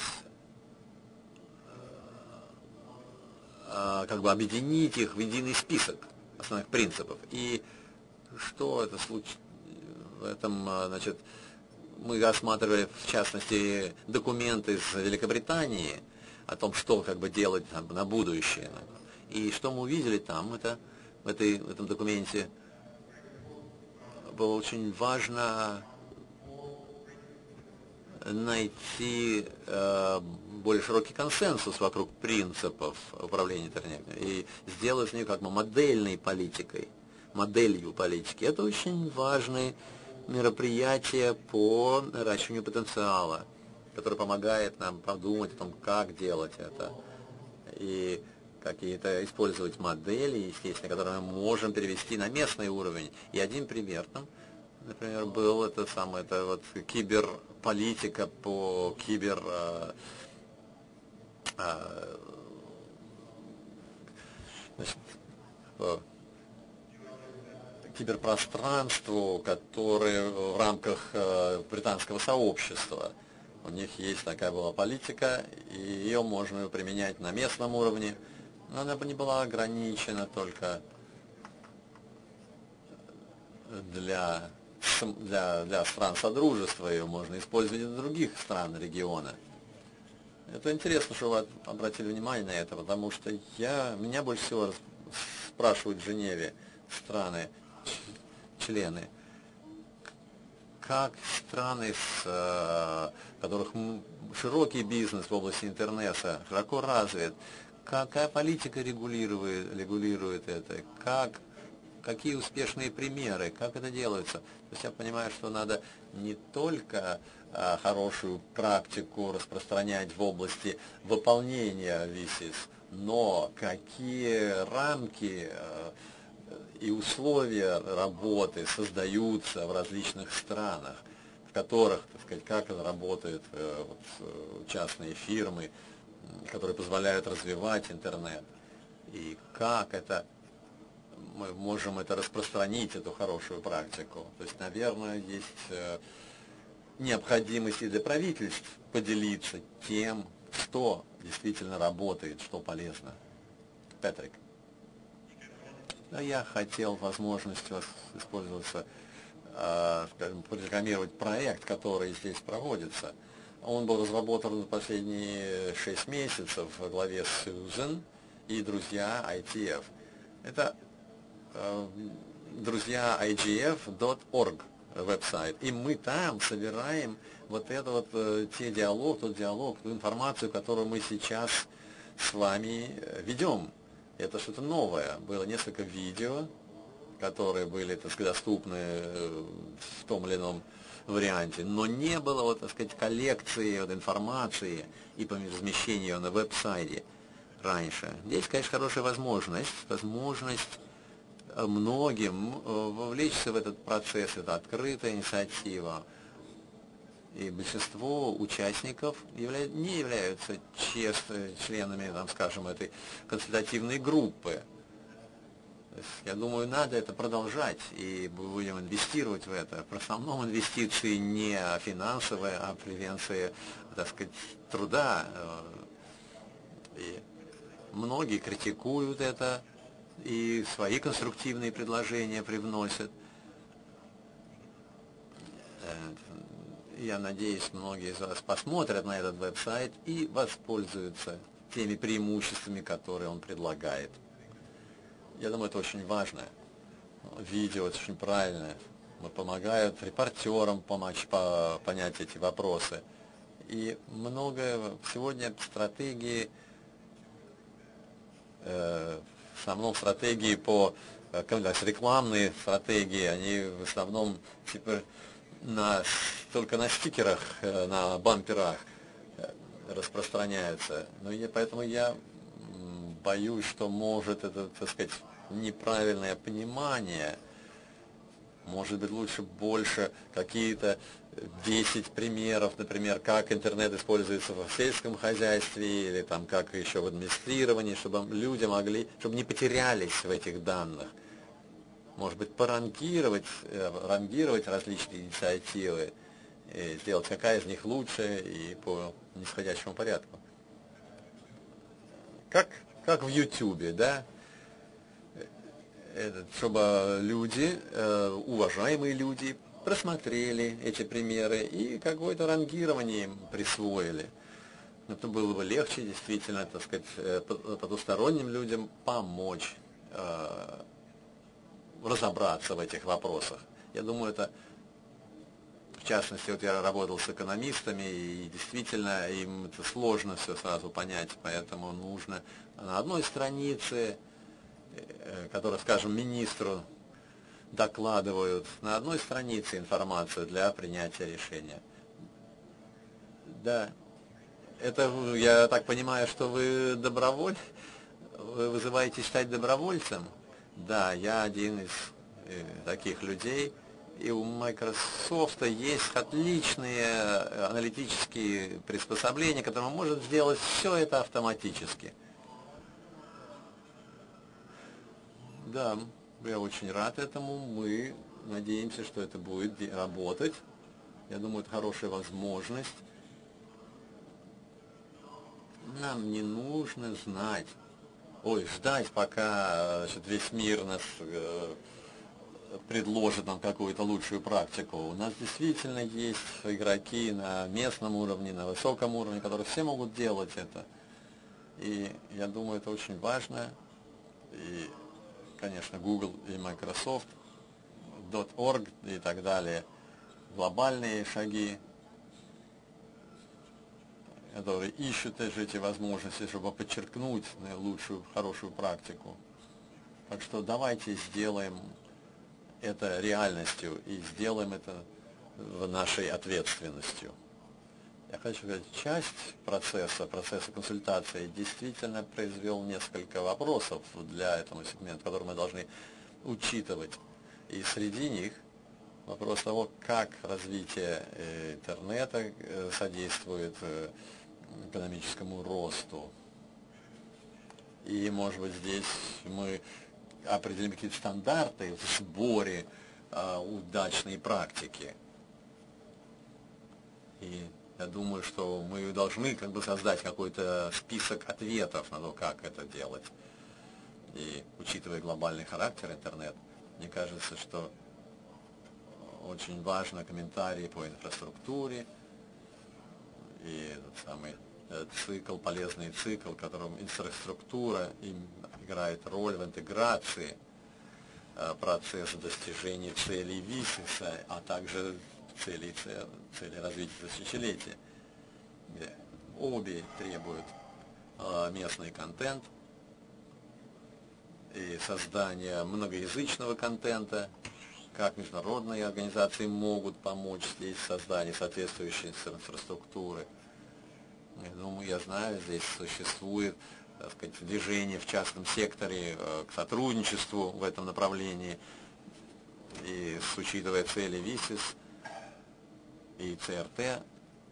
э, как бы объединить их в единый список основных принципов. И что это случилось? В этом, значит, мы рассматривали, в частности, документы из Великобритании о том, что как бы делать там, на будущее. И что мы увидели там, это в, этой, в этом документе было очень важно найти э, более широкий консенсус вокруг принципов управления интернетом и сделать из нее как бы модельной политикой, моделью политики. Это очень важное мероприятие по наращиванию потенциала, которое помогает нам подумать о том, как делать это. И какие-то использовать модели, естественно, которые мы можем перевести на местный уровень. И один пример там, например, был это самое, это вот киберполитика по кибер а, а, значит, по киберпространству, которое в рамках а, британского сообщества. У них есть такая была политика, и ее можно применять на местном уровне, но она бы не была ограничена только для, для, для стран Содружества, ее можно использовать и для других стран региона. Это интересно, что вы обратили внимание на это, потому что я, меня больше всего спрашивают в Женеве страны, члены, как страны, с которых широкий бизнес в области интернета, широко развит, какая политика регулирует, регулирует это, как, какие успешные примеры, как это делается. То есть я понимаю, что надо не только а, хорошую практику распространять в области выполнения висис, но какие рамки а, и условия работы создаются в различных странах, в которых, так сказать, как это работают э, вот, частные фирмы, которые позволяют развивать интернет, и как это мы можем это распространить, эту хорошую практику. То есть, наверное, есть э, необходимость и для правительств поделиться тем, что действительно работает, что полезно. Патрик. Да, я хотел возможность использоваться, э, скажем, прорекламировать проект, который здесь проводится. Он был разработан за последние шесть месяцев во главе с Сьюзен и друзья ай ти эф. Это э, друзья ай джи эф точка орг веб-сайт. И мы там собираем вот это вот, э, те диалог, тот диалог, ту информацию, которую мы сейчас с вами ведем. Это что-то новое. Было несколько видео, которые были, так сказать, доступны в том или ином варианте, но не было, вот, так сказать, коллекции вот, информации и по размещению ее на веб-сайте раньше. Здесь, конечно, хорошая возможность, возможность многим вовлечься в этот процесс, это открытая инициатива. И большинство участников явля... не являются честными членами, там, скажем, этой консультативной группы. То есть, я думаю, надо это продолжать, и будем инвестировать в это. В основном инвестиции не финансовые, а превенция, так сказать, труда. И многие критикуют это, и свои конструктивные предложения привносят. Я надеюсь, многие из вас посмотрят на этот веб-сайт и воспользуются теми преимуществами, которые он предлагает. Я думаю, это очень важно. Видео это очень правильное. Помогают репортерам помочь по, понять эти вопросы. И много сегодня стратегии э, в основном стратегии по, э, рекламные стратегии, они в основном теперь на, только на стикерах, э, на бамперах э, распространяются. Но я, поэтому я боюсь, что может это, так сказать, неправильное понимание. Может быть, лучше больше какие-то десять примеров, например, как интернет используется в сельском хозяйстве или там как еще в администрировании, чтобы люди могли, чтобы не потерялись в этих данных. Может быть, порангировать, рангировать различные инициативы, и сделать, какая из них лучше и по нисходящему порядку. Как, как в Ютубе, да? Это, чтобы люди, уважаемые люди, просмотрели эти примеры и какое-то рангирование им присвоили. Это было бы легче, действительно, так сказать, потусторонним людям помочь э, разобраться в этих вопросах. Я думаю, это, в частности, вот я работал с экономистами, и действительно им это сложно все сразу понять, поэтому нужно на одной странице, которая, скажем, министру докладывают, на одной странице информацию для принятия решения. Да, это, я так понимаю, что вы доброволь, вы вызываете стать добровольцем? Да, я один из э, таких людей, и у Microsoft есть отличные аналитические приспособления, которые может сделать все это автоматически. Да, я очень рад этому, мы надеемся, что это будет работать. Я думаю, это хорошая возможность. Нам не нужно знать, ой, ждать, пока, значит, весь мир нас э, предложит нам какую-то лучшую практику. У нас действительно есть игроки на местном уровне, на высоком уровне, которые все могут делать это. И я думаю, это очень важно. И, конечно, Google и Microsoft, .org и так далее, глобальные шаги, которые ищут эти возможности, чтобы подчеркнуть лучшую, хорошую практику. Так что давайте сделаем это реальностью и сделаем это нашей ответственностью. Я хочу сказать, часть процесса, процесса консультации действительно произвел несколько вопросов для этого сегмента, которые мы должны учитывать. И среди них вопрос того, как развитие интернета содействует экономическому росту. И, может быть, здесь мы определим какие-то стандарты в сборе э, удачной практики. И я думаю, что мы должны как бы создать какой-то список ответов на то, как это делать. И, учитывая глобальный характер интернета, мне кажется, что очень важно комментарии по инфраструктуре и этот самый цикл, полезный цикл, в котором инфраструктура играет роль в интеграции процесса достижения целей ВИСИСа, а также целей, целей развития тысячелетия, где обе требуют местный контент и создание многоязычного контента, как международные организации могут помочь здесь в создании соответствующей инфраструктуры. Я думаю, я знаю, здесь существует, так сказать, движение в частном секторе э, к сотрудничеству в этом направлении, и с учитывая цели ВИСИС и ЦРТ,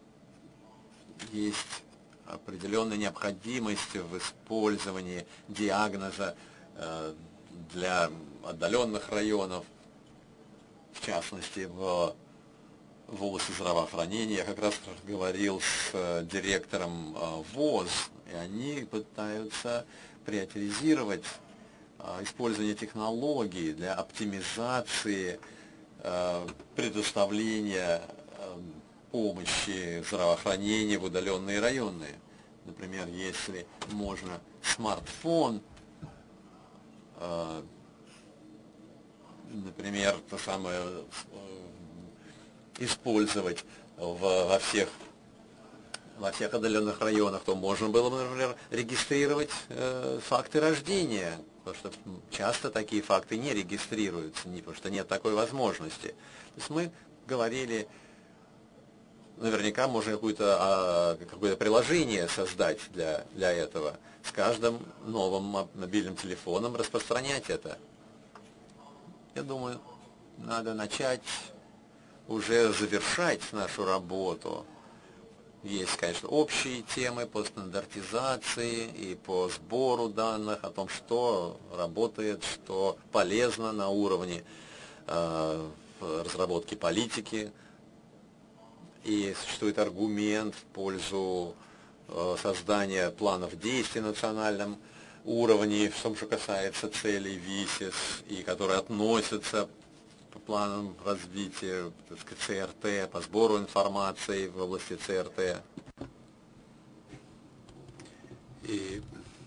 есть определенная необходимость в использовании диагноза э, для отдаленных районов, в частности, в в области здравоохранения. Я как раз говорил с э, директором э, ВОЗ, и они пытаются приоритизировать э, использование технологий для оптимизации э, предоставления э, помощи здравоохранения в удаленные районы. Например, если можно смартфон, э, например, то самое э, использовать в, во всех во всех отдаленных районах, то можно было бы, например, регистрировать э, факты рождения, потому что часто такие факты не регистрируются, не, потому что нет такой возможности. То есть мы говорили, наверняка можно какое-то а, какое-то приложение создать для, для этого, с каждым новым мобильным телефоном распространять это. Я думаю, надо начать уже завершать нашу работу. Есть, конечно, общие темы по стандартизации и по сбору данных, о том, что работает, что полезно на уровне э, разработки политики. И существует аргумент в пользу э, создания планов действий на национальном уровне, в том, что касается целей ВИСИС, и которые относятся по планам развития, так сказать, ЦРТ, по сбору информации в области ЦРТ. И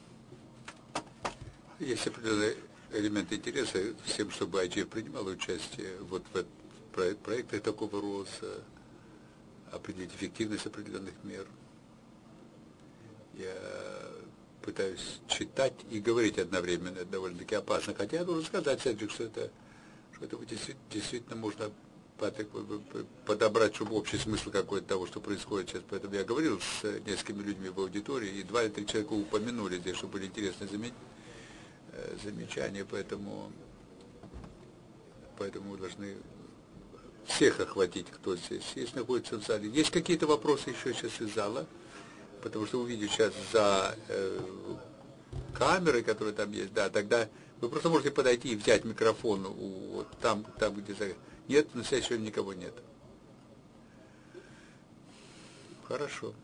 есть определенные элементы интереса с тем, чтобы ай джи эф принимал участие вот в проектах такого рода, определить эффективность определенных мер. Я пытаюсь читать и говорить одновременно, это довольно-таки опасно. Хотя я должен сказать, Седжик, что это, что это действительно, действительно можно подобрать, чтобы общий смысл какой-то того, что происходит сейчас. Поэтому я говорил с несколькими людьми в аудитории, и два или три человека упомянули здесь, что были интересные замечания, поэтому, поэтому мы должны всех охватить, кто здесь есть, находится в зале. Есть какие-то вопросы еще сейчас из зала? Потому что увидите сейчас за э, камерой, которые там есть, да, тогда вы просто можете подойти и взять микрофон у, вот, там, там, где... Нет, на следующий сегодня никого нет. Хорошо.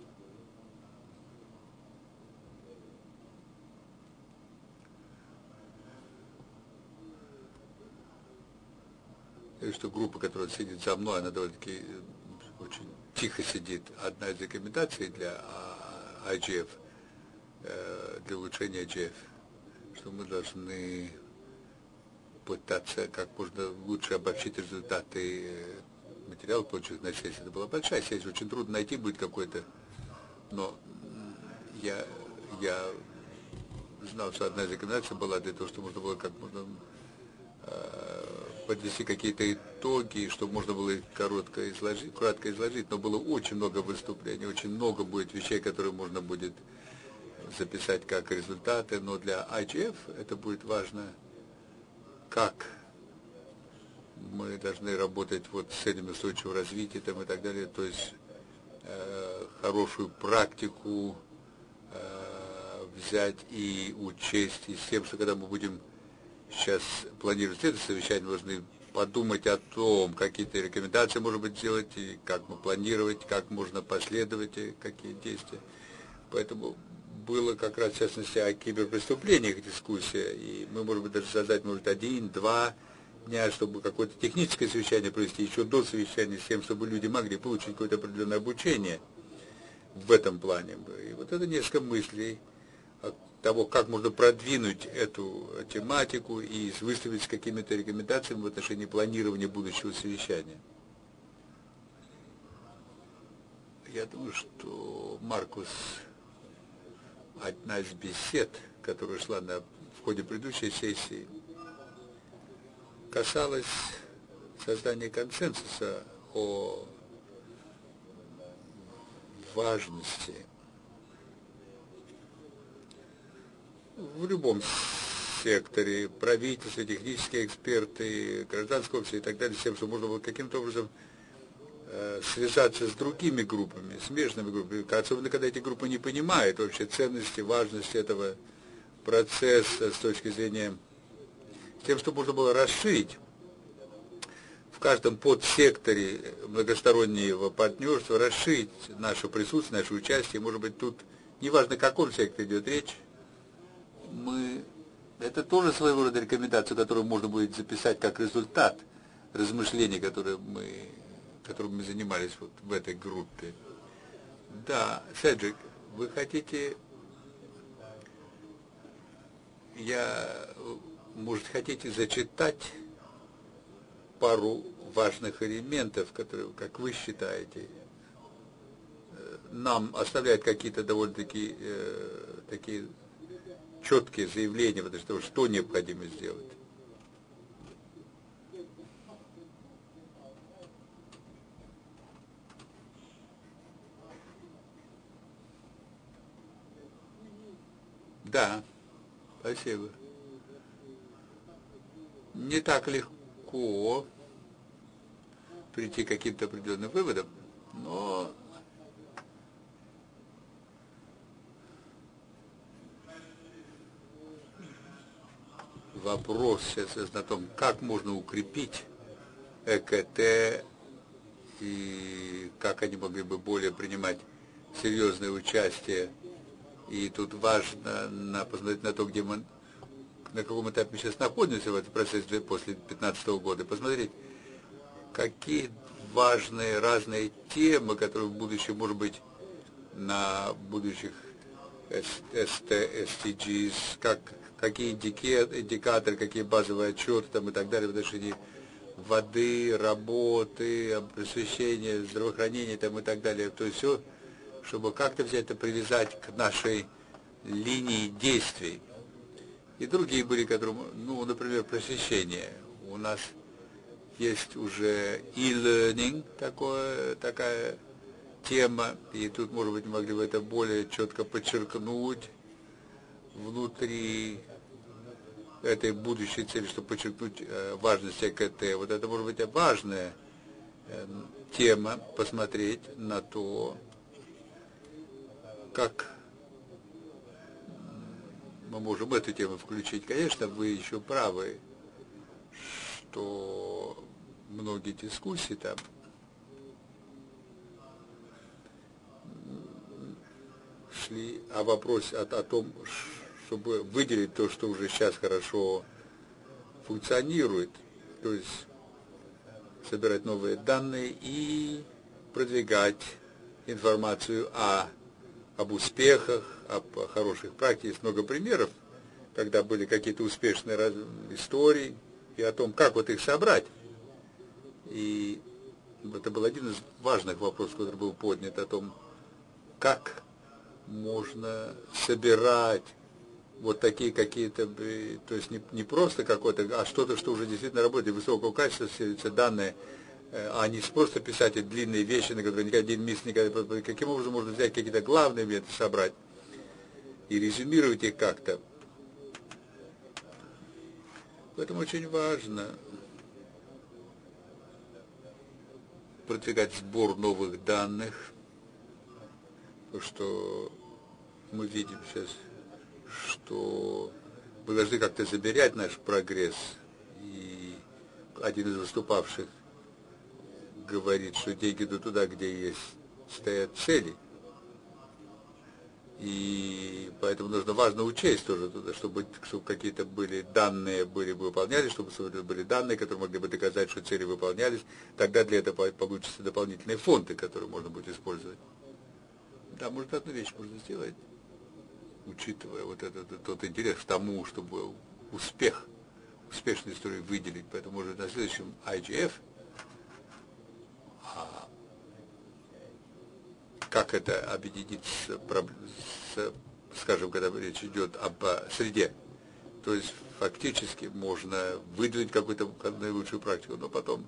И что группа, которая сидит за мной, она довольно-таки очень тихо сидит. Одна из рекомендаций для ай джи эф, для улучшения ай джи эф, что мы должны пытаться как можно лучше обобщить результаты материалов, полученных на сессии. Это была большая сессия, очень трудно найти будет какой-то, но я, я знал, что одна из рекомендаций была для того, чтобы можно было как можно подвести какие-то итоги, чтобы можно было их коротко изложить, кратко изложить, но было очень много выступлений, очень много будет вещей, которые можно будет записать как результаты, но для ай джи эф это будет важно, как мы должны работать вот с целями устойчивого развития там, и так далее, то есть э, хорошую практику э, взять и учесть, и с тем, что когда мы будем сейчас планировать это совещание, мы должны подумать о том, какие-то рекомендации, может быть, сделать, и как мы планировать, как можно последовать, и какие действия. Поэтому было как раз, в частности, о киберпреступлениях дискуссия, и мы, может быть, даже создать, может, один, два дня, чтобы какое-то техническое совещание провести, еще до совещания, с тем, чтобы люди могли получить какое-то определенное обучение в этом плане. И вот это несколько мыслей того, как можно продвинуть эту тематику и выставить с какими-то рекомендациями в отношении планирования будущего совещания. Я думаю, что, Маркус, одна из бесед, которая шла на, в ходе предыдущей сессии, касалась создания консенсуса о важности в любом секторе, правительство, технические эксперты, гражданское общество и так далее, с тем, что можно было каким-то образом э, связаться с другими группами, смежными группами, особенно когда эти группы не понимают вообще ценности, важности этого процесса с точки зрения, с тем, что можно было расширить в каждом подсекторе многостороннего партнерства, расширить наше присутствие, наше участие, может быть, тут, неважно, о каком секторе идет речь, мы, это тоже своего рода рекомендация, которую можно будет записать как результат размышлений, которые мы, которым мы занимались вот в этой группе. Да, Седжик, вы хотите, я, может, хотите зачитать пару важных элементов, которые, как вы считаете, нам оставляет какие-то довольно-таки э, такие четкие заявления, потому что что необходимо сделать. Да, спасибо. Не так легко прийти к каким-то определенным выводам, но вопрос сейчас о том, как можно укрепить э ка тэ и как они могли бы более принимать серьезное участие. И тут важно на, посмотреть на то, где мы, на каком этапе мы сейчас находимся в этом процессе после две тысячи пятнадцатого года, посмотреть, какие важные разные темы, которые в будущем, может быть, на будущих эс ди джи эс, как, какие индикаторы, какие базовые отчеты там, и так далее в отношении воды, работы, просвещения, здравоохранения там, и так далее. То есть все, чтобы как-то взять это, привязать к нашей линии действий. И другие были, которые, ну, например, просвещение. У нас есть уже e-learning, такое, такая тема, и тут, может быть, могли бы это более четко подчеркнуть внутри этой будущей цели, чтобы подчеркнуть э, важность э ка тэ. Вот это, может быть, важная э, тема, посмотреть на то, как мы можем эту тему включить. Конечно, вы еще правы, что многие дискуссии там шли о вопросе, о, о том, чтобы выделить то, что уже сейчас хорошо функционирует, то есть собирать новые данные и продвигать информацию о об успехах, об хороших практиках. Есть много примеров, когда были какие-то успешные раз... истории, и о том, как вот их собрать. И это был один из важных вопросов, который был поднят, о том, как можно собирать вот такие какие-то, то есть не, не просто какое-то, а что-то, что уже действительно работает, высокого качества, все данные, а не просто писать эти длинные вещи, на которые никогда один мисс никогда... Каким образом можно взять какие-то главные моменты, собрать и резюмировать их как-то. Поэтому очень важно продвигать сбор новых данных, потому что мы видим сейчас, что мы должны как-то замерять наш прогресс. И один из выступавших говорит, что деньги идут туда, где есть, стоят цели. И поэтому нужно важно учесть тоже туда, чтобы, чтобы какие-то были данные были выполнялись, чтобы были данные, которые могли бы доказать, что цели выполнялись. Тогда для этого получатся дополнительные фонды, которые можно будет использовать. Да, может, одну вещь можно сделать, учитывая вот этот тот интерес к тому, чтобы успех, успешную историю выделить. Поэтому, может, на следующем ай джи эф А как это объединить с, с, скажем, когда речь идет об среде. То есть фактически можно выделить какую-то наилучшую практику, но потом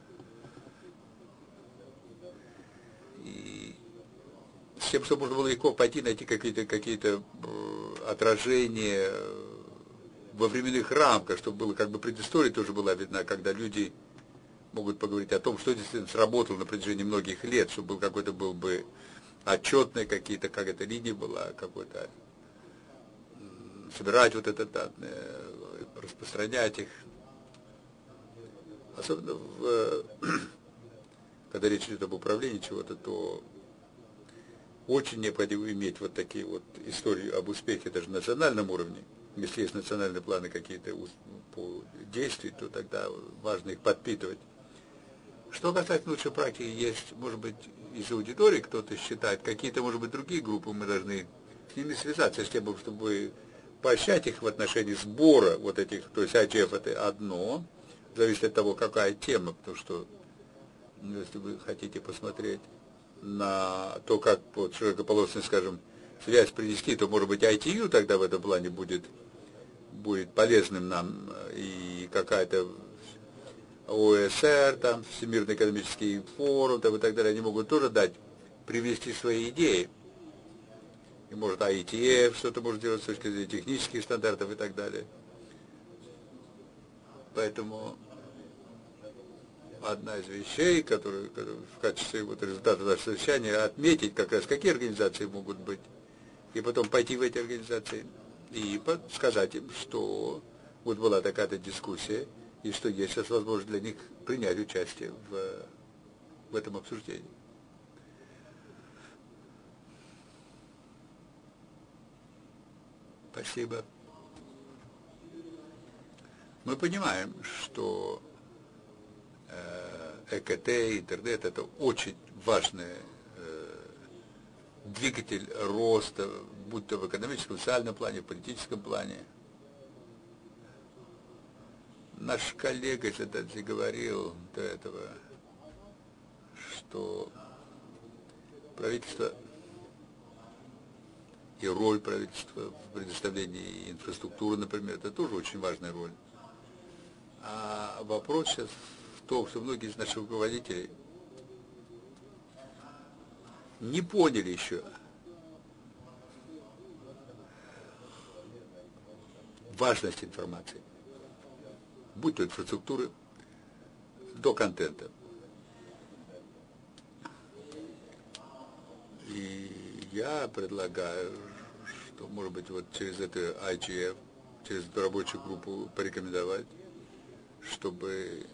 и с тем, чтобы можно было легко пойти, найти какие-то какие-то отражения во временных рамках, чтобы было как бы предыстория тоже была видна, когда люди могут поговорить о том, что действительно сработало на протяжении многих лет, чтобы был какой-то был бы отчетные какие-то, как эта линия была, какой-то собирать вот это данные, распространять их. Особенно в, когда речь идет об управлении чего-то, то очень необходимо иметь вот такие вот истории об успехе даже на национальном уровне. Если есть национальные планы какие-то по действию, то тогда важно их подпитывать. Что касается лучшей практики, есть, может быть, из аудитории кто-то считает, какие-то, может быть, другие группы, мы должны с ними связаться, с тем, чтобы поощрять их в отношении сбора вот этих, то есть ай джи эф это одно, зависит от того, какая тема, потому что, если вы хотите посмотреть на то, как вот широкополосную, скажем, связь принести, то, может быть, ай ти ю тогда в этом плане будет, будет полезным нам, и какая-то о эс эр, там, Всемирный экономический форум, там, и так далее, они могут тоже дать, привести свои идеи. И может ай ти эф что-то может делать с точки зрения технических стандартов и так далее. Поэтому одна из вещей, которую, которую в качестве вот результата нашего совещания отметить, как раз какие организации могут быть, и потом пойти в эти организации и сказать им, что вот была такая-то дискуссия, и что есть сейчас возможность для них принять участие в, в этом обсуждении. Спасибо. Мы понимаем, что э, ЭКТ, интернет – это очень важный э, двигатель роста, будь то в экономическом, социальном плане, в политическом плане. Наш коллега Зададзе говорил до этого, что правительство и роль правительства в предоставлении инфраструктуры, например, это тоже очень важная роль. А вопрос сейчас в том, что многие из наших руководителей не поняли еще важность информации, будь то инфраструктуры, до контента. И я предлагаю, что, может быть, вот через это ай джи эф, через эту рабочую группу порекомендовать, чтобы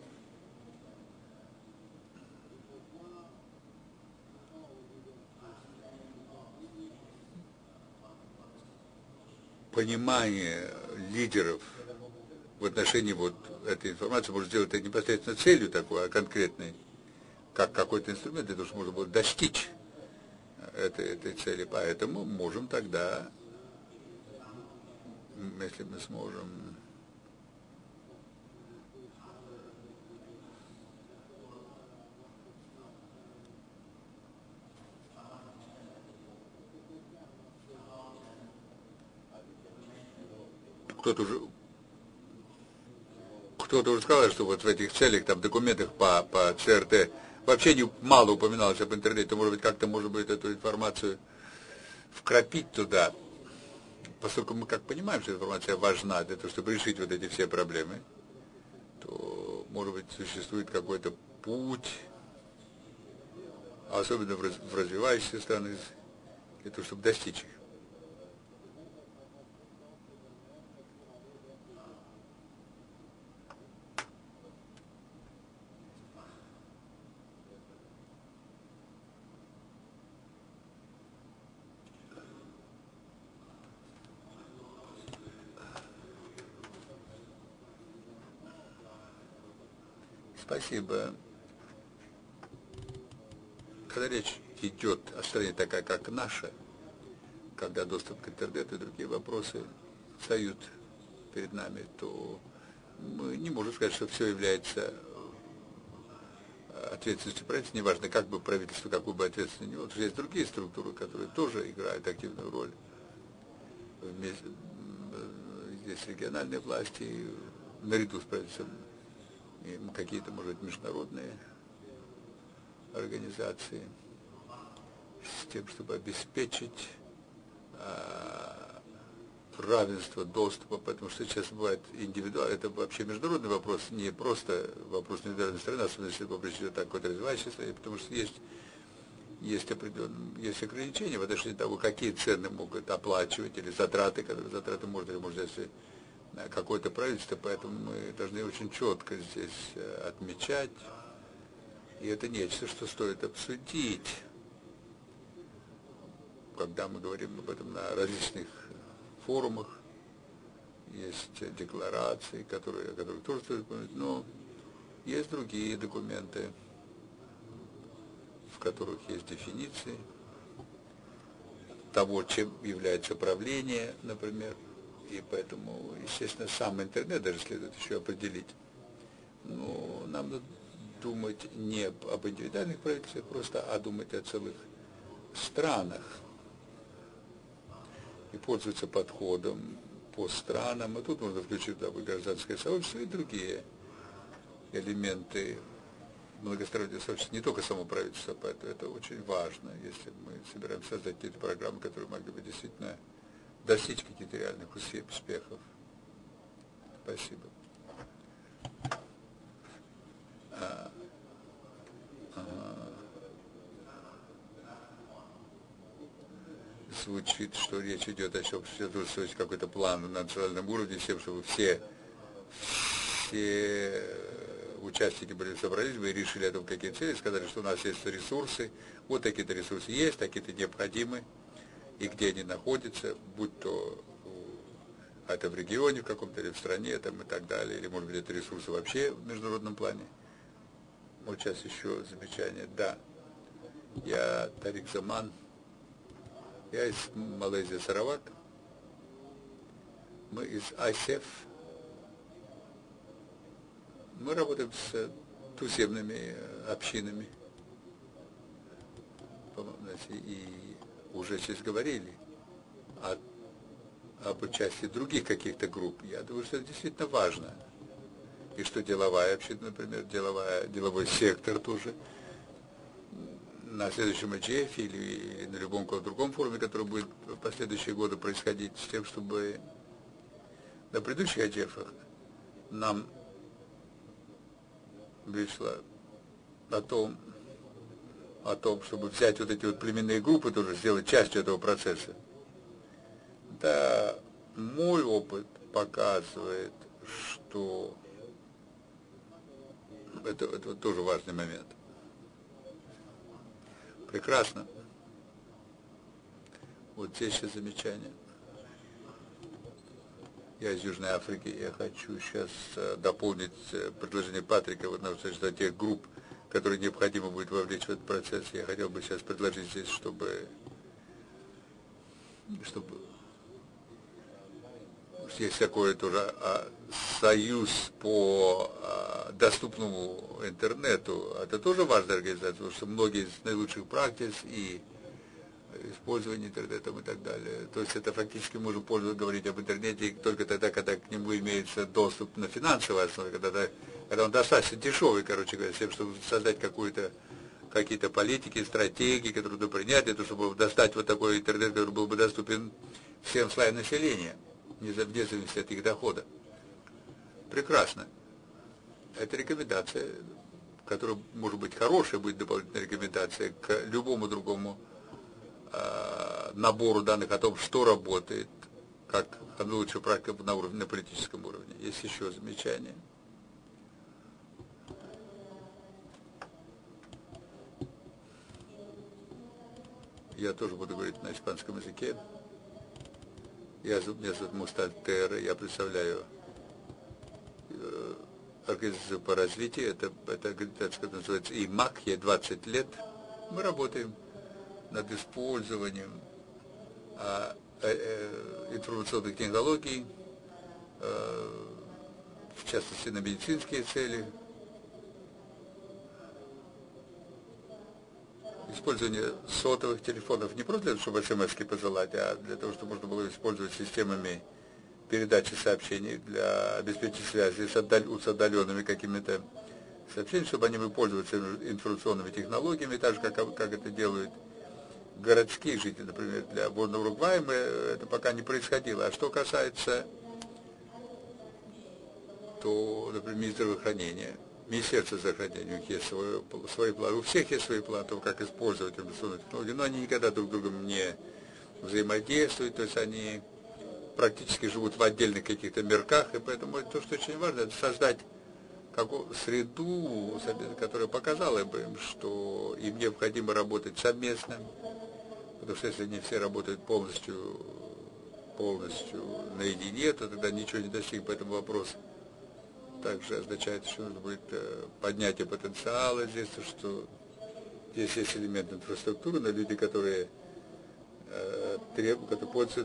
понимание лидеров в отношении вот этой информации может сделать это непосредственно целью такой, а конкретной, как какой-то инструмент, для того, чтобы можно было достичь этой, этой цели. Поэтому можем тогда, если мы сможем кто-то уже кто-то уже сказал, что вот в этих целях, там, документах по, по цэ эр тэ вообще не, мало упоминалось об интернете, то, может быть, как-то, может быть, эту информацию вкрапить туда, поскольку мы как понимаем, что информация важна для того, чтобы решить вот эти все проблемы, то, может быть, существует какой-то путь, особенно в, раз, в развивающихся странах, для того, чтобы достичь их. Спасибо. Когда речь идет о стране такая, как наша, когда доступ к интернету и другие вопросы встают перед нами, то мы не можем сказать, что все является ответственностью правительства, неважно, как бы правительство, какую бы ответственность не было, потому что есть другие структуры, которые тоже играют активную роль. Здесь региональные власти, наряду с правительством, и какие-то, может быть, международные организации, с тем, чтобы обеспечить а, равенство доступа, потому что сейчас бывает индивидуально, это вообще международный вопрос, не просто вопрос индивидуальной страны, особенно если вопрос идет о какой-то развивающей стране, потому что есть, есть определенные, есть ограничения в отношении того, какие цены могут оплачивать, или затраты, которые затраты может или может взять какое-то правительство, поэтому мы должны очень четко здесь отмечать, и это нечто, что стоит обсудить, когда мы говорим об этом на различных форумах, есть декларации, которые, о которых тоже стоит помнить, но есть другие документы, в которых есть дефиниции того, чем является правление, например. И поэтому, естественно, сам интернет даже следует еще определить. Но нам думать не об индивидуальных правительствах просто, а думать о целых странах. И пользоваться подходом по странам. И тут можно включить туда гражданское сообщество и другие элементы многостороннего сообщества, не только само правительство, поэтому это очень важно, если мы собираемся создать какие-то программы, которые могли бы действительно достичь каких-то реальных успехов. Спасибо. А, ага. Звучит, что речь идет о том, что существует какой-то план на национальном уровне, с тем, чтобы все, все участники были собрались бы и решили о том, какие цели, сказали, что у нас есть ресурсы, вот такие-то ресурсы есть, такие-то необходимы, и где они находятся, будь то это в регионе в каком-то или в стране там, и так далее, или может быть это ресурсы вообще в международном плане. Вот сейчас еще замечание. Да, я Тарик Заман, я из Малайзии Саравак, мы из ай эс эф, мы работаем с туземными общинами, и уже сейчас говорили о, об участии других каких-то групп. Я думаю, что это действительно важно. И что деловая община, например, деловая, деловой сектор тоже на следующем эй джи эф или, или на любом каком-то другом форуме, который будет в последующие годы происходить, с тем, чтобы на предыдущих эй джи эф-ах нам вышло о том, о том, чтобы взять вот эти вот племенные группы тоже, сделать частью этого процесса. Да, мой опыт показывает, что это, это тоже важный момент. Прекрасно. Вот здесь сейчас замечание. Я из Южной Африки, я хочу сейчас дополнить предложение Патрика вот на тех групп, которые необходимо будет вовлечь в этот процесс. Я хотел бы сейчас предложить здесь, чтобы, чтобы есть такой тоже а, союз по а, доступному интернету. Это тоже важная организация, потому что многие из наилучших практик и использование интернетом и так далее. То есть это фактически мы можем пользоваться, говорить об интернете только тогда, когда к нему имеется доступ на финансовой основе, когда, когда он достаточно дешевый, короче говоря, с тем, чтобы создать какую-то, какие-то политики, стратегии, которые нужно принять, это чтобы достать вот такой интернет, который был бы доступен всем слоям населения, вне зависимости от их дохода. Прекрасно. Это рекомендация, которая может быть хорошая, будет дополнительная рекомендация к любому другому набору данных о том, что работает, как лучшая практика на уровне, на политическом уровне. Есть еще замечания? Я тоже буду говорить на испанском языке. Я, меня зовут Мусталь Терра, я представляю э, организацию по развитию. Это, это организация, которая называется и МАК, ей двадцать лет. Мы работаем над использованием а, э, э, информационных технологий, э, в частности на медицинские цели, использование сотовых телефонов не просто для того, чтобы смс-ки посылать, а для того, чтобы можно было использовать системами передачи сообщений для обеспечения связи с, отдал, с отдаленными какими-то сообщениями, чтобы они могли пользоваться информационными технологиями, так же, как, как это делают городские жители, например, для Борного Уругвая это пока не происходило. А что касается, то, например, министра здравоохранения, Министерство здравоохранения, у них есть свой, свои планы, у всех есть свои планы, как использовать информационные технологии, но они никогда друг с другом не взаимодействуют, то есть они практически живут в отдельных каких-то мирках, и поэтому то, что очень важно, это создать какую среду, которая показала бы им, что им необходимо работать совместно, потому что если они все работают полностью, полностью наедине, то тогда ничего не достигнет, поэтому вопрос также означает, что нужно будет поднятие потенциала здесь, что здесь есть элемент инфраструктуры, но люди, которые э, требуют, которые пользуются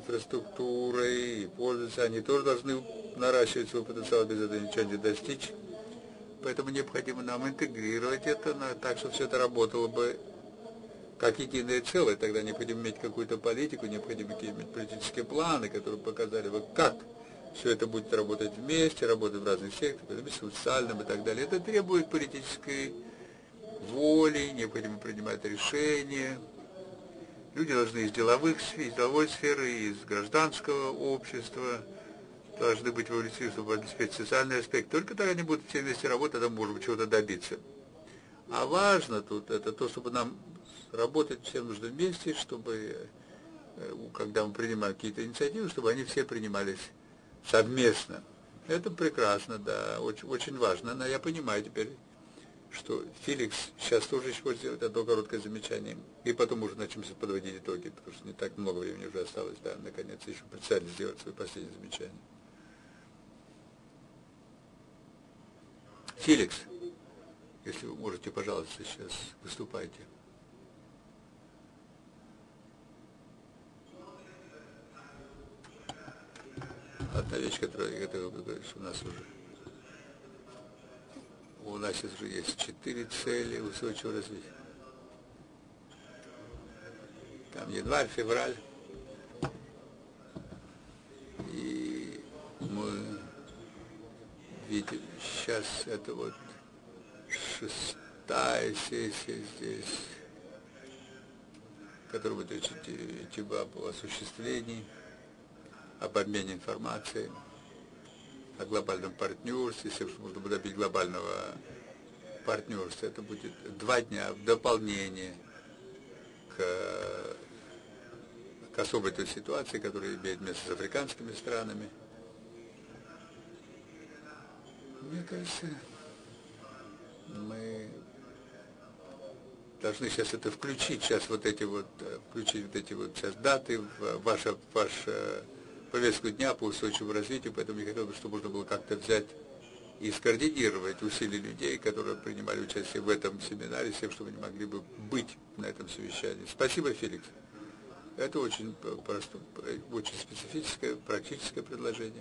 инфраструктурой и пользуются, они тоже должны наращивать свой потенциал, без этого ничего не достичь. Поэтому необходимо нам интегрировать это на, так, чтобы все это работало бы как единое целое. Тогда необходимо иметь какую-то политику, необходимо иметь политические планы, которые показали бы, как все это будет работать вместе, работать в разных секторах, социальном и так далее. Это требует политической воли, необходимо принимать решения. Люди должны из деловых, из деловой сферы, из гражданского общества должны быть вовлечены, чтобы обеспечить социальный аспект. Только тогда они будут все вместе работать, тогда можем чего-то добиться. А важно тут это то, чтобы нам работать всем нужно вместе, чтобы, когда мы принимаем какие-то инициативы, чтобы они все принимались совместно. Это прекрасно, да, очень, очень важно. Но я понимаю теперь, что Феликс сейчас тоже еще хочет сделать одно короткое замечание, и потом уже начнем подводить итоги, потому что не так много времени уже осталось, да, наконец, еще специально сделать свое последнее замечание. Феликс, если вы можете, пожалуйста, сейчас выступайте. Одна вещь, которую я готов говорить, что у нас уже у нас сейчас уже есть четыре цели устойчивого развития. Там январь, февраль. И мы видим, сейчас это вот шестая сессия здесь, которая будет идти об осуществлении, об обмене информацией, о глобальном партнерстве, если можно будет добить глобального партнерства. Это будет два дня в дополнение к, к особой той ситуации, которая имеет место с африканскими странами. Мне кажется, мы должны сейчас это включить, сейчас вот эти вот, включить вот эти вот сейчас даты в ваше, в ваше повестку дня по устойчивому развитию, поэтому я хотел бы, чтобы можно было как-то взять и скоординировать усилия людей, которые принимали участие в этом семинаре, с тем, чтобы они могли бы быть на этом совещании. Спасибо, Феликс. Это очень просто, очень специфическое, практическое предложение.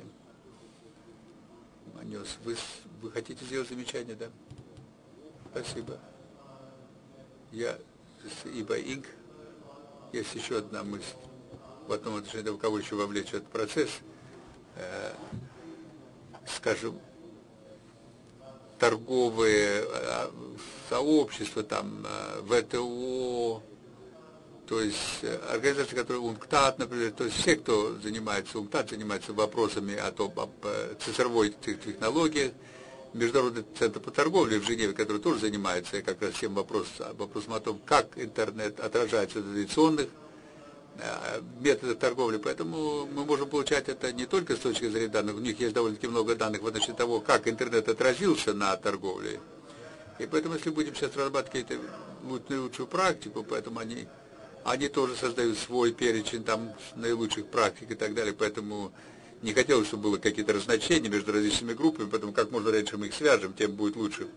Манёс, вы, вы хотите сделать замечание, да? Спасибо. Я с ибо Инк. Есть еще одна мысль. В одном отношении того, кого еще вовлечь в этот процесс, э, скажем, торговые э, сообщества, там, э, ВТО, то есть э, организации, которые УНКТАД, например, то есть все, кто занимается, УНКТАД занимается вопросами о том, об э, цифровой технологии, Международный центр по торговле в Женеве, который тоже занимается как раз всем вопросом, вопросом о том, как интернет отражается в традиционных методов торговли, поэтому мы можем получать это не только с точки зрения данных, у них есть довольно-таки много данных в отношении того, как интернет отразился на торговле, и поэтому если будем сейчас разрабатывать какую-то наилучшую практику, поэтому они, они тоже создают свой перечень там наилучших практик и так далее, поэтому не хотелось, чтобы было какие-то разночения между различными группами, поэтому как можно раньше мы их свяжем, тем будет лучше.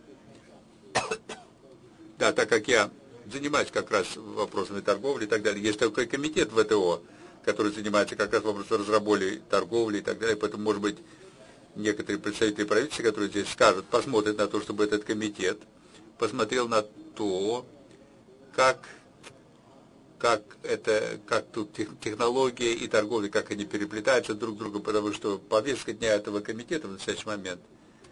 Да, так как я занимаюсь как раз вопросами торговли и так далее. Есть такой комитет ВТО, который занимается как раз вопросом разработки торговли и так далее. Поэтому, может быть, некоторые представители правительства, которые здесь скажут, посмотрят на то, чтобы этот комитет посмотрел на то, как, как, это, как тут технология и торговля, как они переплетаются друг с другом, потому что повестка дня этого комитета в настоящий момент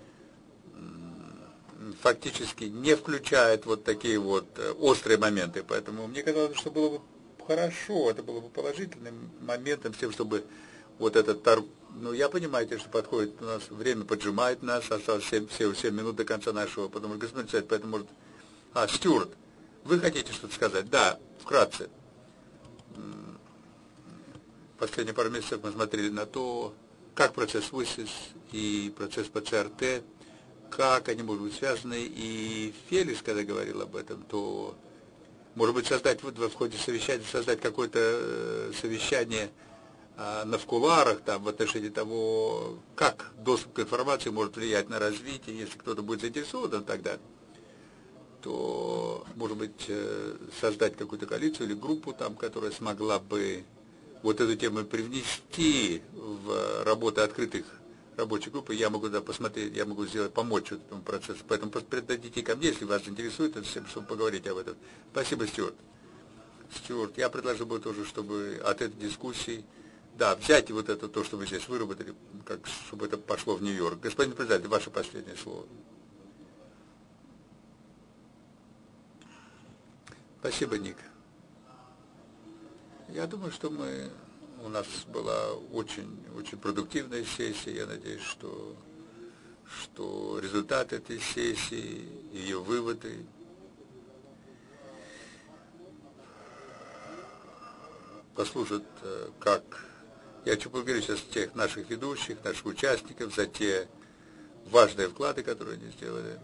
фактически не включает вот такие вот острые моменты, поэтому мне казалось, что было бы хорошо, это было бы положительным моментом с тем, чтобы вот этот торг, ну я понимаете, что подходит, у нас время поджимает нас, осталось семь, всего семь минут до конца нашего, потому что господин председатель, поэтому может, а, Стюарт, вы хотите что-то сказать? Да, вкратце. Последние пару месяцев мы смотрели на то, как процесс ВУСИС и процесс ПЦРТ, как они могут быть связаны, и Феликс, когда говорил об этом, то, может быть, создать, вот в ходе совещания, создать какое-то совещание а, на вкуларах, там, в отношении того, как доступ к информации может влиять на развитие, если кто-то будет заинтересован тогда, то, может быть, создать какую-то коалицию или группу, там, которая смогла бы вот эту тему привнести в работу открытых рабочей группы, я могу да, посмотреть, я могу сделать, помочь этому процессу. Поэтому передадите ко мне, если вас интересует это, чтобы поговорить об этом. Спасибо, Стюарт. Стюарт, я предложил бы тоже, чтобы от этой дискуссии, да, взять вот это, то, что вы здесь выработали, как, чтобы это пошло в Нью-Йорк. Господин председатель, ваше последнее слово. Спасибо, Ник. Я думаю, что мы, у нас была очень, очень продуктивная сессия. Я надеюсь, что, что результат этой сессии, ее выводы послужат как... Я хочу поблагодарить сейчас тех наших ведущих, наших участников за те важные вклады, которые они сделали.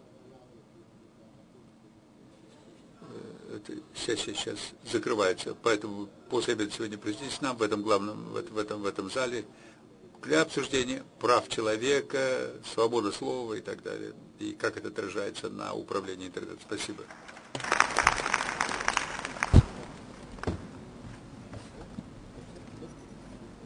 Эта сессия сейчас закрывается, поэтому после обеда сегодня присоединитесь к нам в этом главном, в этом, в этом, в этом зале для обсуждения прав человека, свободы слова и так далее, и как это отражается на управлении интернетом. Спасибо.